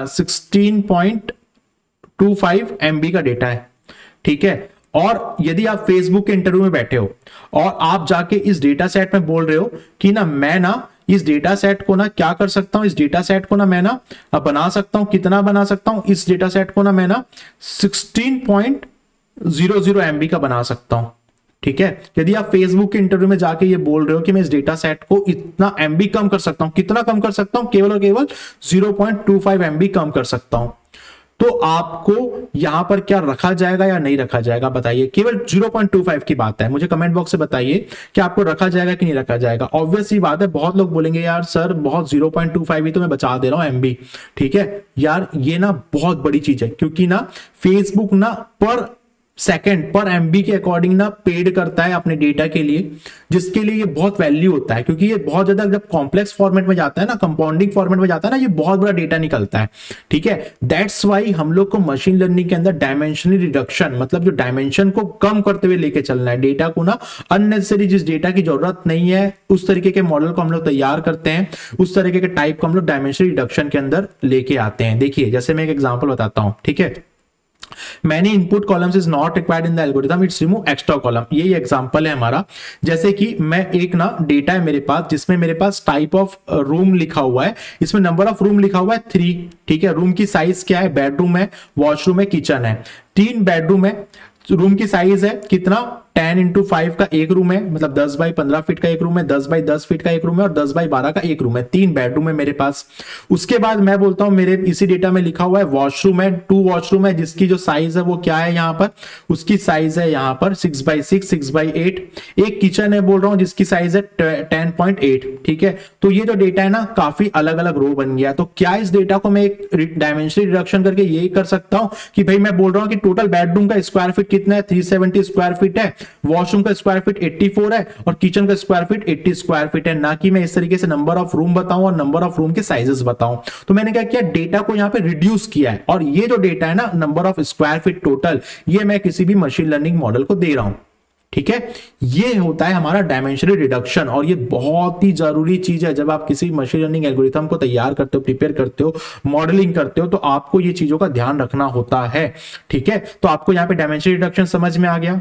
16.25 MB का डेटा है, ठीक है, और यदि आप फेसबुक के इंटरव्यू में बैठे हो और आप जाके इस डेटा सेट में बोल रहे हो कि ना मैं ना इस डेटा सेट को ना क्या कर सकता हूं, इस डेटा सेट को ना मैं ना बना सकता हूं, कितना बना सकता हूं, इस डेटा सेट को ना मैं ना 16.00 MB का बना सकता हूं, ठीक है। यदि आप फेसबुक के इंटरव्यू में जाके ये बोल रहे हो कि मैं इस डेटा सेट को इतना MB कम कर सकता हूं, कितना कम कर सकता हूं, केवल और केवल 0.25 MB कम कर सकता हूं, तो आपको यहां पर क्या रखा जाएगा या नहीं रखा जाएगा, बताइए। केवल 0.25 की बात है, मुझे कमेंट बॉक्स से बताइए कि आपको रखा जाएगा कि नहीं रखा जाएगा। ऑब्वियस ही बात है, बहुत लोग बोलेंगे यार सर बहुत 0.25 ही तो मैं बचा दे रहा हूं MB, ठीक है। यार ये ना बहुत बड़ी चीज है, क्योंकि ना फेसबुक ना पर सेकंड पर एमबी के अकॉर्डिंग ना पेड करता है अपने डेटा के लिए, जिसके लिए ये बहुत वैल्यू होता है, क्योंकि ये बहुत ज्यादा जब कॉम्प्लेक्स फॉर्मेट में जाता है ना, कंपाउंडिंग फॉर्मेट में जाता है ना, ये बहुत बड़ा डेटा निकलता है। ठीक है, दैट्स वाई हम लोग को मशीन लर्निंग के अंदर डायमेंशनल रिडक्शन, मतलब जो डायमेंशन को कम करते हुए लेके चलना है, डेटा को ना अननेसेसरी जिस डेटा की जरूरत नहीं है उस तरीके के मॉडल को हम लोग तैयार करते हैं, उस तरीके के टाइप को हम लोग डायमेंशनल रिडक्शन के अंदर लेके आते हैं। देखिए जैसे मैं एक एग्जांपल बताता हूं, ठीक है, many input columns is not required in the algorithm, it's remove extra column। यही एग्जांपल है हमारा। जैसे कि मैं एक ना डेटा है मेरे पास, जिसमें मेरे पास टाइप ऑफ रूम लिखा हुआ है, इसमें नंबर ऑफ रूम लिखा हुआ है 3। ठीक है, रूम की साइज क्या है, बेडरूम है, वॉशरूम है, किचन है, 3 बेडरूम है। रूम की साइज है कितना, 10 into 5 का एक रूम है, मतलब 10 बाई 15 फीट का एक रूम है, 10 बाई 10 फीट का एक रूम है और 10 बाई 12 का एक रूम है। 3 बेडरूम है मेरे पास। उसके बाद मैं बोलता हूं मेरे इसी डेटा में लिखा हुआ है वॉशरूम है, 2 वॉशरूम है, जिसकी जो साइज है वो क्या है, यहां पर उसकी साइज है यहां पर 6 बाई 6, 6 बाई 8। एक किचन है बोल रहा हूं जिसकी साइज है 10.8। ठीक है, तो ये जो डेटा है ना काफी अलग अलग रो बन गया। तो क्या इस डेटा को मैं एक डायमेंशनल रिडक्शन करके यही कर सकता हूं कि भाई मैं बोल रहा हूं कि टोटल बेडरूम का स्क्वायर फीट कितना है, 370 स्क्वायर फीट है, वॉशरूम का स्क्वायर फीट 84 है और किचन का स्क्वायर फीट 80 स्क्वायर फीट है, ना कि मैं इस तरीके से नंबर ऑफ रूम बताऊं और नंबर ऑफ रूम के साइजेस बताऊं। तो मैंने क्या किया, डेटा को यहां पे रिड्यूस किया है, और ये जो डेटा है ना number of square feet total, ये मैं किसी भी मशीन लर्निंग मॉडल को दे रहा हूं। ठीक है, ये होता है हमारा डायमेंशनल रिडक्शन, और ये बहुत ही जरूरी चीज है। जब आप किसी मशीन लर्निंग एल्गोरिथम को तैयार करते हो, प्रिपेयर करते हो, मॉडलिंग करते हो, तो आपको ये चीजों का ध्यान रखना होता है। ठीक है, तो आपको यहां पे डायमेंशनल रिडक्शन समझ में आ गया।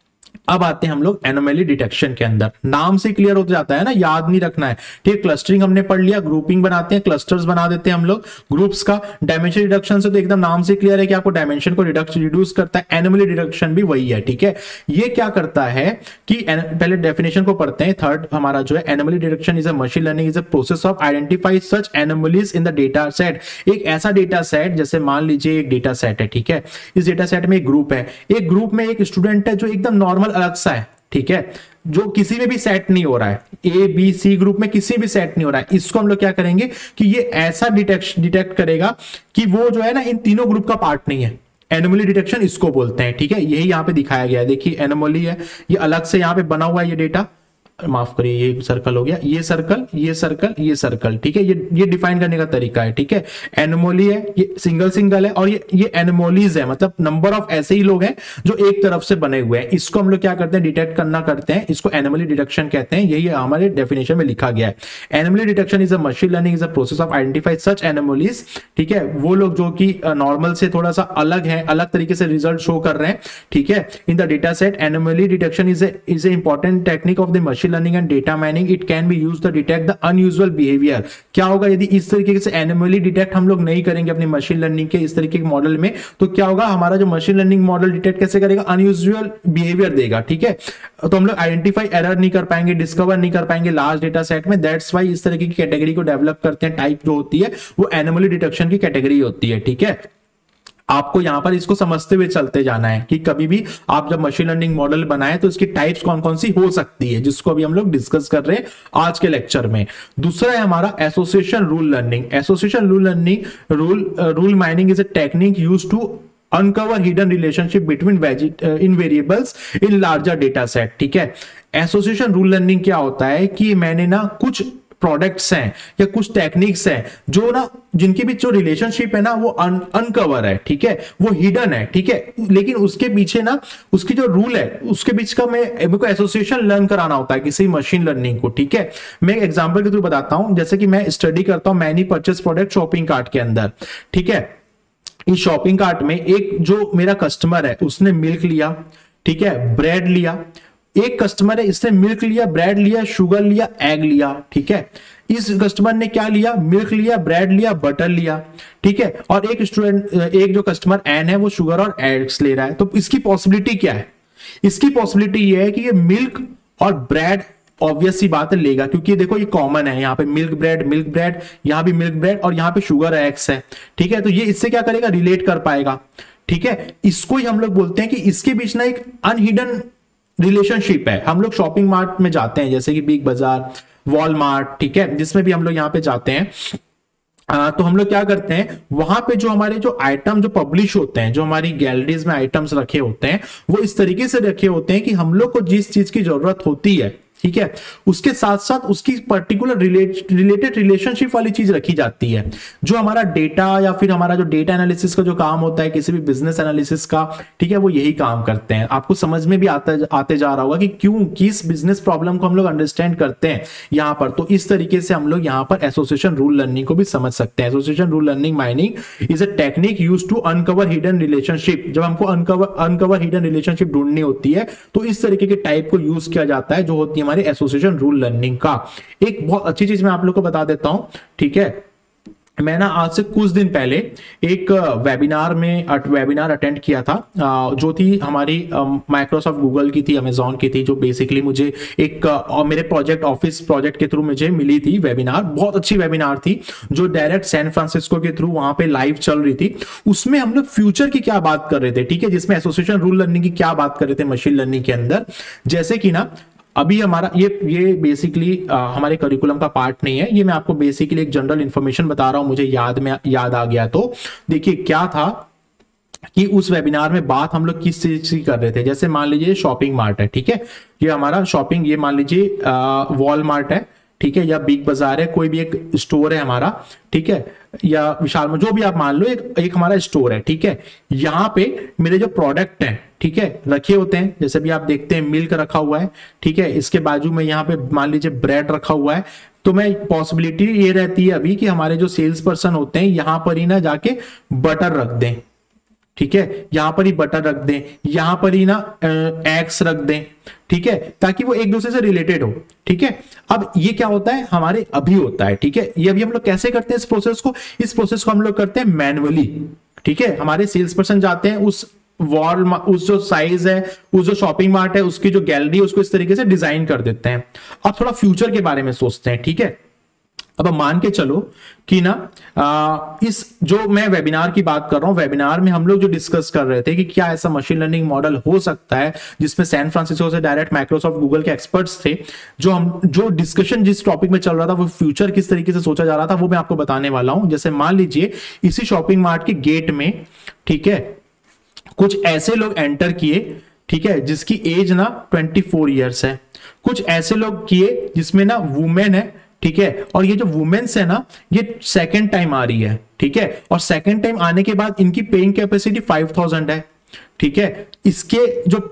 अब आते हैं हम लोग एनोमली डिटेक्शन के अंदर। नाम से क्लियर हो जाता है ना, याद नहीं रखना है। ठीक, क्लस्टरिंग हमने पढ़ लिया, ग्रुपिंग बनाते हैं, क्लस्टर्स बना देते हैं हम लोग ग्रुप्स का। डायमेंशन रिडक्शन से तो एकदम नाम से क्लियर है कि आपको डायमेंशन को रिड्यूस करता है। एनोमली डिटेक्शन भी वही है। ठीक है, ये क्या करता है कि पहले डेफिनेशन को पढ़ते हैं। थर्ड हमारा जो है, anomaly detection is a machine learning is a process of identify such anomalies in the data set. एक ऐसा डेटा सेट, जैसे मान लीजिए एक डेटा सेट है, ठीक है, इस डेटा सेट में एक ग्रुप है, एक ग्रुप में एक स्टूडेंट है जो एकदम नॉर्मल अलग सा है, ठीक है, जो किसी में भी सेट नहीं हो रहा है, ए बी सी ग्रुप में किसी भी सेट नहीं हो रहा है। इसको हम लोग क्या करेंगे कि ये ऐसा डिटेक्ट करेगा कि वो जो है ना इन तीनों ग्रुप का पार्ट नहीं है। एनोमली डिटेक्शन इसको बोलते हैं। ठीक है, यही यहां पे दिखाया गया है। देखिए एनोमली है, ये अलग से यहां पे बना हुआ है ये डेटा, माफ करिए ये सर्कल हो गया, ये सर्कल, ये सर्कल, ये सर्कल। ठीक है, ये डिफाइन करने का तरीका है। ठीक है, एनोमली है, ये सिंगल है, और ये एनोमलीज है, मतलब नंबर ऑफ ऐसे ही लोग हैं जो एक तरफ से बने हुए हैं। इसको हम लोग क्या करते हैं, डिटेक्ट करना करते हैं, इसको एनोमली डिटेक्शन कहते हैं। यही हमारे डेफिनेशन में लिखा गया है। Anomaly detection is a machine learning is a process of identify such anomalies. ठीक है, वो लोग जो कि नॉर्मल से थोड़ा सा अलग है, अलग तरीके से रिजल्ट शो कर रहे हैं। ठीक है, in the data set anomaly detection is a important technique of the machine learning and data mining. It can be used to detect the unusual behaviour. क्या होगा यदि इस तरीके से एनोमली डिटेक्ट हम लोग नहीं करेंगे अपनी मशीन लर्निंग के इस तरीके के मॉडल में, तो क्या होगा, हमारा जो मशीन लर्निंग मॉडल डिटेक्ट कैसे करेगा, अनयूजुअल बिहेवियर देगा। ठीक है, तो हम लोग आइडेंटिफाई एरर नहीं कर पाएंगे, डिस्कवर नहीं कर पाएंगे लार्ज डेटा सेट में। दैट्स व्हाई इस तरीके की कैटेगरी को डेवलप करते हैं। टाइप जो होती है वो एनोमली डिटेक्शन की कैटेगरी होती है। ठीक है, आपको यहां पर इसको समझते हुए चलते जाना है कि कभी भी आप जब मशीन लर्निंग मॉडल बनाए तो इसकी टाइप्स कौन कौन सी हो सकती है, जिसको अभी हम लोग डिस्कस कर रहे हैं आज के लेक्चर में। दूसरा है हमारा association rule learning. Association rule learning rule mining is a technique used to uncover hidden relationship between in variables in larger data set। ठीक है, एसोसिएशन रूल लर्निंग क्या होता है कि मैंने ना कुछ प्रोडक्ट्स हैं या कुछ टेक्निक्स हैं जो ना जिनके बीच जो रिलेशनशिप है ना वो अनकवर है। ठीक है, वो हिडन है। ठीक है, लेकिन उसके पीछे ना उसकी जो रूल है उसके बीच का मेरे को एसोसिएशन लर्न कराना होता है किसी मशीन लर्निंग को। ठीक है, मैं एक एग्जांपल के थ्रू बताता हूं। जैसे कि मैं स्टडी करता हूं many purchase product shopping cart के अंदर। ठीक है, इस शॉपिंग कार्ट में एक जो मेरा कस्टमर है उसने मिल्क लिया, ठीक है, ब्रेड लिया। एक कस्टमर है, इसने मिल्क लिया, ब्रेड लिया, शुगर लिया, एग लिया। ठीक है, इस कस्टमर ने क्या लिया, मिल्क लिया, ब्रेड लिया, बटर लिया। ठीक है, और एक जो कस्टमर एन है वो शुगर और एग्स ले रहा है। तो इसकी पॉसिबिलिटी क्या है, इसकी पॉसिबिलिटी ये है कि ये मिल्क और ब्रेड ऑब्वियस सी बात है लेगा, क्योंकि देखो ये कॉमन है, यहाँ पे मिल्क ब्रेड, यहाँ भी मिल्क ब्रेड और यहाँ पे शुगर एग्स है। ठीक है, तो ये इससे क्या करेगा, रिलेट कर पाएगा। ठीक है, इसको ही हम लोग बोलते हैं कि इसके बीच ना एक अनहिडन रिलेशनशिप है। हम लोग शॉपिंग मार्ट में जाते हैं जैसे कि बिग बाजार, वॉलमार्ट, ठीक है, जिसमें भी हम लोग यहाँ पे जाते हैं तो हम लोग क्या करते हैं, वहां पे जो हमारे जो आइटम जो पब्लिश होते हैं, जो हमारी गैलरीज में आइटम्स रखे होते हैं, वो इस तरीके से रखे होते हैं कि हम लोग को जिस चीज की जरूरत होती है, ठीक है, उसके साथ साथ उसकी पर्टिकुलर रिलेटेड रिलेशनशिप वाली चीज रखी जाती है। जो हमारा डेटा या फिर हमारा जो डेटा एनालिसिस का जो काम होता है, किसी भी बिजनेस एनालिसिस का, ठीक है, वो यही काम करते हैं। आपको समझ में भी आते जा रहा होगा कि क्यों, किस बिजनेस प्रॉब्लम को हम लोग अंडरस्टैंड करते हैं यहां पर। तो इस तरीके से हम लोग यहां पर एसोसिएशन रूल लर्निंग को भी समझ सकते हैं। Association rule learning mining is a technique used to uncover hidden relationship. जब हमको अनकवर हिडन रिलेशनशिप ढूंढनी होती है तो इस तरीके के टाइप को यूज किया जाता है, जो होती है हमारी एसोसिएशन रूल लर्निंग का। एक बहुत अच्छी चीज मैं आप लोग को बता देता हूं, ठीक है। मैं ना आज से कुछ दिन पहले एक वेबिनार अटेंड किया था, जो थी हमारी माइक्रोसॉफ्ट गूगल की थी, अमेजॉन की थी, जो बेसिकली मुझे एक मेरे ऑफिस प्रोजेक्ट के थ्रू मुझे मिली थी वेबिनार। बहुत अच्छी वेबिनार थी, जो डायरेक्ट सैन फ्रांसिस्को के थ्रू वहां पे लाइव चल रही थी। उसमें हम लोग फ्यूचर की क्या बात कर रहे थे, ठीक है, जिसमें एसोसिएशन रूल लर्निंग की क्या बात कर रहे थे मशीन लर्निंग के अंदर। जैसे कि ना अभी हमारा ये बेसिकली हमारे करिकुलम का पार्ट नहीं है, ये मैं आपको बेसिकली एक जनरल इंफॉर्मेशन बता रहा हूं, मुझे याद आ गया। तो देखिए क्या था कि उस वेबिनार में बात हम लोग किस चीज की कर रहे थे। जैसे मान लीजिए शॉपिंग मार्ट है, ठीक है, ये हमारा शॉपिंग, ये मान लीजिए वॉलमार्ट है, ठीक है, या बिग बाजार है, कोई भी एक स्टोर है हमारा, ठीक है, या विशाल में, जो भी आप मान लो, एक हमारा स्टोर है, ठीक है। यहाँ पे मेरे जो प्रोडक्ट हैं, ठीक है, रखे होते हैं, जैसे भी आप देखते हैं मिल्क रखा हुआ है, ठीक है, इसके बाजू में यहाँ पे मान लीजिए ब्रेड रखा हुआ है। तो मैं पॉसिबिलिटी ये रहती है अभी कि हमारे जो सेल्स पर्सन होते हैं यहां पर ही ना जाके बटर रख दें, ठीक है, यहां पर ही बटर रख दें, यहां पर ही ना एग्स रख दें, ठीक है, ताकि वो एक दूसरे से रिलेटेड हो, ठीक है। अब ये क्या होता है, हमारे अभी होता है, ठीक है। ये अभी हम लोग कैसे करते हैं इस प्रोसेस को हम लोग करते हैं मैनुअली, ठीक है। हमारे सेल्स पर्सन जाते हैं उस उस जो साइज है, उस जो शॉपिंग मार्ट है, उसकी जो गैलरी है, उसको इस तरीके से डिजाइन कर देते हैं। अब थोड़ा फ्यूचर के बारे में सोचते हैं, ठीक है। अब मान के चलो कि ना इस जो मैं वेबिनार की बात कर रहा हूं, वेबिनार में हम लोग जो डिस्कस कर रहे थे कि क्या ऐसा मशीन लर्निंग मॉडल हो सकता है जिसमें सैन फ्रांसिस्को से डायरेक्ट माइक्रोसॉफ्ट गूगल के एक्सपर्ट्स थे। जो डिस्कशन जिस टॉपिक में चल रहा था, वो फ्यूचर किस तरीके से सोचा जा रहा था, वो मैं आपको बताने वाला हूं। जैसे मान लीजिए इसी शॉपिंग मार्ट के गेट में, ठीक है, कुछ ऐसे लोग एंटर किए, ठीक है, जिसकी एज ना 24 ईयर्स है। कुछ ऐसे लोग किए जिसमें ना वुमेन है, ठीक है, और ये जो वुमेन्स है ना, ये सेकंड टाइम आ रही है, ठीक है, और सेकंड टाइम आने के बाद इनकी पेइंग कैपेसिटी 5000 है, ठीक है। इसके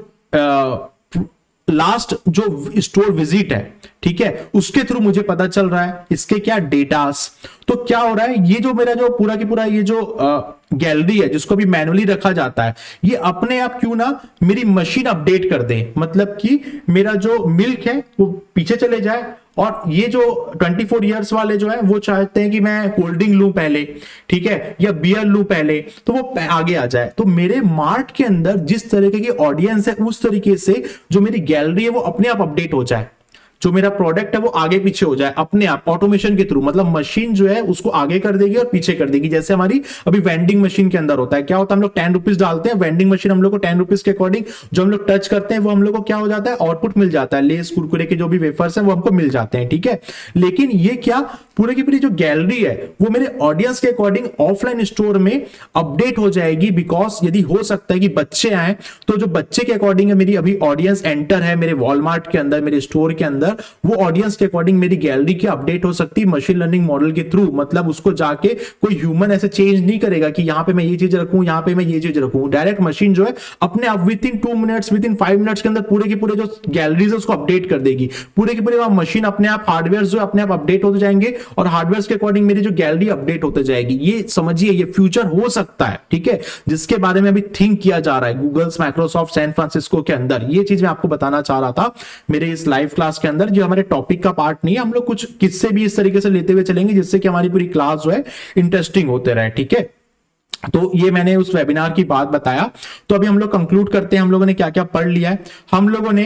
जो लास्ट जो स्टोर विजिट है, ठीक है, उसके थ्रू मुझे पता चल रहा है इसके क्या डेटास। तो क्या हो रहा है, ये जो मेरा जो पूरा की पूरा ये जो गैलरी है, जिसको भी मैनुअली रखा जाता है, ये अपने आप क्यों ना मेरी मशीन अपडेट कर दे। मतलब कि मेरा जो मिल्क है वो पीछे चले जाए, और ये जो 24 इयर्स वाले जो है वो चाहते हैं कि मैं कोल्ड ड्रिंक लूं पहले, ठीक है, या बियर लूं पहले, तो वो आगे आ जाए। तो मेरे मार्ट के अंदर जिस तरीके की ऑडियंस है, उस तरीके से जो मेरी गैलरी है वो अपने आप अपडेट हो जाए। जो मेरा प्रोडक्ट है वो आगे पीछे हो जाए अपने आप, ऑटोमेशन के थ्रू। मतलब मशीन जो है उसको आगे कर देगी और पीछे कर देगी। जैसे हमारी अभी वेंडिंग मशीन के अंदर होता है, क्या होता है, हम लोग 10 रुपीज डालते हैं, वेंडिंग मशीन हम लोग को 10 रुपीज के अकॉर्डिंग जो हम लोग टच करते हैं वो हम लोग को क्या हो जाता है, आउटपुट मिल जाता है। लेस कुरकुरे के जो भी वेफर्स हैं वो हमको मिल जाते हैं, ठीक है। लेकिन ये क्या, पूरे की पूरी जो गैलरी है वो मेरे ऑडियंस के अकॉर्डिंग ऑफलाइन स्टोर में अपडेट हो जाएगी। बिकॉज यदि हो सकता है कि बच्चे आए, तो जो बच्चे के अकॉर्डिंग है मेरी अभी ऑडियंस एंटर है मेरे वॉलमार्ट के अंदर, मेरे स्टोर के अंदर, वो ऑडियंस के अकॉर्डिंग मेरी गैलरी की अपडेट हो सकती है मशीन लर्निंग मॉडल के थ्रू। मतलब उसको जाके कोई ह्यूमन ऐसे चेंज नहीं करेगा कि यहां पे मैं ये चीज रखूं, यहां पे मैं ये चीज रखूं। डायरेक्ट मशीन जो है अपने आप within 2 minutes, within 5 minutes के अंदर पूरे के पूरे जो गैलरीज है उसको अपडेट कर देगी। पूरे के पूरे मशीन अपने आप, हार्डवेयर जो अपने आप अपडेट होते जाएंगे, और हार्डवेयर के अकॉर्डिंग मेरी जो गैलरी अपडेट होते जाएगी। ये समझिए, ये फ्यूचर हो सकता है, ठीक है, जिसके बारे में अभी थिंक किया जा रहा है गूगल्स, माइक्रोसॉफ्ट, सैन फ्रांसिस्को के अंदर। ये चीज मैं आपको बताना चाह रहा था मेरे इस लाइव क्लास के अंदर, जो हमारे टॉपिक का पार्ट नहीं है। हम लोग कुछ किस्से भी इस तरीके से लेते हुए चलेंगे जिससे कि हमारी पूरी क्लास जो है इंटरेस्टिंग होते रहे, ठीक है। तो ये मैंने उस वेबिनार की बात बताया। तो अभी हम लोग कंक्लूड करते हैं, हम लोगों ने क्या क्या पढ़ लिया है। हम लोगों ने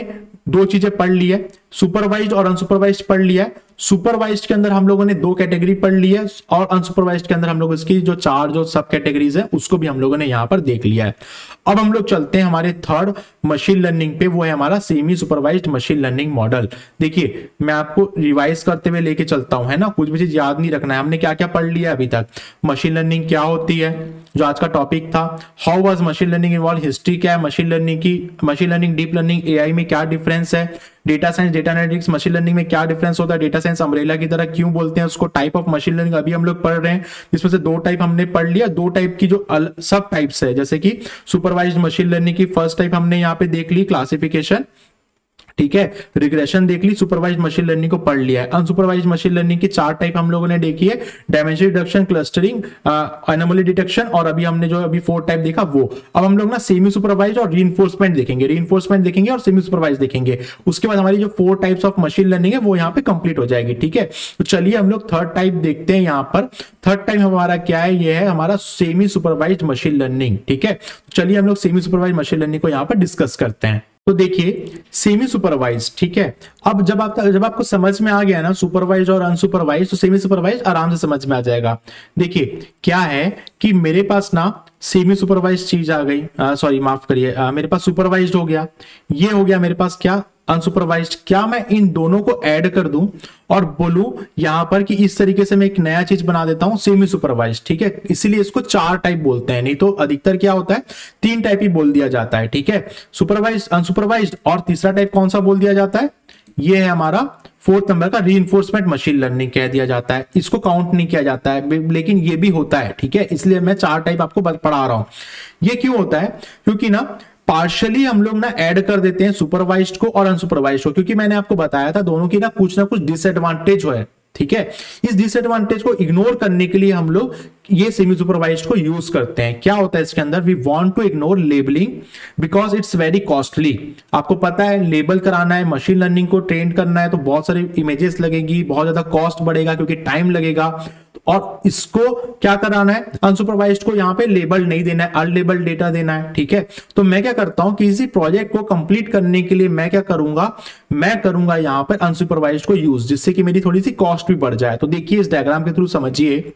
दो चीजें पढ़ ली है, सुपरवाइज्ड और अनसुपरवाइज्ड पढ़ लिया है। सुपरवाइज्ड के अंदर हम लोगों ने 2 कैटेगरी पढ़ ली है और अनसुपरवाइज्ड के अंदर हम लोग इसकी जो 4 जो सब कैटेगरीज है उसको भी हम लोगों ने यहां पर देख लिया है। अब हम लोग चलते हैं हमारे थर्ड मशीन लर्निंग पे, वो है हमारा semi supervised machine learning model. देखिए मैं आपको रिवाइज करते हुए लेके चलता हूं, है ना, कुछ भी चीज याद नहीं रखना है। हमने क्या क्या पढ़ लिया अभी तक, मशीन लर्निंग क्या होती है जो आज का टॉपिक था, how was machine learning involve, history क्या है मशीन लर्निंग की, machine learning deep learning AI में क्या डिफरेंस है, data science data analytics machine learning में क्या डिफरेंस होता है, डेटा साइंस अम्ब्रेला की तरह क्यों बोलते हैं उसको, टाइप ऑफ मशीन लर्निंग अभी हम लोग पढ़ रहे हैं जिसमें से 2 टाइप हमने पढ़ लिया। 2 टाइप की जो सब टाइप्स है, जैसे कि सुपरवाइज्ड मशीन लर्निंग की फर्स्ट टाइप हमने यहाँ पे देख ली क्लासिफिकेशन, ठीक है, रिग्रेशन देख ली, सुपरवाइज्ड मशीन लर्निंग को पढ़ लिया है। अनसुपरवाइज्ड मशीन लर्निंग की 4 टाइप हम लोगों ने देखी है, dimension reduction, clustering, anomaly detection और अभी हमने जो अभी 4 टाइप देखा वो। अब हम लोग ना सेमी सुपरवाइज्ड और रीइंफोर्समेंट देखेंगे और सेमी सुपरवाइज्ड देखेंगे। उसके बाद हमारी जो 4 टाइप्स ऑफ मशीन लर्निंग है वो यहाँ पे कंप्लीट हो जाएगी, ठीक है। तो चलिए हम लोग थर्ड टाइप देखते हैं। यहाँ पर थर्ड टाइप हमारा क्या है, ये है हमारा सेमी सुपरवाइज्ड मशीन लर्निंग, ठीक है। चलिए हम लोग सेमी सुपरवाइज्ड मशीन लर्निंग को यहाँ पर डिस्कस करते हैं। तो देखिए सेमी सुपरवाइज, ठीक है। अब जब आपको समझ में आ गया ना सुपरवाइज और अनसुपरवाइज, तो सेमी सुपरवाइज आराम से समझ में आ जाएगा। देखिए क्या है कि मेरे पास ना सेमी सुपरवाइज चीज आ गई, सॉरी माफ करिए, मेरे पास सुपरवाइज्ड हो गया, ये हो गया मेरे पास क्या अनसुपरवाइज्ड। क्या मैं इन दोनों को ऐड कर दूं और बोलूं यहां पर कि इस तरीके से मैं एक नया चीज बना देता हूं सेमी सुपरवाइज्ड, ठीक है। इसीलिए इसको 4 टाइप बोलते हैं, नहीं तो अधिकतर क्या होता है 3 टाइप ही बोल दिया जाता है, ठीक है, सुपरवाइज्ड, अनसुपरवाइज्ड और तीसरा टाइप कौन सा बोल दिया जाता है, ये है हमारा 4th नंबर का रीइंफोर्समेंट मशीन लर्निंग कह दिया जाता है। इसको काउंट नहीं किया जाता है लेकिन ये भी होता है, ठीक है। इसलिए मैं 4 टाइप आपको पढ़ा रहा हूं। ये क्यों होता है, क्योंकि ना पार्शियली हम लोग ना ऐड कर देते हैं सुपरवाइज्ड को और अनसुपरवाइज्ड को, क्योंकि मैंने आपको बताया था दोनों की ना कुछ डिसएडवांटेज है, ठीक है। इस डिसएडवांटेज को इग्नोर करने के लिए हम लोग ये सेमी सुपरवाइज्ड को यूज करते हैं। क्या होता है इसके अंदर, we want to ignore labelling because it's very costly. आपको पता है लेबल कराना है, मशीन लर्निंग को ट्रेन करना है तो बहुत सारी इमेजेस लगेगी, बहुत ज्यादा कॉस्ट बढ़ेगा क्योंकि टाइम लगेगा, और इसको क्या कराना है अनसुपरवाइज्ड को यहाँ पे लेबल नहीं देना है, अनलेबल्ड डेटा देना है, ठीक है। तो मैं क्या करता हूं कि इसी प्रोजेक्ट को कंप्लीट करने के लिए मैं क्या करूंगा, मैं करूंगा यहाँ पर अनसुपरवाइज्ड को यूज, जिससे कि मेरी थोड़ी सी कॉस्ट भी बढ़ जाए। तो देखिए इस डायग्राम के थ्रू समझिए,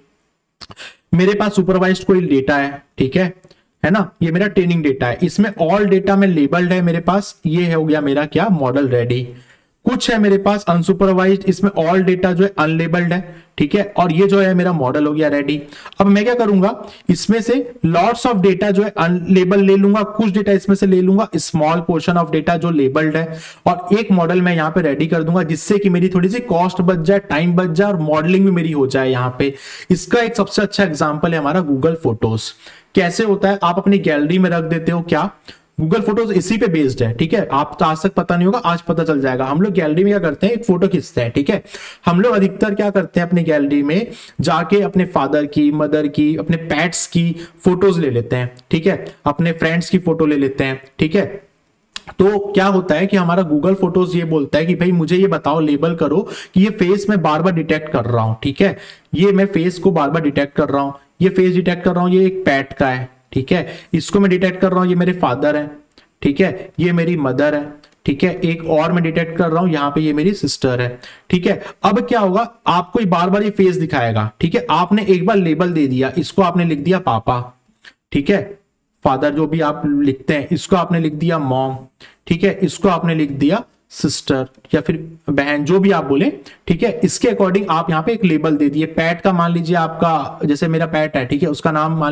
मेरे पास सुपरवाइज्ड कोई डेटा है, ठीक है ना, ये मेरा ट्रेनिंग डेटा है, इसमें ऑल डेटा में लेबल्ड है मेरे पास, ये हो गया मेरा क्या मॉडल रेडी। कुछ है मेरे पास अनसुपरवाइज्ड, इसमें ऑल डेटा जो है अनलेबल्ड है, ठीक है, और ये जो है मेरा मॉडल हो गया रेडी। अब मैं क्या करूंगा, इसमें से लॉट्स ऑफ डेटा जो है अनलेबल ले लूंगा, कुछ डेटा इसमें से ले लूंगा, स्मॉल पोर्शन ऑफ डेटा जो लेबल्ड है, और एक मॉडल मैं यहाँ पे रेडी कर दूंगा, जिससे कि मेरी थोड़ी सी कॉस्ट बच जाए, टाइम बच जाए और मॉडलिंग भी मेरी हो जाए यहाँ पे। इसका एक सबसे अच्छा एग्जाम्पल है हमारा गूगल फोटोज। कैसे होता है, आप अपनी गैलरी में रख देते हो, क्या गूगल फोटोज इसी पे बेस्ड है, ठीक है। आप तो आज तक पता नहीं होगा, आज पता चल जाएगा। हम लोग गैलरी में क्या करते हैं, एक फोटो खींचते हैं, ठीक है। हम लोग अधिकतर क्या करते हैं अपनी गैलरी में जाके अपने फादर की, मदर की, अपने पेट्स की फोटोज ले लेते हैं, ठीक है, अपने फ्रेंड्स की फोटो ले लेते हैं, ठीक है। तो क्या होता है कि हमारा गूगल फोटोज ये बोलता है कि भाई मुझे ये बताओ, लेबल करो कि ये फेस मैं बार बार डिटेक्ट कर रहा हूं, ठीक है, ये मैं फेस को बार बार डिटेक्ट कर रहा हूं, ये फेस डिटेक्ट कर रहा हूं, ये एक पेट का है, ठीक है, इसको मैं डिटेक्ट कर रहा हूं, ये मेरे फादर है, ठीक है, ये मेरी मदर है, ठीक है, एक और मैं डिटेक्ट कर रहा हूं, यहां पे ये मेरी सिस्टर है, ठीक है। अब क्या होगा, आपको बार बार ये फेस दिखाएगा, ठीक है। आपने एक बार लेबल दे दिया, इसको आपने लिख दिया पापा, ठीक है, फादर जो भी आप लिखते हैं, इसको आपने लिख दिया मॉम, ठीक है, इसको आपने लिख दिया सिस्टर या फिर बहन, जो भी आप बोले, ठीक है। इसके अकॉर्डिंग आप यहाँ पे एक लेबल दे दिए। पैट का मान लीजिए आपका, जैसे मेरा पैट है, ठीक है, उसका नाम मान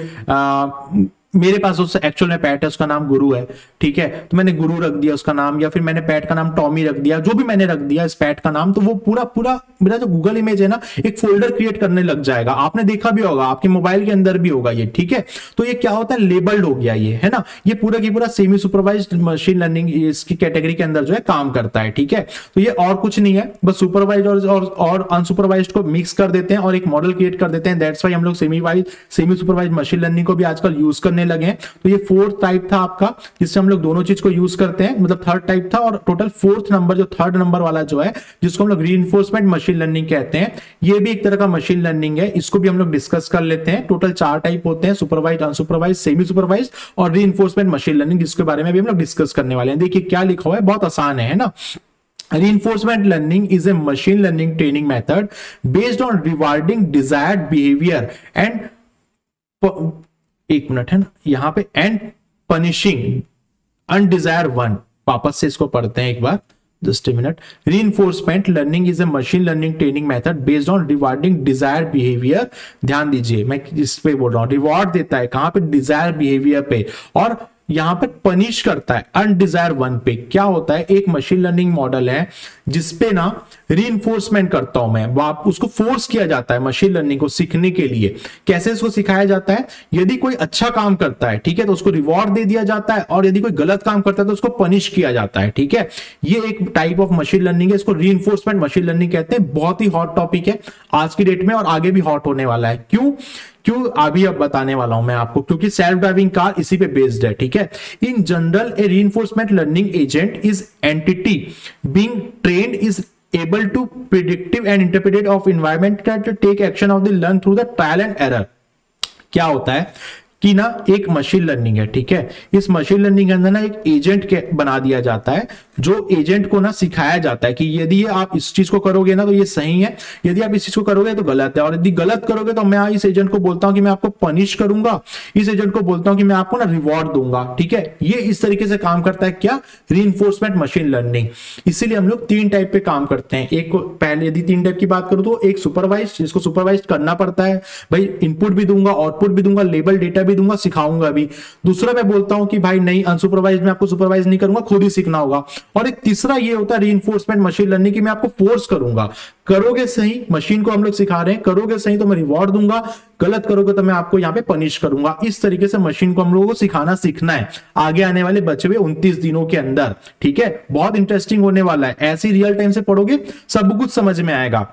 लीजिए मेरे पास उससे एक्चुअल में पैट है, उसका नाम गुरु है, ठीक है, तो मैंने गुरु रख दिया उसका नाम, या फिर मैंने पैट का नाम टॉमी रख दिया, जो भी मैंने रख दिया इस पैट का नाम, तो वो पूरा मेरा जो गूगल इमेज है ना, एक फोल्डर क्रिएट करने लग जाएगा। आपने देखा भी होगा, आपके मोबाइल के अंदर भी होगा ये, ठीक है। तो ये क्या होता है, लेबल्ड हो गया ये, है ना। ये पूरा की पूरा सेमी सुपरवाइज्ड मशीन लर्निंग इसकी कैटेगरी के अंदर जो है काम करता है, ठीक है। तो ये और कुछ नहीं है, बस सुपरवाइज और अनसुपरवाइज्ड को मिक्स कर देते हैं और एक मॉडल क्रिएट कर देते हैं। दैट्स व्हाई हम लोग सेमी सुपरवाइज्ड मशीन लर्निंग को भी आजकल यूज करने करने लगे हैं। तो ये फोर्थ टाइप था आपका, जिससे हम लोग दोनों चीज को यूज करते हैं, मतलब थर्ड टाइप था। और टोटल फोर्थ नंबर जो थर्ड नंबर वाला जो है, जिसको हम लोग रीइंफोर्समेंट मशीन लर्निंग कहते हैं, ये भी एक तरह का मशीन लर्निंग है। इसको भी हम लोग डिस्कस कर लेते हैं। टोटल 4 टाइप होते हैं, सुपरवाइज्ड, अनसुपरवाइज्ड, सेमी सुपरवाइज्ड और रीइंफोर्समेंट मशीन लर्निंग, जिसके बारे में भी हम लोग डिस्कस करने वाले हैं। देखिए क्या लिखा हुआ है, बहुत आसान है ना। Reinforcement learning is a machine learning training method based on rewarding desired behavior and एक मिनट है ना यहां पे, and punishing undesired one। वापस से इसको पढ़ते हैं एक बार, just a minute. Reinforcement learning is a machine learning training method based on rewarding desired behavior। ध्यान दीजिए मैं इस पे बोल रहा हूं, रिवॉर्ड देता है कहां पे, डिजायर बिहेवियर पे, और यहां पर पनिश करता है अनडिजायर वन पे। क्या होता है, एक मशीन लर्निंग मॉडल है जिसपे ना रीइंफोर्समेंट करता हूं मैं, उसको फोर्स किया जाता है मशीन लर्निंग को सीखने के लिए। कैसे इसको सिखाया जाता है, यदि कोई अच्छा काम करता है, ठीक है, तो उसको रिवॉर्ड दे दिया जाता है, और यदि कोई गलत काम करता है तो उसको पनिश किया जाता है। ठीक है, ये एक टाइप ऑफ मशीन लर्निंग है, इसको रीइंफोर्समेंट मशीन लर्निंग कहते हैं। बहुत ही हॉट टॉपिक है आज की डेट में, और आगे भी हॉट होने वाला है। क्यों अभी अब बताने वाला हूं मैं आपको, क्योंकि सेल्फ ड्राइविंग कार इसी पे बेस्ड है। ठीक है, in general a reinforcement learning agent is entity being trained is able to predictive and interpreted of environment to take action of the learn through the trial and error। क्या होता है कि ना एक मशीन लर्निंग है, ठीक है, इस मशीन लर्निंग के अंदर ना एक एजेंट के बना दिया जाता है, जो एजेंट को ना सिखाया जाता है कि यदि आप इस चीज को करोगे ना तो ये सही है, यदि आप इस चीज को करोगे तो गलत है, और यदि गलत करोगे तो मैं इस एजेंट को बोलता हूं कि मैं आपको पनिश करूंगा, इस एजेंट को बोलता हूं कि मैं आपको ना रिवॉर्ड दूंगा। ठीक है, ये इस तरीके से काम करता है क्या, रीइंफोर्समेंट मशीन लर्निंग। इसीलिए हम लोग 3 टाइप पे काम करते हैं। एक पहले यदि 3 टाइप की बात करूं तो एक सुपरवाइज, जिसको सुपरवाइज करना पड़ता है, भाई इनपुट भी दूंगा, आउटपुट भी दूंगा, लेबल डेटा भी दूंगा, सिखाऊंगा भी। दूसरा मैं बोलता हूं कि भाई नहीं, अनसुपरवाइज में आपको सुपरवाइज नहीं करूंगा, खुद ही सीखना होगा। और एक तीसरा ये होता है रीइंफोर्समेंट मशीन लर्निंग की मैं आपको फोर्स करूंगा, करोगे सही, मशीन को हम लोग सिखा रहे हैं, करोगे सही तो मैं रिवॉर्ड दूंगा, गलत करोगे तो मैं आपको यहां पे पनिश करूंगा। इस तरीके से मशीन को हम लोगों को सिखाना सीखना है आगे आने वाले बचे हुए 29 दिनों के अंदर। ठीक है, बहुत इंटरेस्टिंग होने वाला है, ऐसे रियल टाइम से पढ़ोगे सब कुछ समझ में आएगा।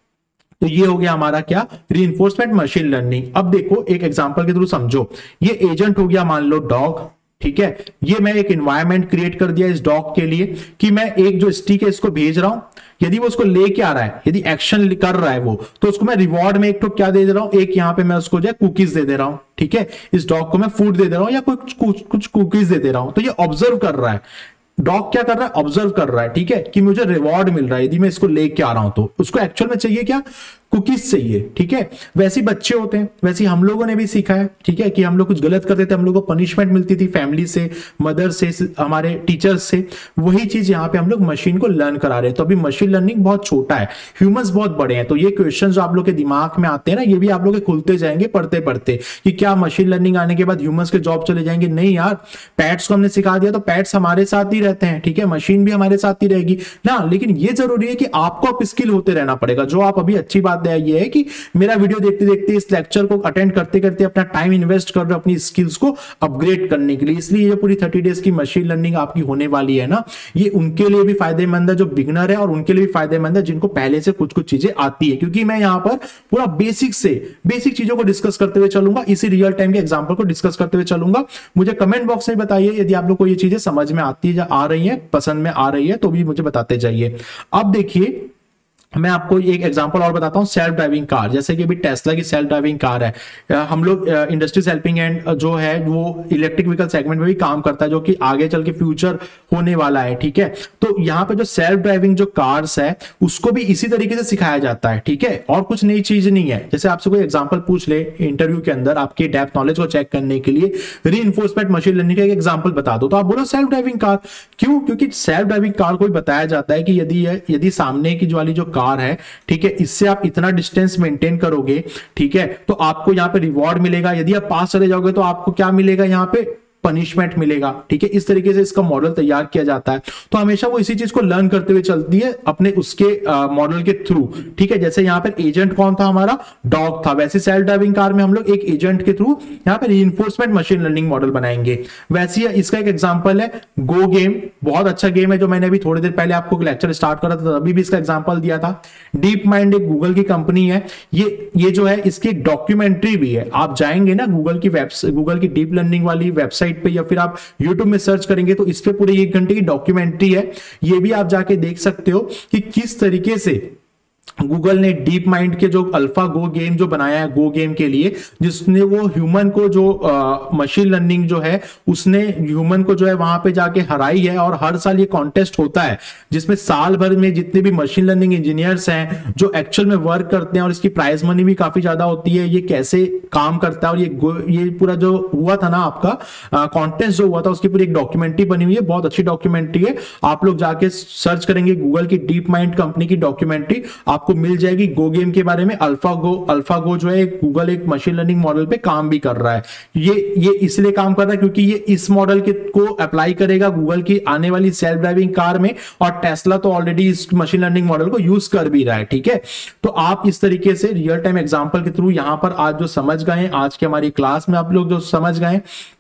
तो ये हो गया हमारा क्या, रीइंफोर्समेंट मशीन लर्निंग। अब देखो एक एग्जांपल के थ्रू समझो। ये एजेंट हो गया मान लो डॉग, ठीक है, ये मैं एक एनवायरनमेंट क्रिएट कर दिया इस डॉग के लिए कि मैं एक जो स्टिक है इसको भेज रहा हूं, यदि वो उसको लेके आ रहा है, यदि एक्शन कर रहा है वो, तो उसको मैं रिवॉर्ड में एक तो क्या दे रहा हूं, एक यहां पे मैं उसको जो है कुकीज दे रहा हूं। ठीक है, इस डॉग को मैं फूड दे रहा हूं या कुछ कुकीज दे रहा हूं। तो ये ऑब्जर्व कर रहा है, डॉग क्या कर रहा है, ऑब्जर्व कर रहा है, ठीक है, कि मुझे रिवॉर्ड मिल रहा है यदि मैं इसको लेके आ रहा हूं। तो उसको एक्चुअल में चाहिए क्या, कुकीज चाहिए। ठीक है, वैसे बच्चे होते हैं, वैसे हम लोगों ने भी सीखा है, ठीक है, कि हम लोग कुछ गलत करते थे, हम लोग को पनिशमेंट मिलती थी फैमिली से, मदर से, हमारे टीचर्स से। वही चीज यहाँ पे हम लोग मशीन को लर्न करा रहे हैं। तो अभी मशीन लर्निंग बहुत छोटा है, ह्यूमंस बहुत बड़े हैं। तो ये क्वेश्चन जो आप लोग के दिमाग में आते हैं ना, ये भी आप लोग के खुलते जाएंगे पढ़ते पढ़ते, कि क्या मशीन लर्निंग आने के बाद ह्यूमंस के जॉब चले जाएंगे। नहीं यार, पैट्स को हमने सिखा दिया तो पैट्स हमारे साथ ही रहते हैं, ठीक है, मशीन भी हमारे साथ ही रहेगी ना। लेकिन ये जरूरी है कि आपको अप स्किल होते रहना पड़ेगा। जो आप अभी अच्छी बात है ये है कि मेरा वीडियो देखते देखते इस लेक्चर को अटेंड करते करते अपना टाइम इन्वेस्ट कर रहे हो अपनी स्किल्स को अपग्रेड करने के लिए। इसलिए ये पूरी 30 डेज की मशीन लर्निंग आपकी होने वाली है ना, ये उनके लिए भी फायदेमंद है जो बिगनर है, और उनके लिए भी फायदेमंद है जिनको पहले से कुछ कुछ चीजें आती है। क्योंकि मैं यहां पर पूरा बेसिक चीजों को डिस्कस करते हुए चलूंगा, इसी रियल टाइम के एग्जांपल को डिस्कस करते हुए चलूंगा। मुझे कमेंट बॉक्स में बताइए यदि आप लोग को ये चीजें समझ में आती है, आ रही है, पसंद में आ रही है, तो भी मुझे बताते जाइए। अब देखिए मैं आपको एक एग्जांपल और बताता हूं, सेल्फ ड्राइविंग कार। जैसे कि अभी टेस्ला की सेल्फ ड्राइविंग कार है, हम लोग इंडस्ट्रीज हेल्पिंग हैंड जो है वो इलेक्ट्रिक व्हीकल सेगमेंट में भी काम करता है, जो कि आगे चल के फ्यूचर होने वाला है। ठीक है, तो यहाँ पे जो सेल्फ ड्राइविंग जो कार्स है उसको भी इसी तरीके से सिखाया जाता है। ठीक है, और कुछ नई चीज नहीं है। जैसे आपसे कोई एग्जाम्पल पूछ ले इंटरव्यू के अंदर आपके डेप्थ नॉलेज को चेक करने के लिए, रीइंफोर्समेंट मशीन लर्निंग का एक एग्जाम्पल बता दो, तो आप बोलो सेल्फ ड्राइविंग कार। क्यों? क्योंकि सेल्फ ड्राइविंग कार को भी बताया जाता है कि यदि सामने की वाली जो कार है, ठीक है, इससे आप इतना डिस्टेंस मेंटेन करोगे, ठीक है, तो आपको यहां पे रिवॉर्ड मिलेगा। यदि आप पास चले जाओगे तो आपको क्या मिलेगा, यहां पे पनिशमेंट मिलेगा, ठीक है। इस तरीके से इसका मॉडल तैयार किया जाता है। तो हमेशा वो इसी चीज को लर्न करते हुए चलती है अपने उसके मॉडल के थ्रू, ठीक है। जैसे यहाँ पर एजेंट कौन था, हमारा डॉग था, वैसे सेल्फ ड्राइविंग कार में हम लोग एक एजेंट के थ्रू यहाँ पे रीइंफोर्समेंट मशीन लर्निंग मॉडल बनाएंगे। वैसे इसका एक एग्जांपल है गो गेम, बहुत अच्छा गेम है जो मैंने अभी थोड़ी देर पहले आपको लेक्चर स्टार्ट करा था तभी भी इसका एग्जांपल दिया था। डीप माइंड एक गूगल की कंपनी है, ये जो है इसकी एक डॉक्यूमेंट्री भी है। आप जाएंगे ना गूगल की डीप लर्निंग वाली वेबसाइट पे या फिर आप यूट्यूब में सर्च करेंगे तो इस पे पूरे 1 घंटे की डॉक्यूमेंट्री है। ये भी आप जाके देख सकते हो कि किस तरीके से गूगल ने डीप माइंड के जो अल्फा गो गेम जो बनाया है गो गेम के लिए, जिसने वो ह्यूमन को जो मशीन लर्निंग जो है उसने ह्यूमन को जो है वहां पे जाके हराई है। और हर साल ये कॉन्टेस्ट होता है जिसमें साल भर में जितने भी मशीन लर्निंग इंजीनियर्स हैं जो एक्चुअल में वर्क करते हैं, और इसकी प्राइज मनी भी काफी ज्यादा होती है, ये कैसे काम करता है। और ये पूरा जो हुआ था ना आपका कॉन्टेस्ट जो हुआ था उसकी पूरी एक डॉक्यूमेंट्री बनी हुई है, बहुत अच्छी डॉक्यूमेंट्री है। आप लोग जाके सर्च करेंगे गूगल की डीप माइंड कंपनी की डॉक्यूमेंट्री, आपको मिल जाएगी गो गेम के बारे में। अल्फा गो जो है गूगल एक मशीन लर्निंग मॉडल पे काम भी कर रहा है। ये इसलिए काम कर रहा है क्योंकि ये इस मॉडल को अप्लाई करेगा गूगल की आने वाली सेल्फ ड्राइविंग कार में, और टेस्ला तो ऑलरेडी इस मशीन लर्निंग मॉडल को यूज कर भी रहा है, ठीक है। तो आप इस तरीके से रियल टाइम एग्जांपल के थ्रू यहां पर आज जो समझ गए, आज की हमारी क्लास में आप लोग जो समझ गए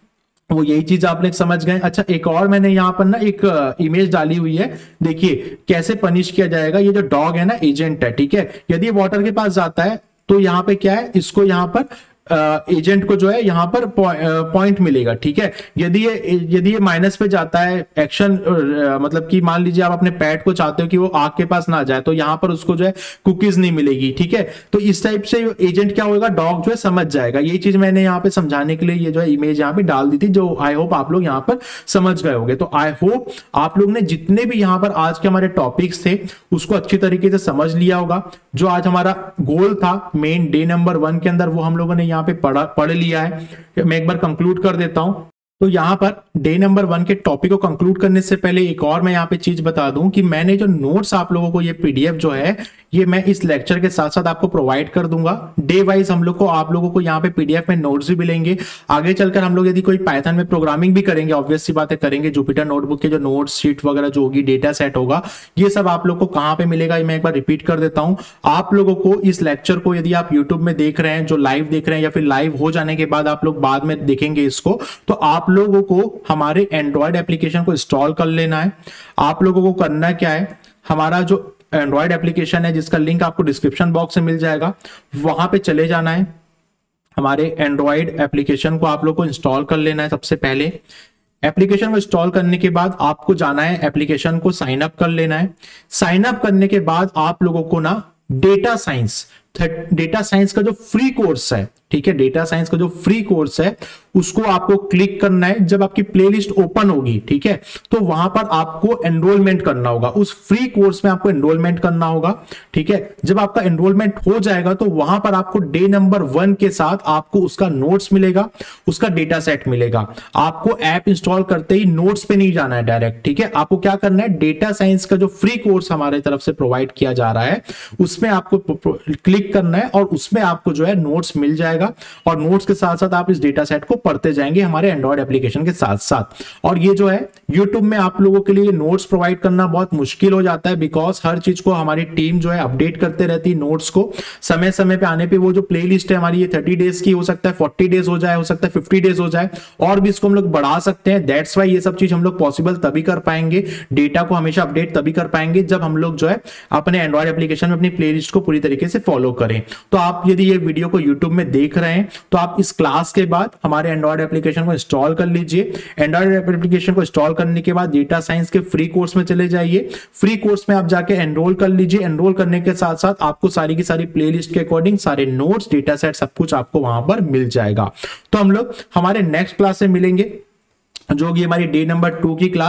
वो यही चीज आपने समझ गए। अच्छा, एक और मैंने यहाँ पर ना एक इमेज डाली हुई है, देखिए कैसे पनिश किया जाएगा। ये जो डॉग है ना एजेंट है, ठीक है। यदि ये वाटर के पास जाता है तो यहाँ पे क्या है, इसको यहाँ पर एजेंट को जो है यहां पर पॉइंट मिलेगा, ठीक है। यदि ये माइनस पे जाता है एक्शन, मतलब कि मान लीजिए आप अपने पेट को चाहते हो कि वो आग के पास ना जाए तो यहां पर उसको जो है कुकीज नहीं मिलेगी, ठीक है। तो इस टाइप से एजेंट क्या होगा, डॉग जो है समझ जाएगा। यही चीज मैंने यहाँ पे समझाने के लिए ये जो है इमेज यहाँ पे डाल दी थी, जो आई होप आप लोग यहाँ पर समझ गए होंगे। तो आई होप आप लोग ने जितने भी यहाँ पर आज के हमारे टॉपिक्स थे उसको अच्छी तरीके से समझ लिया होगा। जो आज हमारा गोल था मेन डे नंबर 1 के अंदर वो हम लोगों ने यहाँ पे पढ़ लिया है। मैं एक बार कंक्लूड कर देता हूं। तो यहां पर डे नंबर 1 के टॉपिक को कंक्लूड करने से पहले एक और मैं यहां पे चीज बता दूं कि मैंने जो नोट्स आप लोगों को ये पीडीएफ जो है ये मैं इस लेक्चर के साथ साथ आपको प्रोवाइड कर दूंगा। डे वाइज हम लोग को आप लोगों को यहाँ पे पीडीएफ में नोट्स भी मिलेंगे। आगे चलकर हम लोग यदि कोई पाइथन में प्रोग्रामिंग भी करेंगे, ऑब्वियस सी बातें करेंगे, जुपिटर नोटबुक के जो नोट्स शीट वगैरह जो होगी, डेटा सेट होगा, ये सब आप लोग को कहाँ पे मिलेगा मैं एक बार रिपीट कर देता हूँ। आप लोगों को इस लेक्चर को यदि आप यूट्यूब में देख रहे हैं, जो लाइव देख रहे हैं या फिर लाइव हो जाने के बाद आप लोग बाद में देखेंगे इसको, तो आप लोगों को हमारे एंड्रॉयड एप्लीकेशन को इंस्टॉल कर लेना है। आप लोगों को करना क्या है, हमारा जो एंड्रॉयड एप्लीकेशन है जिसका लिंक आपको डिस्क्रिप्शन बॉक्स में मिल जाएगा, वहां पे चले जाना है। हमारे एंड्रॉयड एप्लीकेशन को आप लोग को इंस्टॉल कर लेना है। सबसे पहले एप्लीकेशन को इंस्टॉल करने के बाद आपको जाना है एप्लीकेशन को साइन अप कर लेना है। साइन अप करने के बाद आप लोगों को ना डेटा साइंस का जो फ्री कोर्स है, ठीक है, डेटा साइंस का जो फ्री कोर्स है उसको आपको क्लिक करना है। जब आपकी प्लेलिस्ट ओपन होगी, ठीक है, तो वहां पर आपको एनरोलमेंट करना होगा, उस फ्री कोर्स में आपको एनरोलमेंट करना होगा, ठीक है। जब आपका एनरोलमेंट हो जाएगा तो वहां पर आपको डे नंबर 1 के साथ आपको उसका नोट्स मिलेगा, उसका डेटा सेट मिलेगा। आपको ऐप इंस्टॉल करते ही नोट्स पे नहीं जाना है डायरेक्ट, ठीक है। आपको क्या करना है, डेटा साइंस का जो फ्री कोर्स हमारे तरफ से प्रोवाइड किया जा रहा है उसमें आपको क्लिक करना है और उसमें आपको जो है नोट्स मिल जाएगा, और नोट्स के साथ साथ आप इस डेटा सेट को पढ़ते जाएंगे हमारे एंड्रॉयड एप्लीकेशन के साथ साथ। और ये जो है YouTube में आप लोगों के लिए नोट्स प्रोवाइड करना बहुत मुश्किल हो जाता है, बिकॉज हर चीज को हमारी टीम जो है अपडेट करते रहती है। नोट्स को समय समय पे आने पे वो जो प्लेलिस्ट है हमारी, ये 30 डेज की हो सकता है, 40 डेज हो जाए, हो सकता है 50 डेज हो जाए, और भी इसको हम लोग बढ़ा सकते हैं। दैट्स वाई ये सब चीज हम लोग पॉसिबल तभी कर पाएंगे, डेटा को हमेशा अपडेट तभी कर पाएंगे जब हम लोग जो है अपने एंड्रॉयड एप्लीकेशन में अपनी प्लेलिस्ट को पूरी तरीके से फॉलो करें। तो आप यदि ये वीडियो को यूट्यूब में देख रहे हैं तो आप इस क्लास के बाद हमारे एंड्रॉयड एप्लीकेशन को इंस्टॉल कर लीजिए। एंड्रॉयड एप्लीकेशन को इंस्टॉल करने के बाद डेटा साइंस के फ्री कोर्स में चले जाइए। फ्री कोर्स में आप जाके एनरोल कर लीजिए। एनरोल करने के साथ साथ आपको सारी की सारी प्लेलिस्ट के अकॉर्डिंग सारे नोट्स, डेटा सेट, सब कुछ आपको वहां पर मिल जाएगा। तो हम लोग हमारे नेक्स्ट क्लास में मिलेंगे, जो कि हमारी डे नंबर 2 की क्लास।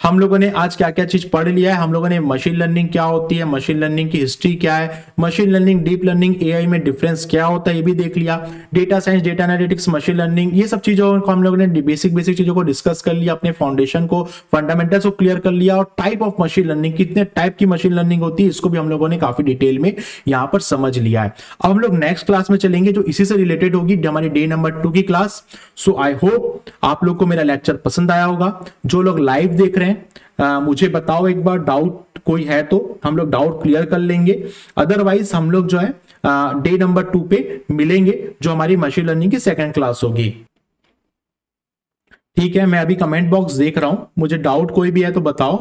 हम लोगों ने आज क्या क्या चीज पढ़ लिया है। हम लोगों ने मशीन लर्निंग क्या होती है, मशीन लर्निंग की हिस्ट्री क्या है, machine learning, deep learning, AI में डिफरेंस क्या होता है ये भी देख लिया। Data science, data analytics, machine learning, ये सब चीजों को हम लोगों ने बेसिक चीजों को डिस्कस कर लिया, अपने फाउंडेशन को, फंडामेंटल्स को क्लियर कर लिया। और टाइप ऑफ मशीन लर्निंग, कितने टाइप की मशीन लर्निंग होती है, इसको भी हम लोगों ने काफी डिटेल में यहां पर समझ लिया है। अब हम लोग नेक्स्ट क्लास में चलेंगे जो इसी से रिलेटेड होगी, हमारी डे नंबर 2 की क्लास। सो आई होप आप लोग को मेरा लेक्चर पसंद आया होगा। जो लोग लाइव देख रहे हैं मुझे बताओ एक बार, डाउट कोई है तो हम लोग डाउट क्लियर कर लेंगे। अदरवाइज हम लोग जो है डे नंबर 2 पे मिलेंगे जो हमारी मशीन लर्निंग की सेकंड क्लास होगी। ठीक है, मैं अभी कमेंट बॉक्स देख रहा हूं, मुझे डाउट कोई भी है तो बताओ।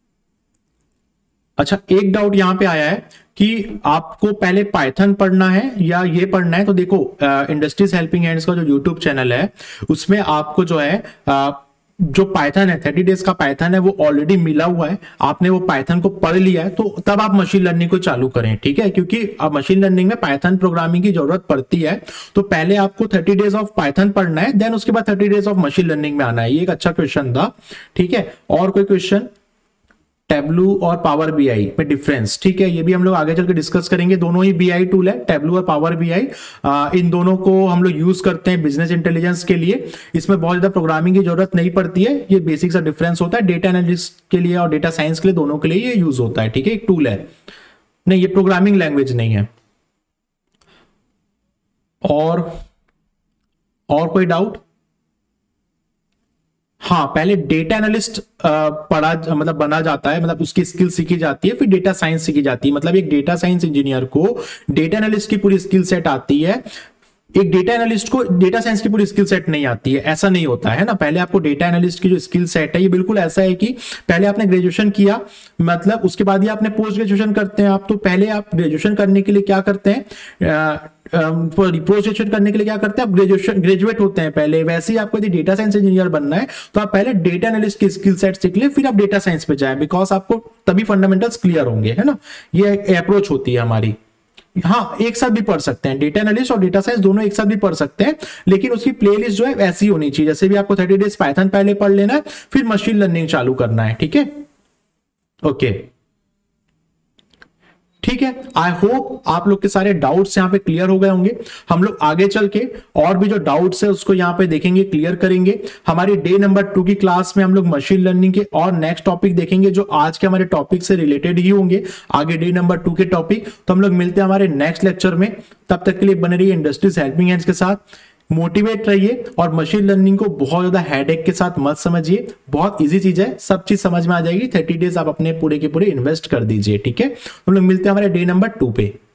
अच्छा, एक डाउट यहां पे आया है कि आपको पहले पाइथन पढ़ना है या ये पढ़ना है। तो देखो इंडस्ट्रीज हेल्पिंग हैंड्स का जो यूट्यूब चैनल है उसमें आपको जो है जो पाइथन है 30 डेज का पाइथन है वो ऑलरेडी मिला हुआ है। आपने वो पाइथन को पढ़ लिया है तो तब आप मशीन लर्निंग को चालू करें, ठीक है, क्योंकि अब मशीन लर्निंग में पाइथन प्रोग्रामिंग की जरूरत पड़ती है। तो पहले आपको 30 डेज ऑफ पाइथन पढ़ना है, देन उसके बाद 30 डेज ऑफ मशीन लर्निंग में आना है। ये एक अच्छा क्वेश्चन था, ठीक है। और कोई क्वेश्चन, टेबलू और पावर बीआई में डिफरेंस, ठीक है, ये भी हम लोग आगे चल के डिस्कस करेंगे। दोनों ही बीआई टूल है, टेबलू और पावर बीआई। इन दोनों को हम लोग यूज करते हैं बिजनेस इंटेलिजेंस के लिए। इसमें बहुत ज्यादा प्रोग्रामिंग की जरूरत नहीं पड़ती है, ये बेसिक सा डिफरेंस होता है। डेटा एनालिस्ट के लिए और डेटा साइंस के लिए, दोनों के लिए ये यूज होता है, ठीक है, एक टूल है, नहीं ये प्रोग्रामिंग लैंग्वेज नहीं है। और कोई डाउट? हाँ, पहले डेटा एनालिस्ट पढ़ा मतलब बना जाता है, मतलब उसकी स्किल सीखी जाती है, फिर डेटा साइंस सीखी जाती है। मतलब एक डेटा साइंस इंजीनियर को डेटा एनालिस्ट की पूरी स्किल सेट आती है, एक डेटा एनालिस्ट को डेटा साइंस की पूरी स्किल सेट नहीं आती है, ऐसा नहीं होता है ना। पहले आपको डेटा एनालिस्ट की जो स्किल सेट है ये बिल्कुल ऐसा है कि पहले आपने ग्रेजुएशन किया, मतलब उसके बाद ही आपने पोस्ट ग्रेजुएशन करते हैं आप। तो पहले आप ग्रेजुएशन करने के लिए क्या करते हैं, पोस्ट ग्रेजुएशन करने के लिए क्या करते हैं, आप ग्रेजुएट होते हैं पहले। वैसे ही आपको यदि डेटा साइंस इंजीनियर बनना है तो आप पहले डेटा एनालिस्ट की स्किल सेट सीख लें, फिर आप डेटा साइंस पे जाएं, बिकॉज आपको तभी फंडामेंटल्स क्लियर होंगे, है ना। ये अप्रोच होती है हमारी। हाँ, एक साथ भी पढ़ सकते हैं, डेटा एनालिस्ट और डेटा साइंस दोनों एक साथ भी पढ़ सकते हैं, लेकिन उसकी प्लेलिस्ट जो है ऐसी होनी चाहिए। जैसे भी आपको 30 डेज पाइथन पहले पढ़ लेना है, फिर मशीन लर्निंग चालू करना है, ठीक है, ओके, ठीक है। आई होप आप लोग के सारे डाउट्स यहां पे क्लियर हो गए होंगे। हम लोग आगे चल के और भी जो डाउट्स है उसको यहां पे देखेंगे, क्लियर करेंगे। हमारी डे नंबर 2 की क्लास में हम लोग मशीन लर्निंग के और नेक्स्ट टॉपिक देखेंगे जो आज के हमारे टॉपिक से रिलेटेड ही होंगे, आगे डे नंबर 2 के टॉपिक। तो हम लोग मिलते हैं हमारे नेक्स्ट लेक्चर में, तब तक के लिए बने रहिए इंडस्ट्रीज हेल्पिंग हैंड्स के साथ। मोटिवेट रहिए और मशीन लर्निंग को बहुत ज्यादा हेडेक के साथ मत समझिए, बहुत इजी चीज है, सब चीज समझ में आ जाएगी। 30 डेज आप अपने पूरे के पूरे इन्वेस्ट कर दीजिए, ठीक है। हम लोग मिलते हैं हमारे डे नंबर 2 पे।